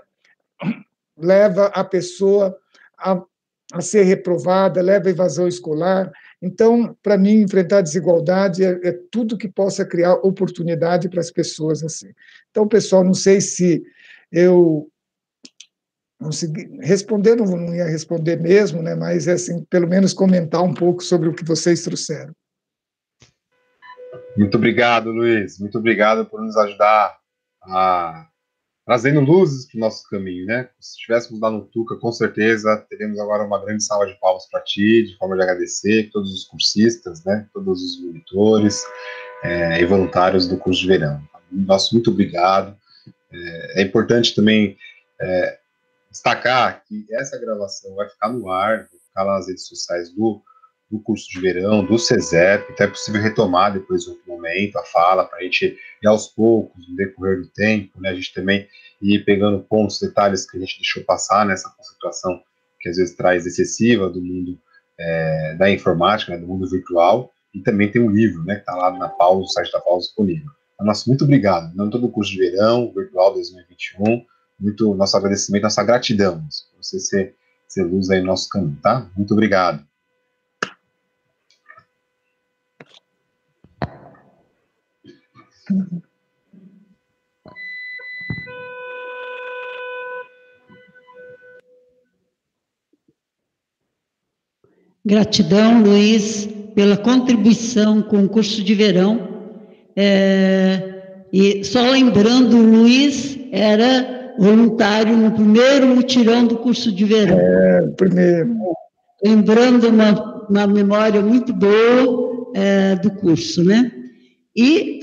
Speaker 12: leva a pessoa a, a ser reprovada, leva a evasão escolar. Então, para mim, enfrentar a desigualdade é, é tudo que possa criar oportunidade para as pessoas. Assim. Então, pessoal, não sei se eu conseguir responder, não, não ia responder mesmo, né? Mas assim, pelo menos comentar um pouco sobre o que vocês trouxeram.
Speaker 11: Muito obrigado, Luiz. Muito obrigado por nos ajudar a trazendo luzes para o nosso caminho, né? Se estivéssemos lá no Tuca, com certeza teremos agora uma grande salva de palmas para ti, de forma de agradecer todos os cursistas, né? Todos os monitores é, e voluntários do curso de verão. Nosso muito obrigado. É, é importante também é, destacar que essa gravação vai ficar no ar, vai ficar lá nas redes sociais do do curso de verão, do CESEP, então é possível retomar depois de outro momento a fala, para a gente ir aos poucos, no decorrer do tempo, né, a gente também ir pegando pontos, detalhes que a gente deixou passar nessa concentração que às vezes traz excessiva do mundo é, da informática, né, do mundo virtual, e também tem um livro, né, que está lá na pausa, no site da pausa disponível. Então, nosso muito obrigado, não todo o curso de verão, virtual dois mil e vinte e um, muito nosso agradecimento, nossa gratidão, por você ser, ser luz aí no nosso caminho, tá? Muito obrigado.
Speaker 3: Gratidão, Luiz, pela contribuição com o curso de verão. É, e só lembrando, o Luiz era voluntário no primeiro mutirão do curso de verão.
Speaker 12: É, primeiro.
Speaker 3: Lembrando uma, uma memória muito boa é, do curso, né? E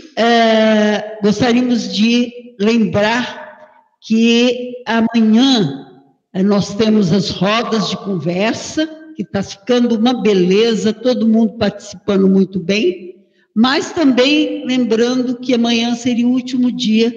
Speaker 3: é, gostaríamos de lembrar que amanhã nós temos as rodas de conversa, que está ficando uma beleza, todo mundo participando muito bem, mas também lembrando que amanhã seria o último dia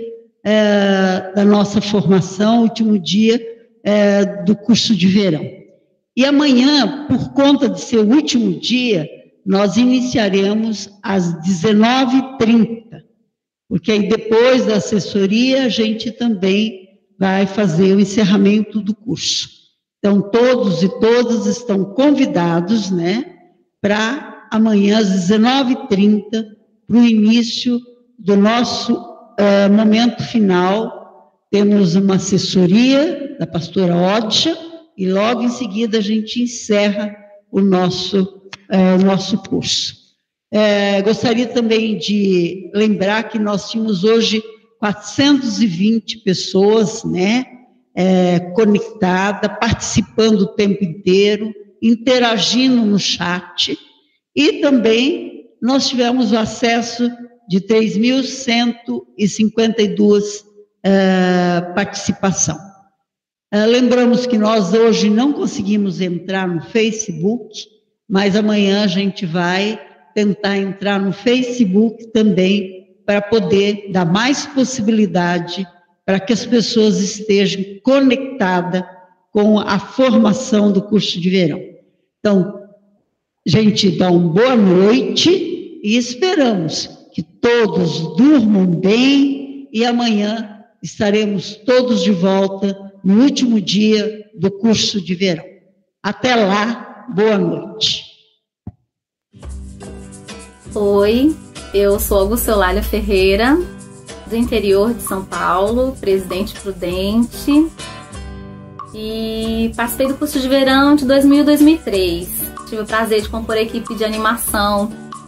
Speaker 3: é, da nossa formação, último dia é, do curso de verão. E amanhã, por conta de ser o último dia, nós iniciaremos às dezenove e trinta, porque aí depois da assessoria a gente também vai fazer o encerramento do curso. Então, todos e todas estão convidados, né, para amanhã às dezenove e trinta, para o início do nosso uh, momento final. Temos uma assessoria da pastora Odja e logo em seguida a gente encerra o nosso É, o nosso curso. É, gostaria também de lembrar que nós tínhamos hoje quatrocentas e vinte pessoas, né, é, conectadas, participando o tempo inteiro, interagindo no chat, e também nós tivemos o acesso de três mil cento e cinquenta e duas é, participação. É, lembramos que nós hoje não conseguimos entrar no Facebook, mas amanhã a gente vai tentar entrar no Facebook também para poder dar mais possibilidade para que as pessoas estejam conectadas com a formação do curso de verão. Então, gente, dá uma boa noite e esperamos que todos durmam bem e amanhã estaremos todos de volta no último dia do curso de verão. Até lá. Boa noite.
Speaker 6: Oi, eu sou Augusta Eulália Ferreira, do interior de São Paulo, Presidente Prudente, e participei do curso de verão de dois mil e dois mil e três. Tive o prazer de compor a equipe de animação,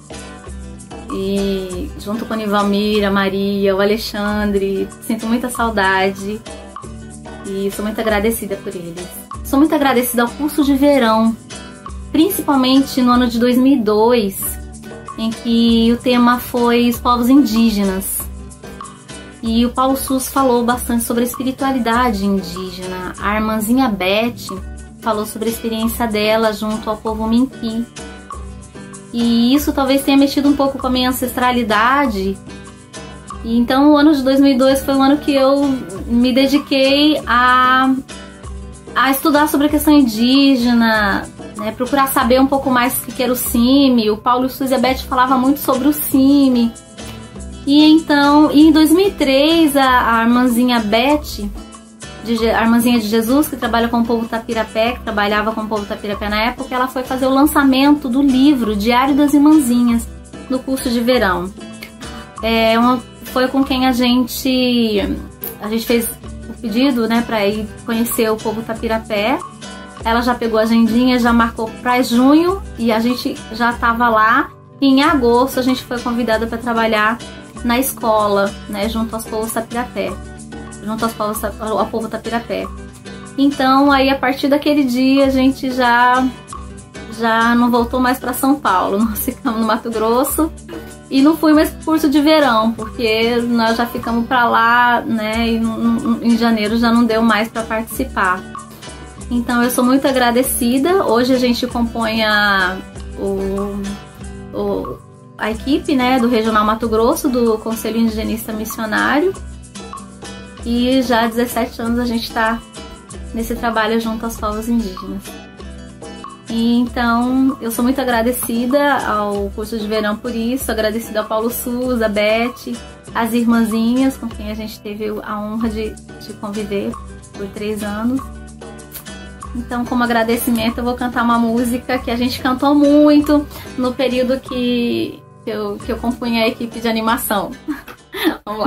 Speaker 6: e junto com a Nivalmira, a Maria, o Alexandre, sinto muita saudade e sou muito agradecida por eles. Sou muito agradecida ao curso de verão, principalmente no ano de dois mil e dois, em que o tema foi os povos indígenas. E o Paulo Sus falou bastante sobre a espiritualidade indígena. A irmãzinha Beth falou sobre a experiência dela junto ao povo Minqui. E isso talvez tenha mexido um pouco com a minha ancestralidade. E então o ano de dois mil e dois foi um ano que eu me dediquei a, a estudar sobre a questão indígena, né, procurar saber um pouco mais o que era o C I M. O Paulo Sus e a Beth falavam muito sobre o C I M. E então, e em dois mil e três, a, a irmãzinha Beth, de, a irmãzinha de Jesus, que trabalha com o povo Tapirapé, que trabalhava com o povo Tapirapé na época, ela foi fazer o lançamento do livro Diário das Irmãzinhas, no curso de verão. É uma, foi com quem a gente, a gente fez
Speaker 17: pedido, né, para ir conhecer o povo Tapirapé. Ela já pegou a agendinha, já marcou para junho e a gente já estava lá. E em agosto a gente foi convidada para trabalhar na escola, né, junto aos povos Tapirapé, junto aos povos, ao povo Tapirapé. Então aí a partir daquele dia a gente já já não voltou mais para São Paulo, nós ficamos no Mato Grosso e não fui mais pro curso de verão, porque nós já ficamos para lá, né, e no, no, em janeiro já não deu mais para participar. Então eu sou muito agradecida. Hoje a gente compõe a, o, o, a equipe, né, do Regional Mato Grosso, do Conselho Indigenista Missionário, e já há dezessete anos a gente está nesse trabalho junto aos povos indígenas. E então eu sou muito agradecida ao curso de verão por isso, agradecida ao Paulo Souza, a Beth, as irmãzinhas com quem a gente teve a honra de, de conviver por três anos. Então, como agradecimento, eu vou cantar uma música que a gente cantou muito no período que eu, que eu compunha a equipe de animação. Vamos lá.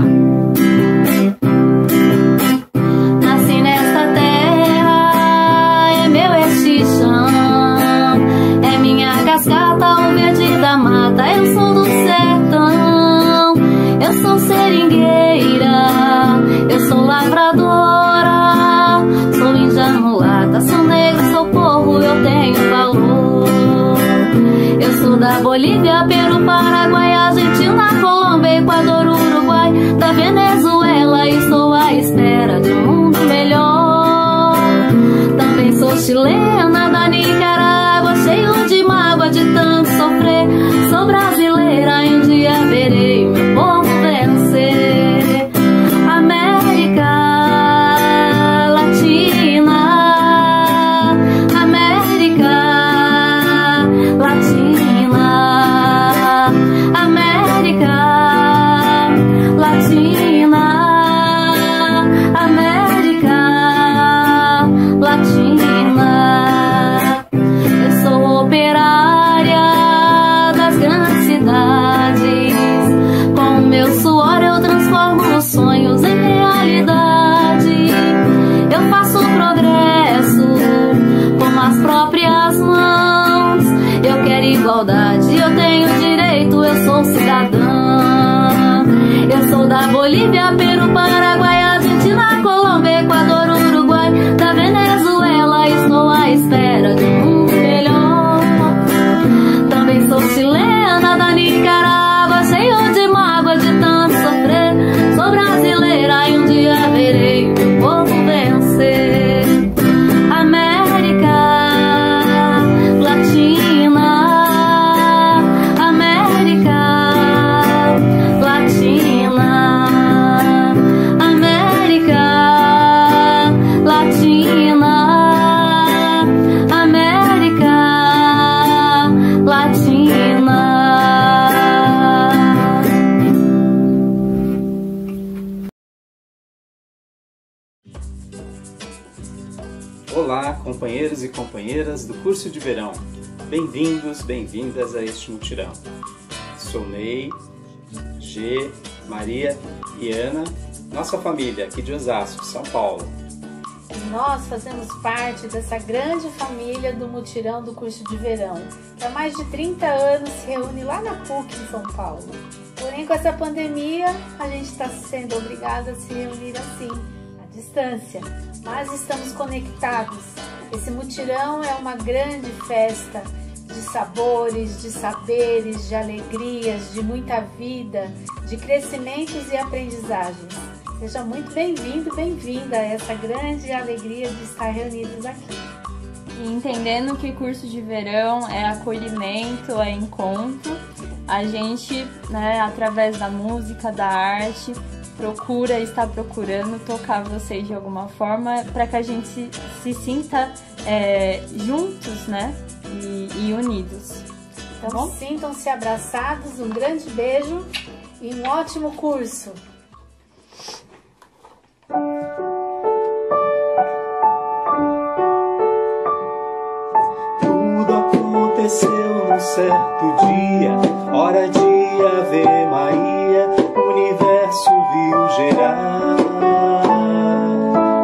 Speaker 17: Nasci nesta terra, é meu este chão, é minha cascata, o verde da mata, eu sou do sertão, eu sou seringueira, eu sou lavradora, sou índia mulata, sou negra, sou povo, eu tenho valor. Eu sou da Bolívia, Peru, Paraguai, Argentina, Colômbia, Equador, Uruguai, da Venezuela, e estou à espera de um mundo melhor. Também sou chilena, da Nicarágua, cheio de mágoa de tanto sofrer. Sou brasileira e um dia verei o meu povo vencer. América Latina, América Latina, América Latina, América Latina. Eu sou operária das grandes cidades, com o meu suor eu transformo os sonhos em realidade. Eu faço progresso com as próprias mãos. Eu quero igualdade, eu tenho direito, eu sou cidadã. Eu sou da Bolívia, Peru, Paraguai, Argentina, Colômbia, Equador, Uruguai, da Venezuela, estou à espera de um mundo melhor. Também sou chilena, da Nicarágua, cheio de mágoa de tanto sofrer. Sou brasileira e um dia verei o povo vencer. América Latina, América Latina, América Latina, América Latina.
Speaker 18: Olá, companheiros e companheiras do curso de verão. Bem-vindos, bem-vindas a este mutirão. Sou Ney, G, Maria e Ana, nossa família aqui de Osasco, São Paulo.
Speaker 19: Nós fazemos parte dessa grande família do mutirão do curso de verão, que há mais de trinta anos se reúne lá na P U C em São Paulo. Porém, com essa pandemia, a gente está sendo obrigado a se reunir assim, à distância, mas estamos conectados. Esse mutirão é uma grande festa de sabores, de saberes, de alegrias, de muita vida, de crescimentos e aprendizagens. Seja muito bem-vindo, bem-vinda a essa grande alegria de estar reunidos aqui.
Speaker 20: E entendendo que curso de verão é acolhimento, é encontro, a gente, né, através da música, da arte, procura, está procurando tocar vocês de alguma forma para que a gente se, se sinta é, juntos, né, e, e unidos.
Speaker 19: Então, tá bom? Sintam-se abraçados, um grande beijo e um ótimo curso!
Speaker 15: Tudo aconteceu num certo dia, hora de Ave Maria, o universo viu gerar.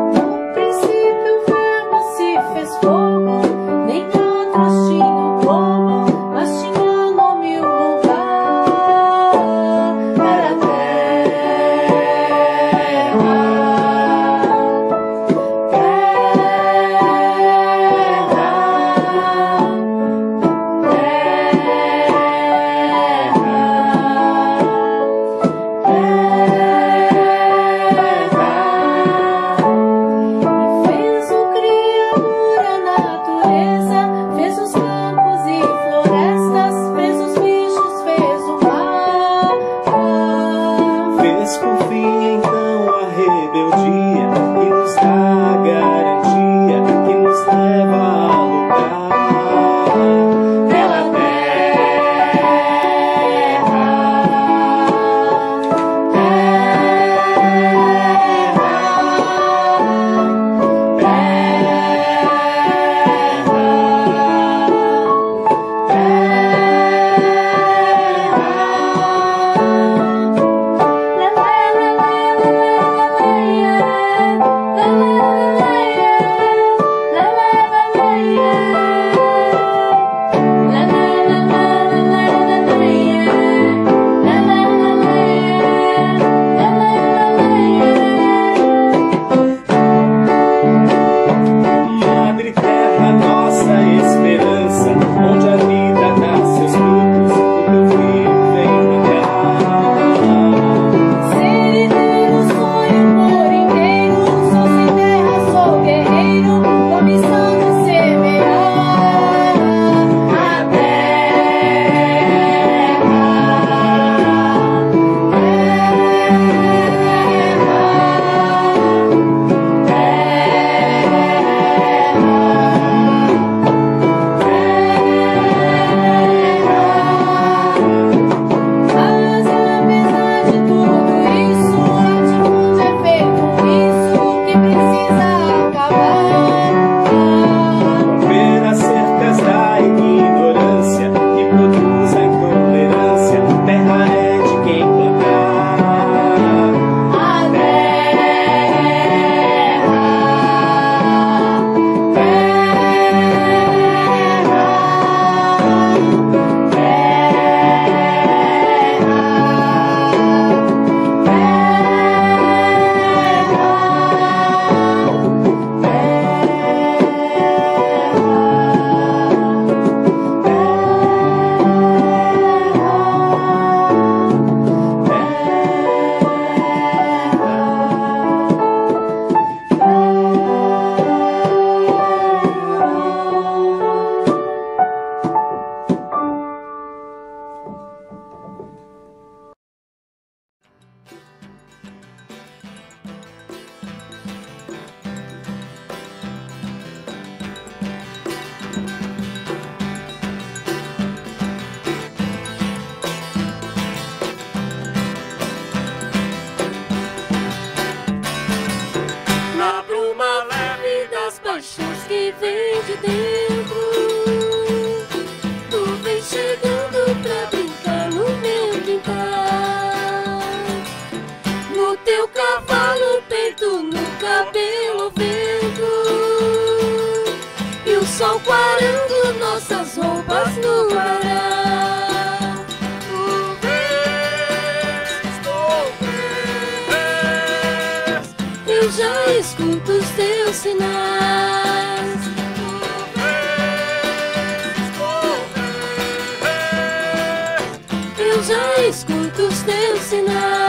Speaker 21: dentro. Tu vem chegando pra brincar no meu quintal. No teu cavalo, peito, no cabelo, vento. E o sol quarando nossas roupas no varal. Tu vês, tu vês, eu já escuto os teus sinais. Tu vês, tu vês, eu já escuto os teus sinais.